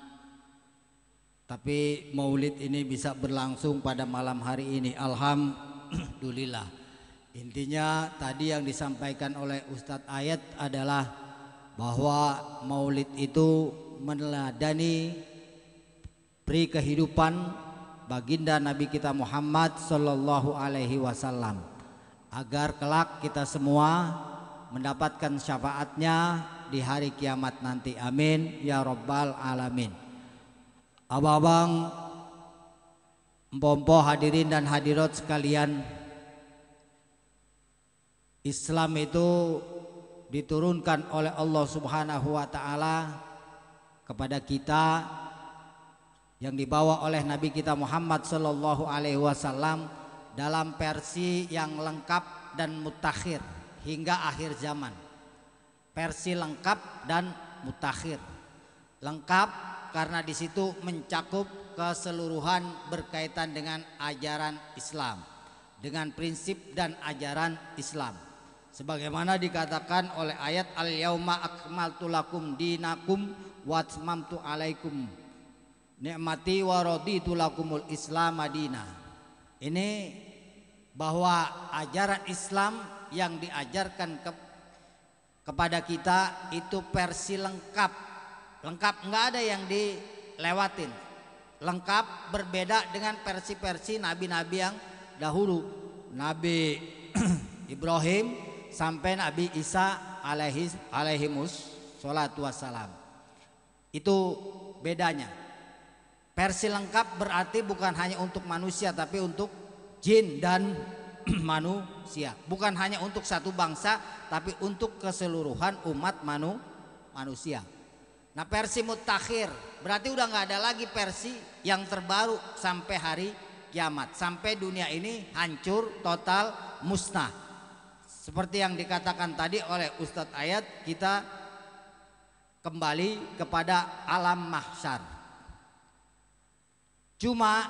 tapi maulid ini bisa berlangsung pada malam hari ini. Alhamdulillah. Intinya tadi yang disampaikan oleh Ustadz Ayat adalah bahwa maulid itu meneladani peri kehidupan baginda Nabi kita Muhammad Sallallahu Alaihi Wasallam, agar kelak kita semua mendapatkan syafaatnya di hari kiamat nanti, amin ya rabbal alamin. Abang-abang, empok-empok, hadirin dan hadirat sekalian, Islam itu diturunkan oleh Allah Subhanahu wa taala kepada kita, yang dibawa oleh Nabi kita Muhammad sallallahu alaihi wasallam dalam versi yang lengkap dan mutakhir hingga akhir zaman. Versi lengkap dan mutakhir. Lengkap karena di situ mencakup keseluruhan berkaitan dengan ajaran Islam, dengan prinsip dan ajaran Islam. Sebagaimana dikatakan oleh ayat al-yauma akmaltu lakum dinakum wa atmamtu alaikum ni'mati wa raditu lakumul Islam madina. Ini bahwa ajaran Islam yang diajarkan ke, kepada kita itu versi lengkap. Lengkap, nggak ada yang dilewatin. Lengkap, berbeda dengan versi-versi nabi-nabi yang dahulu. Nabi Ibrahim sampai Nabi Isa alaihi alaihimus sholatu wassalam. Itu bedanya. Versi lengkap berarti bukan hanya untuk manusia, tapi untuk jin dan manusia. Bukan hanya untuk satu bangsa, tapi untuk keseluruhan umat manu, manusia. Nah, versi mutakhir berarti udah nggak ada lagi versi yang terbaru sampai hari kiamat, sampai dunia ini hancur total musnah. Seperti yang dikatakan tadi oleh Ustadz Ayat, kita kembali kepada alam mahsyar. Cuma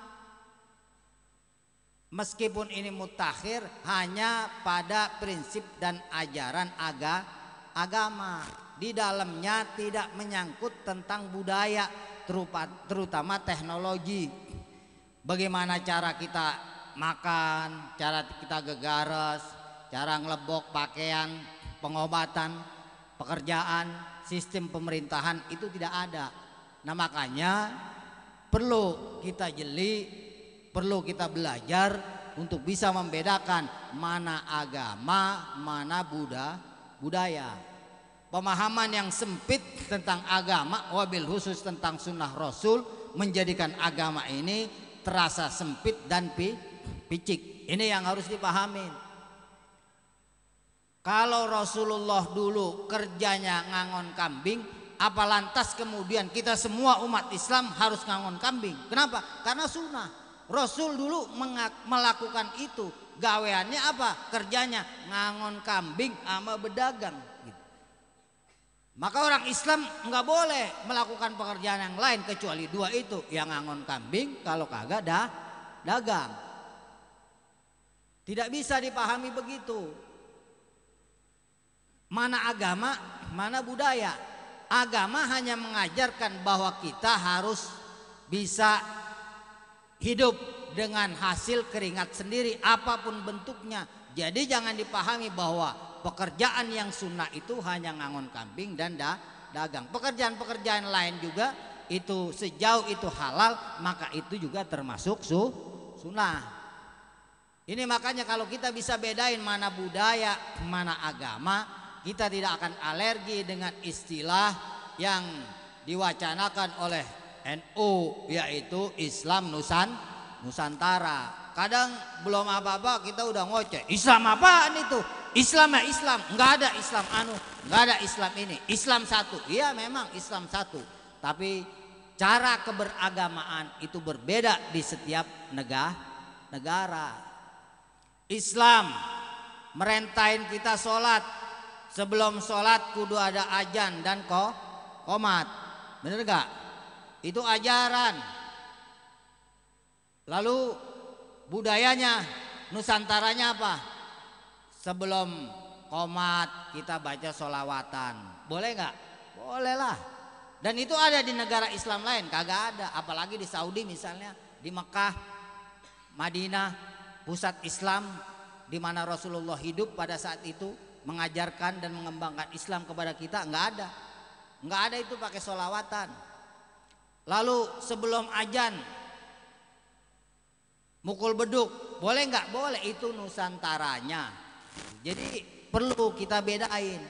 meskipun ini mutakhir, hanya pada prinsip dan ajaran aga, agama. Di dalamnya tidak menyangkut tentang budaya, terutama teknologi. Bagaimana cara kita makan, cara kita gegares, cara ngelebok pakaian, pengobatan, pekerjaan, sistem pemerintahan, itu tidak ada. Nah makanya perlu kita jeli, perlu kita belajar untuk bisa membedakan mana agama, mana buddha, budaya. Pemahaman yang sempit tentang agama, wabil khusus tentang sunnah Rasul, menjadikan agama ini terasa sempit dan pi, picik. Ini yang harus dipahami. Kalau Rasulullah dulu kerjanya ngangon kambing, apa lantas kemudian kita semua umat Islam harus ngangon kambing? Kenapa? Karena sunnah. Rasul dulu melakukan itu. Gaweannya apa? Kerjanya ngangon kambing sama bedagang. Gitu. Maka orang Islam nggak boleh melakukan pekerjaan yang lain kecuali dua itu, yang ngangon kambing, kalau kagak dah dagang. Tidak bisa dipahami begitu. Mana agama, mana budaya. Agama hanya mengajarkan bahwa kita harus bisa hidup dengan hasil keringat sendiri apapun bentuknya. Jadi jangan dipahami bahwa pekerjaan yang sunnah itu hanya ngangon kambing dan da, dagang. Pekerjaan-pekerjaan lain juga itu sejauh itu halal, maka itu juga termasuk su, sunnah. Ini makanya kalau kita bisa bedain mana budaya, mana agama, kita tidak akan alergi dengan istilah yang diwacanakan oleh N U, yaitu Islam Nusan, Nusantara. Kadang belum apa-apa kita udah ngoceh, Islam apaan itu? Islam ya Islam, nggak ada Islam anu, nggak ada Islam ini. Islam satu, iya memang Islam satu. Tapi cara keberagamaan itu berbeda di setiap negara. negara. Islam merentain kita sholat, sebelum sholat kudu ada ajan dan ko, qomat, bener gak? Itu ajaran. Lalu budayanya Nusantaranya apa? Sebelum qomat kita baca sholawatan, boleh gak? Boleh lah. Dan itu ada di negara Islam lain, kagak ada. Apalagi di Saudi misalnya, di Mekah, Madinah, pusat Islam di mana Rasulullah hidup pada saat itu, mengajarkan dan mengembangkan Islam kepada kita, nggak ada, nggak ada itu pakai sholawatan. Lalu sebelum ajan mukul beduk, boleh nggak? Boleh, itu Nusantaranya. Jadi perlu kita bedain.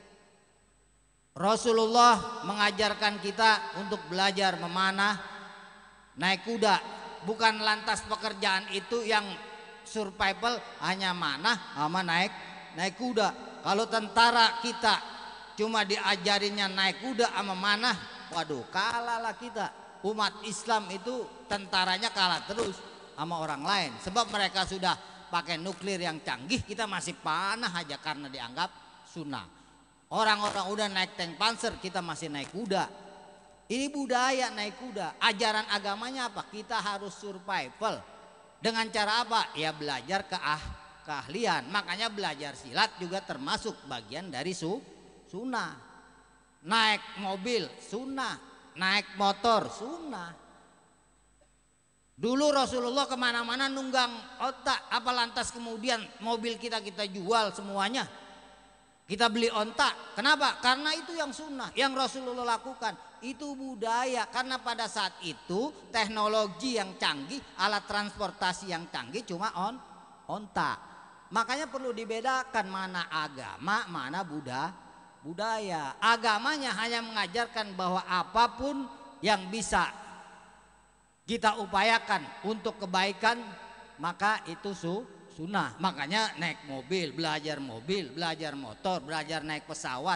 Rasulullah mengajarkan kita untuk belajar memanah, naik kuda. Bukan lantas pekerjaan itu yang survival hanya manah sama naik naik kuda. Kalau tentara kita cuma diajarinnya naik kuda sama manah, waduh kalah lah kita. Umat Islam itu tentaranya kalah terus sama orang lain. Sebab mereka sudah pakai nuklir yang canggih, kita masih panah aja karena dianggap sunnah. Orang-orang udah naik tank panser, kita masih naik kuda. Ini budaya naik kuda. Ajaran agamanya apa? Kita harus survival. Dengan cara apa? Ya belajar ke ah, keahlian. Makanya belajar silat juga termasuk bagian dari su, sunnah. Naik mobil sunnah, naik motor sunnah. Dulu Rasulullah kemana-mana nunggang otak. Apa lantas kemudian mobil kita kita jual semuanya? Kita beli onta. Kenapa? Karena itu yang sunnah, yang Rasulullah lakukan. Itu budaya. Karena pada saat itu teknologi yang canggih, alat transportasi yang canggih cuma on onta. Makanya perlu dibedakan mana agama, mana buddha, budaya. Agamanya hanya mengajarkan bahwa apapun yang bisa kita upayakan untuk kebaikan, maka itu su sunnah. Makanya naik mobil, belajar mobil, belajar motor, belajar naik pesawat,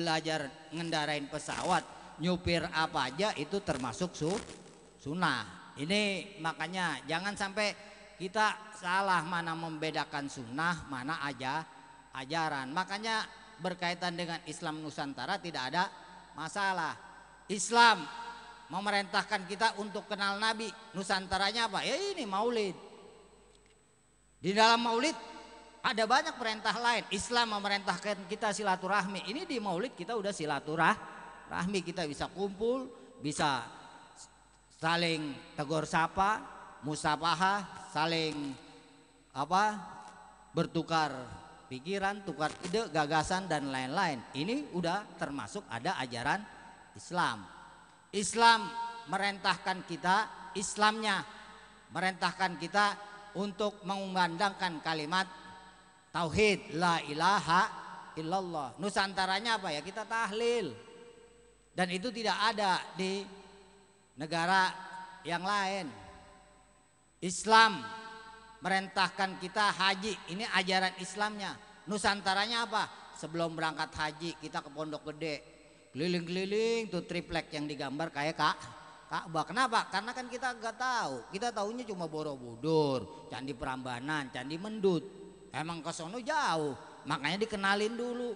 belajar ngendarain pesawat, nyupir apa aja itu termasuk su, sunnah. ini makanya jangan sampai kita salah mana membedakan sunnah, mana aja ajaran. Makanya berkaitan dengan Islam Nusantara tidak ada masalah. Islam memerintahkan kita untuk kenal Nabi. Nusantaranya apa? Ya ini maulid. Di dalam maulid ada banyak perintah lain. Islam memerintahkan kita silaturahmi. Ini di maulid kita udah silaturahmi. Kita bisa kumpul, bisa saling tegur sapa, musafahah, saling apa? Bertukar pikiran, tukar ide, gagasan dan lain-lain. Ini udah termasuk ada ajaran Islam. Islam merintahkan kita, Islamnya merintahkan kita untuk mengumandangkan kalimat tauhid la ilaha illallah. Nusantaranya apa ya? Kita tahlil. Dan itu tidak ada di negara yang lain. Islam merintahkan kita haji. Ini ajaran Islamnya. Nusantaranya apa? Sebelum berangkat haji kita ke Pondok Gede, keliling-keliling tuh triplek yang digambar kayak Kak Ka'bah. Kenapa? Karena kan kita nggak tahu. Kita tahunya cuma Borobudur, Candi Prambanan, Candi Mendut. Emang ke sono jauh, makanya dikenalin dulu.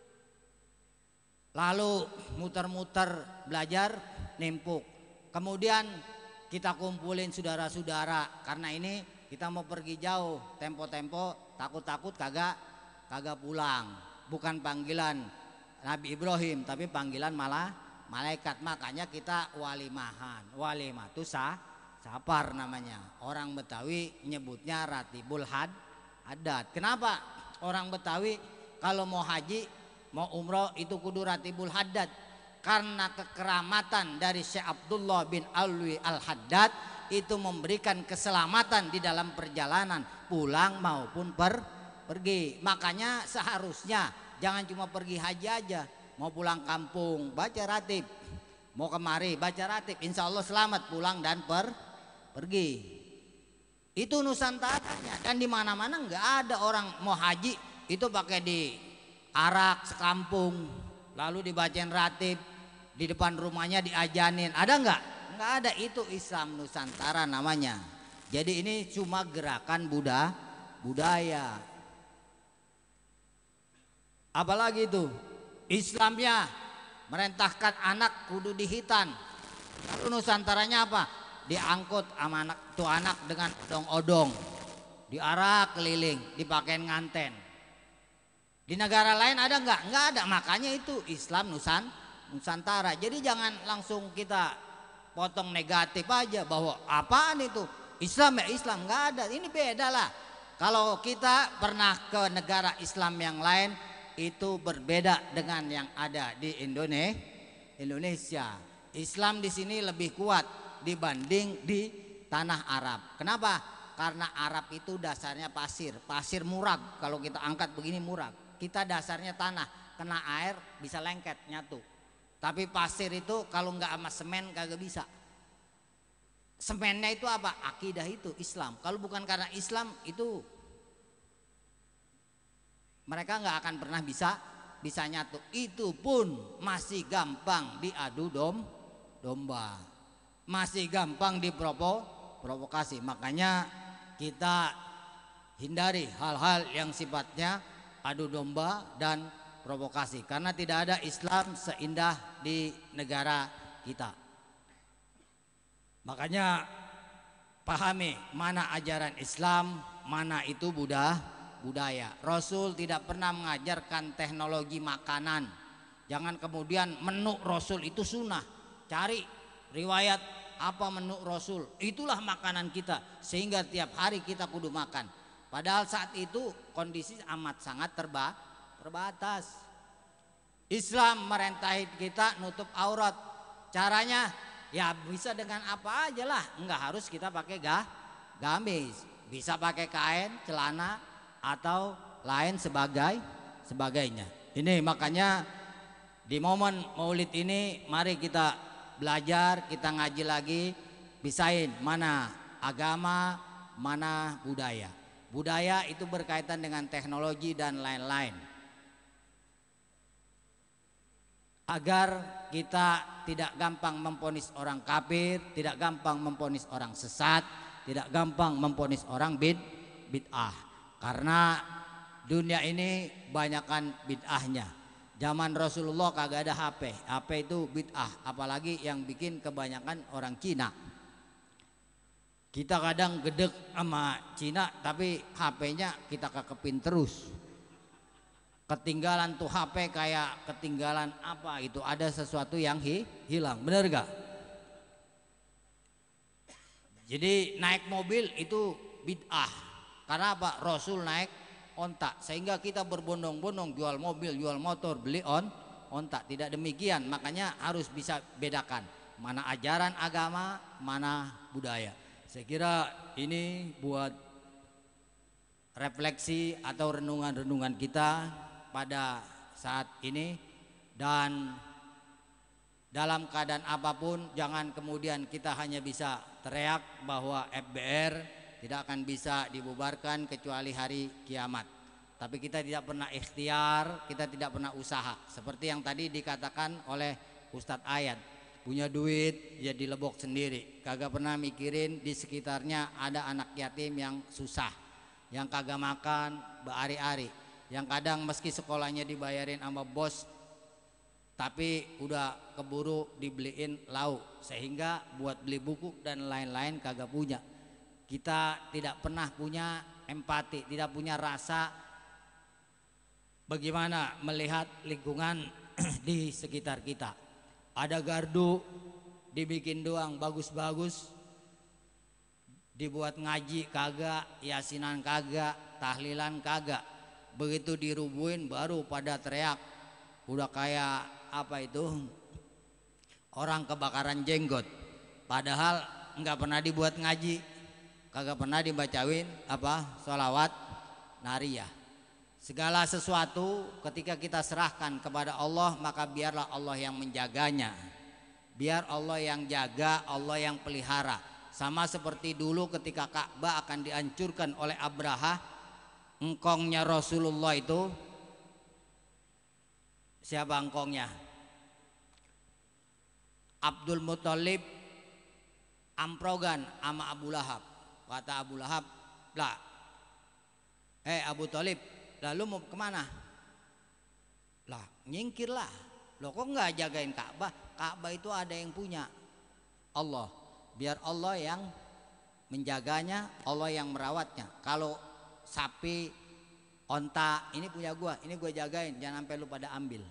Lalu muter-muter belajar nimpuk. Kemudian kita kumpulin saudara-saudara karena ini kita mau pergi jauh, tempo-tempo takut-takut kagak kagak pulang. Bukan panggilan Nabi Ibrahim tapi panggilan malah malaikat. Makanya kita walimahan. Walimah itu sah, sapar namanya. Orang Betawi nyebutnya ratibul had adat. Kenapa orang Betawi kalau mau haji, mau umroh itu kudu ratibul haddad? Karena kekeramatan dari Syekh Abdullah bin Alwi Al-Haddad itu memberikan keselamatan di dalam perjalanan pulang maupun per, pergi. Makanya seharusnya jangan cuma pergi haji aja, mau pulang kampung baca ratib, mau kemari baca ratib, insya Allah selamat pulang dan per, pergi. Itu nusantaranya. Dan di mana-mana nggak ada orang mau haji itu pakai di arak sekampung, lalu dibacain ratib, di depan rumahnya diajanin. Ada nggak? Nggak ada. Itu Islam Nusantara namanya. Jadi ini cuma gerakan Buddha, budaya. Apalagi itu Islamnya merintahkan anak kudu dihitan. Lalu Nusantaranya apa? Diangkut sama anak tuh anak dengan odong-odong, diarak keliling, dipakein nganten. Di negara lain ada nggak? Nggak ada. Makanya itu Islam Nusan, Nusantara. Jadi jangan langsung kita potong negatif aja bahwa apaan itu Islam ya Islam, nggak ada. Ini beda lah. Kalau kita pernah ke negara Islam yang lain itu berbeda dengan yang ada di Indonesia. Islam di sini lebih kuat dibanding di tanah Arab. Kenapa? Karena Arab itu dasarnya pasir, pasir murag. Kalau kita angkat begini murag. Kita dasarnya tanah, kena air bisa lengket nyatu. Tapi pasir itu kalau nggak sama semen kagak bisa. Semennya itu apa? Akidah itu Islam. Kalau bukan karena Islam itu mereka nggak akan pernah bisa bisa nyatu. Itu pun masih gampang diadu dom domba. Masih gampang diprovokasi. Makanya kita hindari hal-hal yang sifatnya adu domba dan provokasi, karena tidak ada Islam seindah di negara kita. Makanya pahami mana ajaran Islam, mana itu Buddha budaya. Rasul tidak pernah mengajarkan teknologi makanan. Jangan kemudian menu Rasul itu sunnah. Cari riwayat apa menu Rasul, itulah makanan kita, sehingga tiap hari kita kudu makan. Padahal saat itu kondisi amat sangat terba, terbatas. Islam merentahi kita nutup aurat. Caranya ya bisa dengan apa aja lah, nggak harus kita pakai gah, gamis, bisa pakai kain, celana atau lain sebagai sebagainya. Ini makanya di momen Maulid ini mari kita belajar, kita ngaji lagi, pisahin mana agama, mana budaya. Budaya itu berkaitan dengan teknologi dan lain-lain. Agar kita tidak gampang memponis orang kafir, tidak gampang memponis orang sesat, tidak gampang memponis orang bid bid'ah. Karena dunia ini banyakkan bid'ahnya. Zaman Rasulullah kagak ada H P. H P itu bid'ah, apalagi yang bikin kebanyakan orang Cina. Kita kadang gedek sama Cina tapi H P-nya kita kekepin terus. Ketinggalan tuh H P kayak ketinggalan apa itu, ada sesuatu yang hi, hilang, bener gak? Jadi naik mobil itu bid'ah. Karena apa? Rasul naik onta, sehingga kita berbondong-bondong jual mobil, jual motor, beli on onta. Tidak demikian, makanya harus bisa bedakan mana ajaran agama, mana budaya. Saya kira ini buat refleksi atau renungan-renungan kita pada saat ini. Dan dalam keadaan apapun jangan kemudian kita hanya bisa teriak bahwa F B R tidak akan bisa dibubarkan kecuali hari kiamat. Tapi kita tidak pernah ikhtiar, kita tidak pernah usaha. Seperti yang tadi dikatakan oleh Ustadz Ayat, punya duit ya dilebok sendiri, kagak pernah mikirin di sekitarnya ada anak yatim yang susah, yang kagak makan berhari-hari, yang kadang meski sekolahnya dibayarin sama bos tapi udah keburu dibeliin lauk, sehingga buat beli buku dan lain-lain kagak punya. Kita tidak pernah punya empati, tidak punya rasa bagaimana melihat lingkungan di sekitar kita. Ada gardu dibikin doang bagus-bagus, dibuat ngaji kagak, yasinan kagak, tahlilan kagak. Begitu dirubuhin baru pada teriak, udah kayak apa itu, orang kebakaran jenggot. Padahal nggak pernah dibuat ngaji, kagak pernah dibacain apa sholawat nariyah. Segala sesuatu ketika kita serahkan kepada Allah, maka biarlah Allah yang menjaganya. Biar Allah yang jaga, Allah yang pelihara. Sama seperti dulu ketika Ka'bah akan dihancurkan oleh Abraha, engkongnya Rasulullah itu, siapa engkongnya? Abdul Muthalib amprogan sama Abu Lahab. Kata Abu Lahab, lah, eh Abu Thalib, lalu mau kemana? Lah nyingkir lah. Loh kok nggak jagain Ka'bah? Ka'bah itu ada yang punya, Allah. Biar Allah yang menjaganya, Allah yang merawatnya. Kalau sapi, onta, ini punya gua, ini gua jagain, jangan sampai lu pada ambil.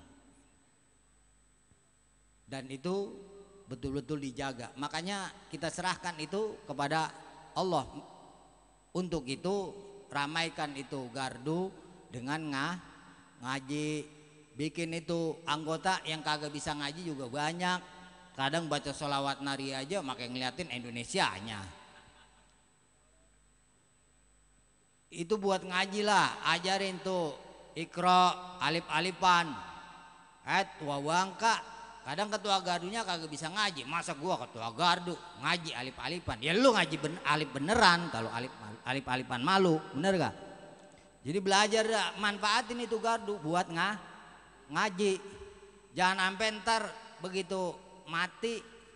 Dan itu betul-betul dijaga. Makanya kita serahkan itu kepada Allah. Untuk itu ramaikan itu gardu dengan ngah, ngaji, bikin itu anggota yang kagak bisa ngaji juga banyak. Kadang baca sholawat nari aja makai ngeliatin Indonesianya. Itu buat ngaji lah, ajarin tuh ikro, alif-alifan. Eh tua bangka, kadang ketua gardunya kagak bisa ngaji. Masa gua ketua gardu ngaji alif-alifan? Ya lu ngaji ben, alif beneran, kalau alif alif-alifan malu, bener gak? Jadi belajar dah, manfaatin itu gardu buat ngah, ngaji. Jangan sampai ntar begitu mati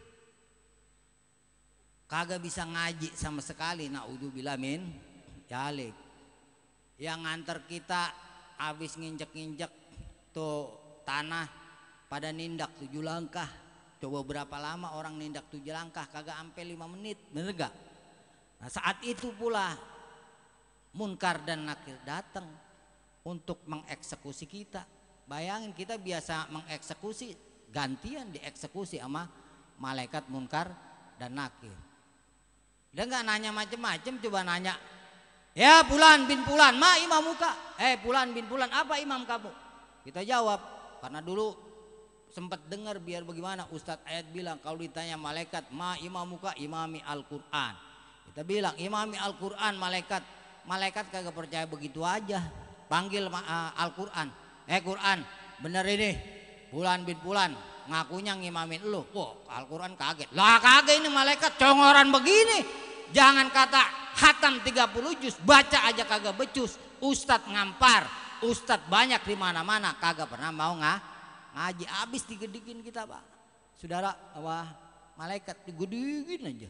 kagak bisa ngaji sama sekali. Naudzubillah min dzalik. Yang nganter kita habis nginjek-nginjek tuh tanah pada nindak tujuh langkah. Coba berapa lama orang nindak tujuh langkah, kagak sampai lima menit, bener gak? Nah saat itu pula munkar dan nakir datang untuk mengeksekusi kita. Bayangin kita biasa mengeksekusi, gantian dieksekusi sama malaikat munkar dan nakir. Dia nggak nanya macem-macem, coba nanya, ya Fulan bin Fulan, ma imam muka. Eh Fulan bin Fulan, apa imam kamu? Kita jawab, karena dulu sempat dengar biar bagaimana Ustadz Ayat bilang kalau ditanya malaikat, ma imam muka, imami Al-Quran. Kita bilang imami Al-Quran, malaikat. Malaikat kagak percaya begitu aja. Panggil uh, Al-Quran. Eh Quran, bener ini Fulan bin Fulan ngakunya ngimamin lu. Wah Al-Quran kaget. Lah kagak, ini malaikat congoran begini. Jangan kata hatam tiga puluh juz, baca aja kagak becus. Ustadz ngampar, ustadz banyak di mana-mana kagak pernah mau ngah, ngaji. Habis digedikin kita Pak. saudara, wah malaikat digedegin aja.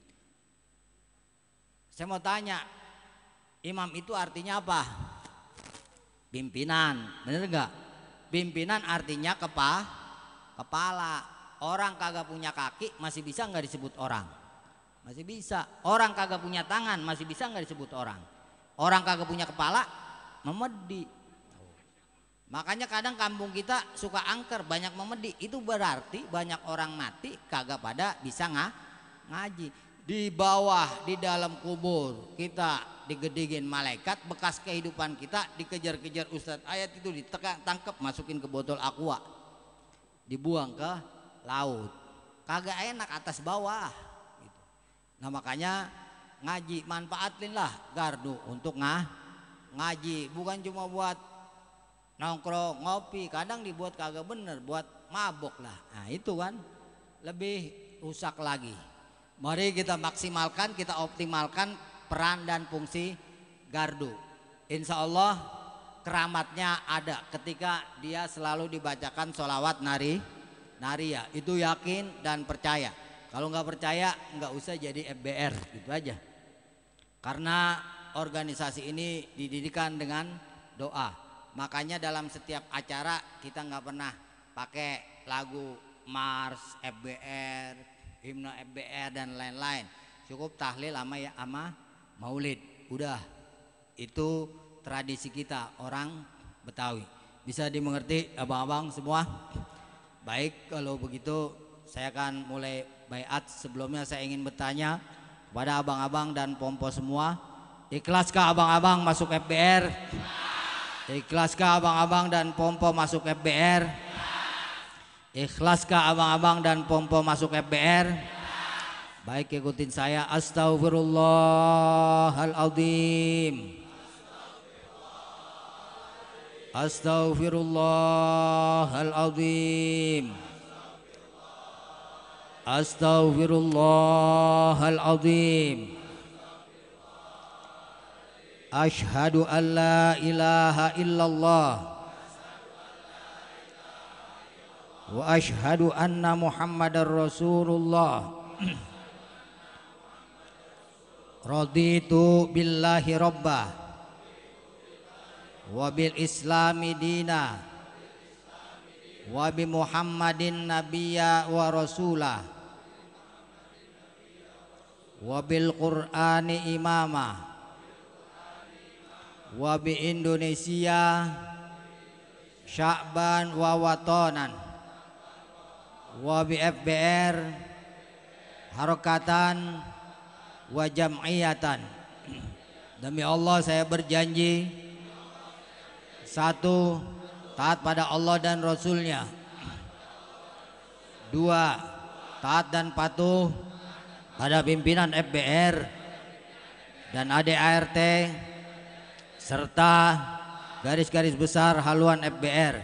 Saya mau tanya, imam itu artinya apa? Pimpinan, bener nggak? Pimpinan artinya kepa, kepala. Orang kagak punya kaki masih bisa nggak disebut orang? Masih bisa. Orang kagak punya tangan masih bisa nggak disebut orang? Orang kagak punya kepala memedi. Makanya kadang kampung kita suka angker, banyak memedi. Itu berarti banyak orang mati kagak pada bisa nga, ngaji. Di bawah, di dalam kubur kita digedegin malaikat, bekas kehidupan kita dikejar-kejar Ustadz Ayat itu ditangkap, masukin ke botol aqua, dibuang ke laut. Kagak enak atas bawah gitu. Nah makanya ngaji, manfaatin lah gardu untuk ngah, ngaji. Bukan cuma buat nongkrong ngopi, kadang dibuat kagak bener, buat mabok lah. Nah itu kan lebih rusak lagi. Mari kita maksimalkan, kita optimalkan peran dan fungsi gardu. Insya Allah keramatnya ada ketika dia selalu dibacakan sholawat nari naria. Itu yakin dan percaya. Kalau nggak percaya nggak usah jadi F B R, gitu aja. Karena organisasi ini didirikan dengan doa. Makanya dalam setiap acara kita nggak pernah pakai lagu Mars, F B R, himne F B R dan lain-lain. Cukup tahlil sama ya ama maulid. Udah, itu tradisi kita orang Betawi. Bisa dimengerti abang-abang semua? Baik, kalau begitu saya akan mulai baiat. Sebelumnya saya ingin bertanya kepada abang-abang dan pompo semua, ikhlaskah abang-abang masuk F B R? Ikhlaskah abang-abang dan pompo masuk F B R? Ikhlaskah abang-abang dan pompo masuk F B R? Baik, ikutin saya. Astaghfirullahaladzim. Astaghfirullahaladzim. Astaghfirullahaladzim. Ashhadu an la ilaha illallah wa ashhadu anna Muhammadar Rasulullah. Raditu billahi rabbah wa bil islami dina wa bi Muhammadin nabiyya wa rasulah wa bil Qur'ani imama wa bi Indonesia sya'ban wa watonan wa bi F B R harokatan wa jam'iyatan. Demi Allah saya berjanji, satu, taat pada Allah dan Rasulnya. Dua, taat dan patuh pada pimpinan F B R dan A D A R T serta garis-garis besar haluan F B R.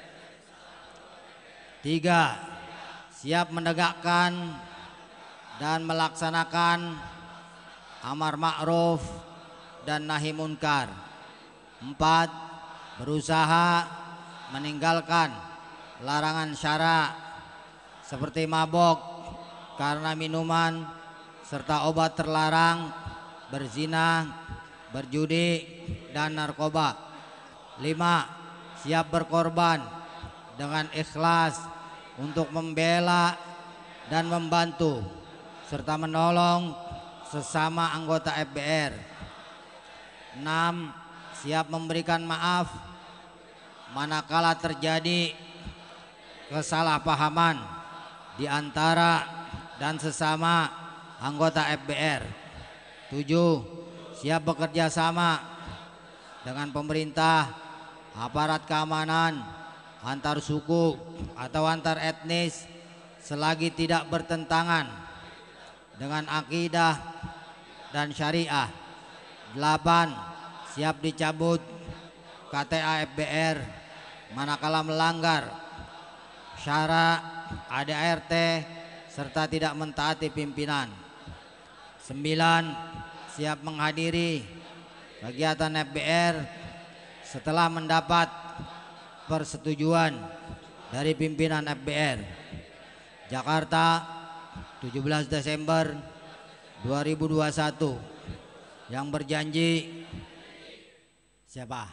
Tiga, siap menegakkan dan melaksanakan amar ma'ruf dan nahi munkar. Empat, berusaha meninggalkan larangan syara seperti mabok karena minuman serta obat terlarang, berzina, berjudi dan narkoba. Lima, siap berkorban dengan ikhlas untuk membela dan membantu serta menolong sesama anggota F B R. Enam, siap memberikan maaf manakala terjadi kesalahpahaman di antara dan sesama anggota F B R. Tujuh, siap bekerja sama dengan pemerintah, aparat keamanan, antar suku atau antar etnis selagi tidak bertentangan dengan akidah dan syariah. Delapan, siap dicabut K T A F B R manakala melanggar syara A D A R T serta tidak mentaati pimpinan. Sembilan, siap menghadiri kegiatan F B R setelah mendapat persetujuan dari pimpinan F B R. Jakarta tujuh belas Desember dua ribu dua puluh satu. Yang berjanji siapa?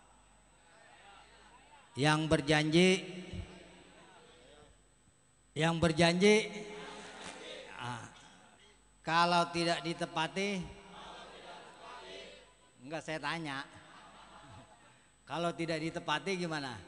Yang berjanji Yang berjanji ah, kalau tidak ditepati, enggak saya tanya. Kalau tidak ditepati gimana?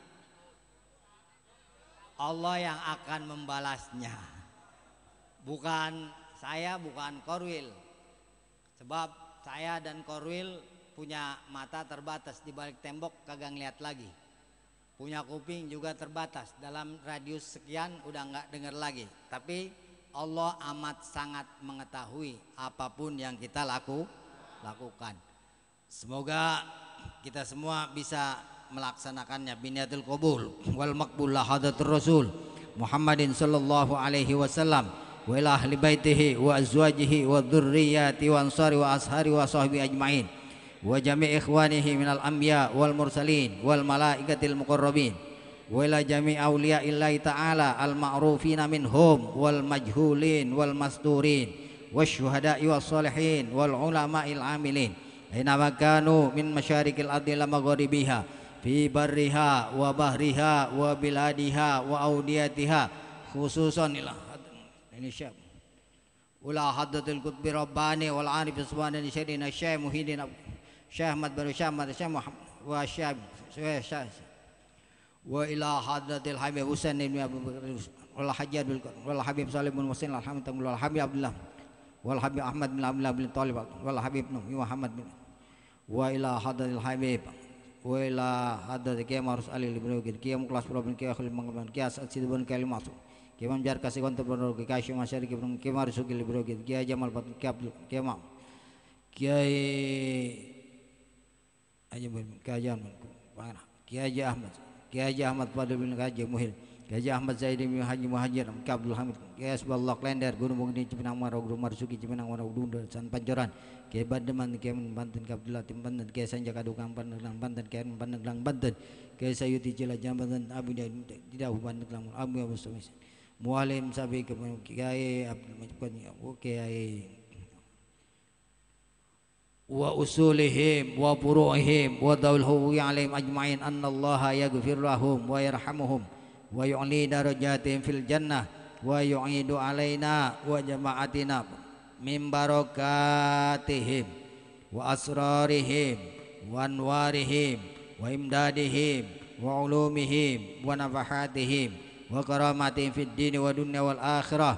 Allah yang akan membalasnya. Bukan saya, bukan Korwil. Sebab saya dan Korwil punya mata terbatas, di balik tembok kagak ngeliat lagi. Punya kuping juga terbatas, dalam radius sekian udah nggak dengar lagi. Tapi Allah amat sangat mengetahui apapun yang kita laku, lakukan. Semoga kita semua bisa melaksanakannya biniatul qabul wal maqbul la hadatur rasul Muhammadin sallallahu alaihi wasallam wa ila ahli baitihi wa azwajihi wa dzurriyyati wa ansari wa ashari wa sahbi ajmain wa jami' ikhwanihi minal anbiya wal mursalin wal malaikatil muqarrabin wa ila jami' awliya'illahi ta'ala al ma'rufina minhum wal majhulin wal masturin wasyuhada'i was salihin wal ulama'il amilin aina makanu min masyarikil ardi la magharibiha fi barriha wa bahriha wa biladiha wa audiyatiha khususan ila ini syekh ula haddatul qutbi rabbani wal arif subhanahu sayyidina syekh muhyiddin Syekh Ahmad bin Syekh Ahmad Syekh Muhammad wa Syekh Syekh wa ila hadratil Habib Husain bin wal Hajjaj wal Habib Salim bin Husain alhamdulillah wal Habib Abdullah wal Habib Ahmad bin Abdullah bin Thalib wal Habib Muhammad bin wa ila hadratil Habib wa ila hadratil Kiai Marus Ali bin Kiai Muklas bin Kiai Khalil Mangban Kiai Asad bin Kiai Masud Kiai Mamjar Kasih Kontor bin Kiai Syekh Masyari bin Kiai Marzuki bin Kiai Jamal bin Kiai Abdul Kiai Mam Kiai Aja Kiai Ahmad Kiai Ahmad Kiai Ahmad Fadil bin Haji Muhil Kiai Ahmad Zaidi bin Haji Muhajir Kiai Abdul Hamid Kiai Asballah Klender Gunung Bungdi Cipinang Marau Gunung Marsuki Cipinang Marau Dunda San Pancoran Kiai Bandeman Kiai Banten Kiai Abdullah Tim Banten Kiai Sanjak Adukang Pandeglang Banten Kiai Pandeglang Banten Kiai Sayuti Cilacap Banten Abu Tidak Pandeglang Abu Abu Samis Mualim Sabi Kiai Abdul Majid Kiai wa usulihim wa furu'ihim wa dawil huwi alaihim ajma'in anna allaha yaghfir lahum wa yarhamuhum wa yu'li darajatihim fil jannah wa yu'idu alaina wa jama'atina min barakatihim wa asrarihim wa anwarihim wa imdadihim wa ulumihim wa nafahatihim wa karamatihim fid dini wa dunya wal akhirah.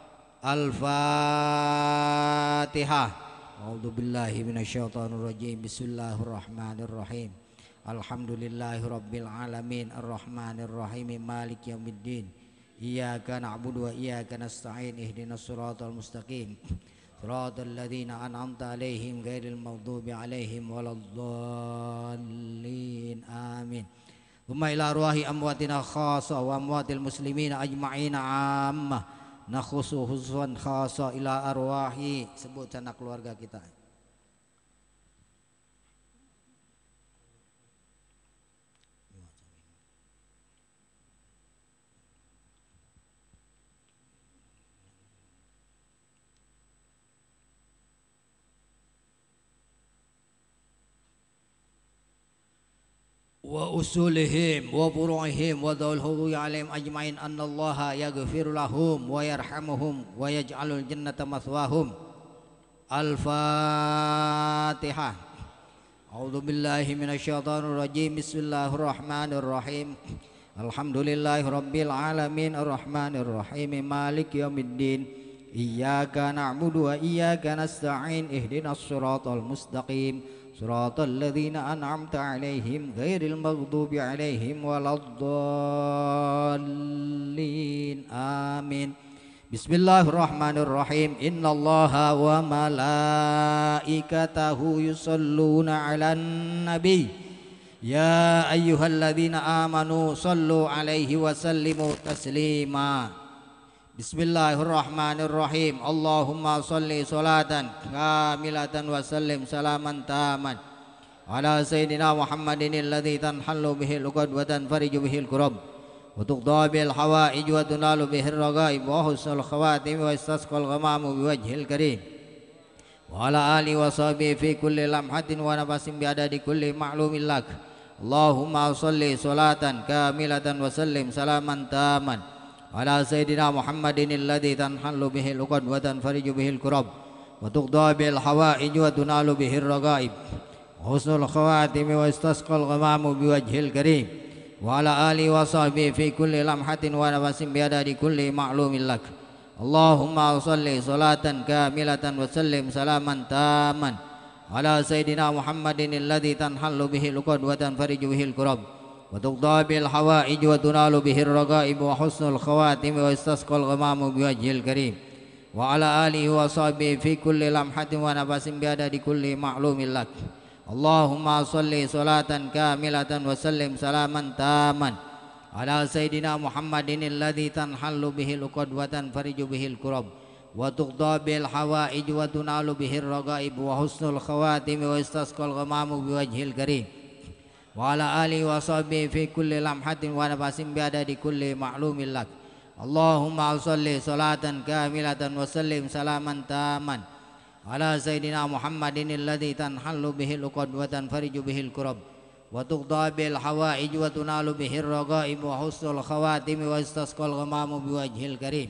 Al-Fatihah. A'udzu billahi minasyaitonir rajim. Bismillahirrahmanirrahim. Alhamdulillahirabbil alamin arrahmanir rahim maliki yaumiddin. Iyyaka na'budu wa iyyaka nasta'in ihdinas siratal mustaqim. Siratal ladzina an'amta 'alaihim ghairil maghdubi 'alaihim waladdallin. Amin. Tsumma ila arwahi amwatina khassa wa amwatil muslimina ajma'ina 'ammah. Nakhusu khususan khasa ila arwahi, sebut sanak keluarga kita. Wa usulihim wa furu'ihim wa dhul huwi alaihim ajma'in annallaha yaghfiru lahum wa yarhamuhum wa yaj'alul jannata mathwahum. Al-Fatihah. A'udzu billahi minasyaitonir rajim. Bismillahirrahmanirrahim. Alhamdulillahirabbil alamin arrahmanir rahim maliki yaumiddin. Iyyaka na'budu wa iyyaka nasta'in ihdinas siratal mustaqim. Siratal ladzina an'amta 'alaihim ghairil maghdubi 'alaihim waladdallin. Amin. Bismillahirrahmanirrahim. Innallaha wa malaikatahu yusholluna 'alan nabi. Ya ayyuhalladzina amanu shallu 'alaihi wa sallimu taslima. Bismillahirrahmanirrahim. Allahumma sholli sholatan kamilatan wa sallim salaman taman ala sayyidina Muhammadin alladzi tanhallu bihil uqad wa tanfariju bihil kurab وتقضى به الحوائج وتنال به الرغائب وحسن الخواتم ويستسقى الغمام بوجه الكريم وعلى آله وصحبه في كل لمحة ونفس بعدد كل معلوم لك اللهم صل صلاة كاملة وسلم سلاما تاما على سيدنا محمد الذي تنحل به العقد وتنفرج به الكرب وتقضى به الحوائج وتنال به الرغائب وحسن الخواتم ويستسقى الغمام بوجه الكريم وعلى آله وصحبه في كل لمحة ونفس بعدد كل معلوم لك اللهم صل صلاة كاملة وسلم سلاما تاما على سيدنا محمد الذي تنحل به العقد وتنفرج به الكرب وتقضى به الحوائج وتنال به الرغائب وحسن الخواتم ويستسقى الغمام بوجه الكريم وعلى آله وصحبه في كل لمحة ونفس بعدد كل معلوم لك اللهم صل صلاة كاملة وسلم سلاما تاما على سيدنا محمد الذي تنحل به العقد وتنفرج به الكرب وتقضى به الحوائج وتنال به الرغائب وحسن الخواتم ويستسقى الغمام بوجه الكريم وعلى آله وصحبه في كل لمحة ونفس بعدد كل معلوم لك اللهم صل صلاة كاملة وسلم سلاما تاما على سيدنا محمد الذي تنحل به العقد وتنفرج به الكرب وتقضى به الحوائج وتنال به الرغائب وحسن الخواتم ويستسقى الغمام بوجه الكريم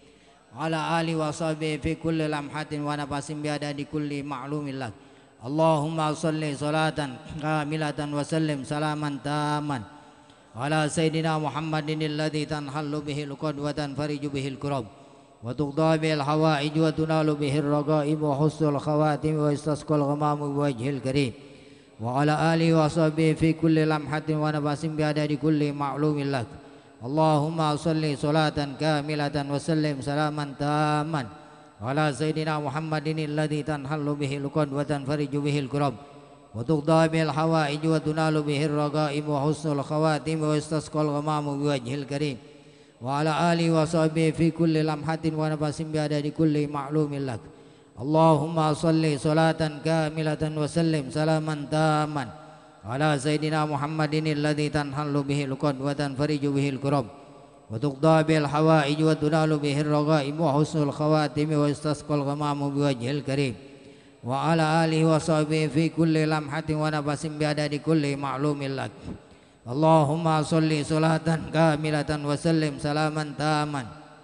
وعلى آله وصحبه في كل لمحة ونفس بعدد كل معلوم لك اللهم صل صلاة كاملة وسلم سلاما تاما على سيدنا محمد الذي تنحل به العقد وتنفرج به الكرب وتقضى به الحوائج وتنال به الرغائب وحسن الخواتم ويستسقى الغمام بوجه الكريم وعلى آله وصحبه في كل لمحة ونفس بعدد كل معلوم لك اللهم صل صلاة كاملة وسلم سلاما تاما على سيدنا محمد الذي تنحل به العقد وتنفرج به الكرب وتقضى به الحوائج وتنال به الرغائب وحسن الخواتم ويستسقى الغمام بوجه الكريم وعلى آله وصحبه في كل لمحة ونفس بعدد كل معلوم لك اللهم صل صلاة كاملة وسلم سلاما تاما على سيدنا محمد الذي تنحل به العقد وتنفرج به الكرب وتقضى به الحوائج وتنال به الرغائب وحسن الخواتم ويستسقى الغمام بوجه الكريم وعلى آله وصحبه في كل لمحة ونفس بعدد كل معلوم لك اللهم صل صلاة كاملة وسلم سلاما تاما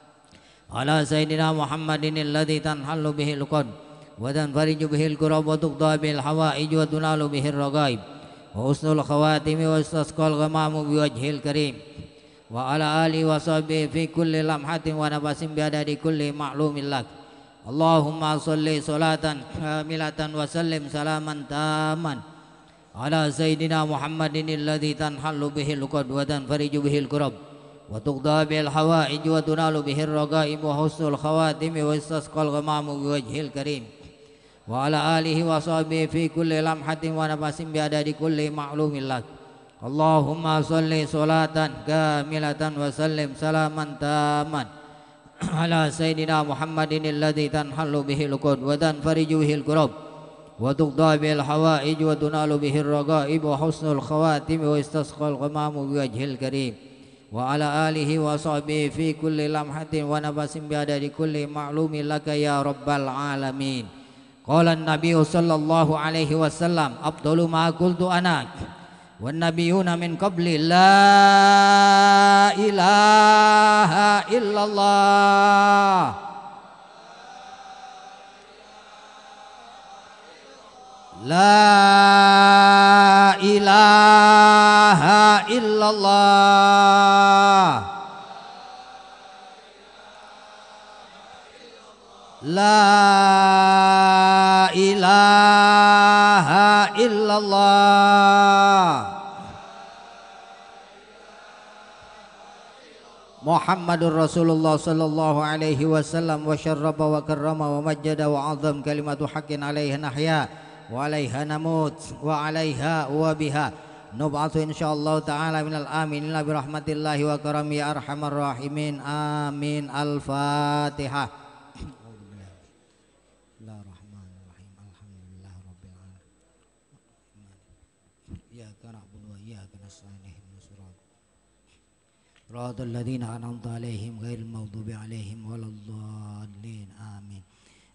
على سيدنا محمد الذي تنحل به العقد وتنفرج به الكرب وتقضى به الحوائج وتنال به الرغائب وحسن الخواتم ويستسقى الغمام بوجه الكريم وعلى آله وصحبه في كل لمحة ونفس بعدد كل معلوم لك اللهم صل صلاة كاملة وسلم سلاما تاما على سيدنا محمد الذي تنحل به العقد وتنفرج به الكرب وتقضى به الحوائج وتنال به الرغائب وحسن الخواتم ويستسقى الغمام بوجه الكريم وعلى آله وصحبه في كل لمحة ونفس بعدد كل معلوم لك اللهم صل صلاة كاملة وسلم سلاما تاما على سيدنا محمد الذي تنحل به العقد وتنفرج به الكرب وتقضى به الحوائج وتنال به الرغائب وحسن الخواتم ويستسقى الغمام بوجه الكريم وعلى آله وصحبه في كل لمحة ونفس بعدد كل معلوم لك يا رب العالمين قال النبي صلى الله عليه وسلم أفضل ما قلت أنا والنبيون من قبل لا إله إلا الله لا إله إلا الله لا إله إلا الله محمد رسول الله صلى الله عليه وسلم وشرف وكرم ومجد وعظم كلمة حق عليه نحيا وعليها نموت وعليها وبها نبعث إن شاء الله تعالى من الآمنين برحمة الله وكرم يا أرحم الراحمين آمين الفاتحة Shiratal ladzina an'amta 'alaihim ghairil maghdubi 'alaihim waladdallin. Amin.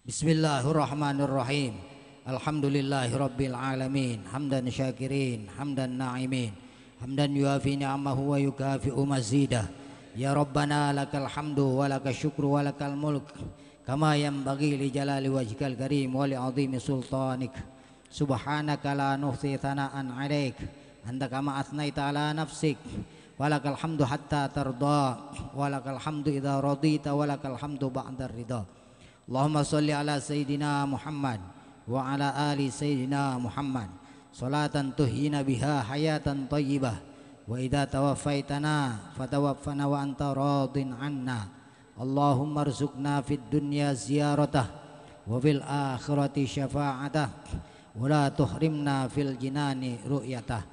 Bismillahirrahmanirrahim. Alhamdulillahirabbil alamin. Hamdan syakirin, hamdan na'imin. Hamdan yuafi ni'amahu wa yukafi'u mazidah. Ya Rabbana lakal hamdu wa lakal syukru wa lakal mulk kama yanbaghi li jalali wajhikal karim wa li 'azimi sultanik. Subhanaka la nuhsi thana'an 'alaik anta kama athnaita ala nafsik. Walakal hamdu hatta tarda, walakal hamdu idza radita, walakal hamdu ba'da ridha. Allahumma shalli ala sayyidina Muhammad wa ala ali sayyidina Muhammad salatan tuhyina biha hayatan thayyibah wa idza tawaffaitana fatawaffana wa anta radin anna. Allahumma arzuqna fid dunya ziyaratah wa fil akhirati syafa'atah wa la tuhrimna fil jinani ru'yatah.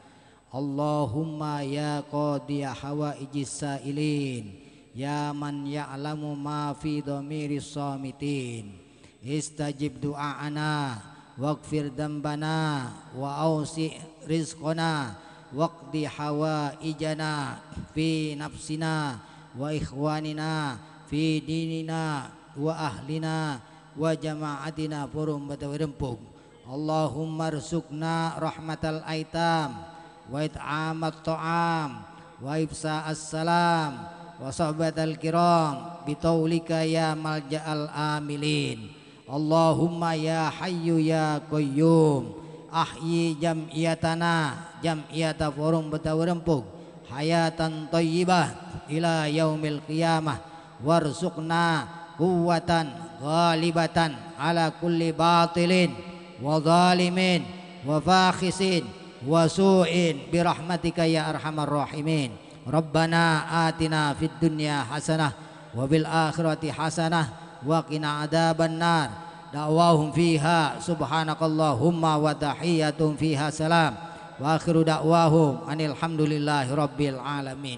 Allahumma ya qadiya hawaijis sa'ilin ya man ya'lamu ma fi dhamiris samitin istajib du'ana waghfir dhanbana wa ausi rizqana waqdi hawaijana fi nafsina wa ikhwanina fi dinina wa ahlina wa jama'atina purum batawirempuk. Allahumma rzuqna rahmatal aitam wa it'amat ta'am wa ifsa as-salam wa sahbatal kiram bitaulika ya malja'al amilin. Allahumma ya hayyu ya qayyum ahyi jam'iyatana jam'iyata forum betawirempuk hayatan thayyibah ila yaumil qiyamah warzuqna quwwatan ghalibatan ala kulli batilin wa zalimin wa fakhisin wa su'in birahmatika ya arhamar rahimin. Rabbana atina fid dunya hasanah wa bil akhirati hasanah wa qina adzaban nar. Da'wahum fiha subhanakallahumma wa tahiyyatuhum fiha salam wa akhiru da'wahum anil hamdulillahi rabbil alamin.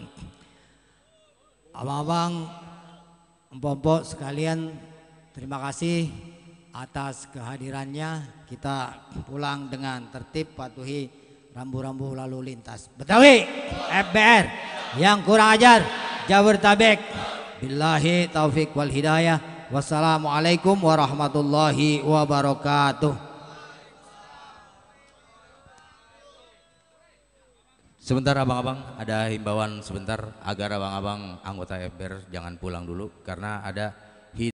Abang-abang, empok-empok sekalian, terima kasih atas kehadirannya. Kita pulang dengan tertib, patuhi rambu-rambu lalu lintas. Betawi, F B R, yang kurang ajar Jabodetabek. Billahi taufik wal hidayah. Wassalamualaikum warahmatullahi wabarakatuh. Sebentar abang-abang, ada himbauan sebentar agar abang-abang anggota F B R jangan pulang dulu karena ada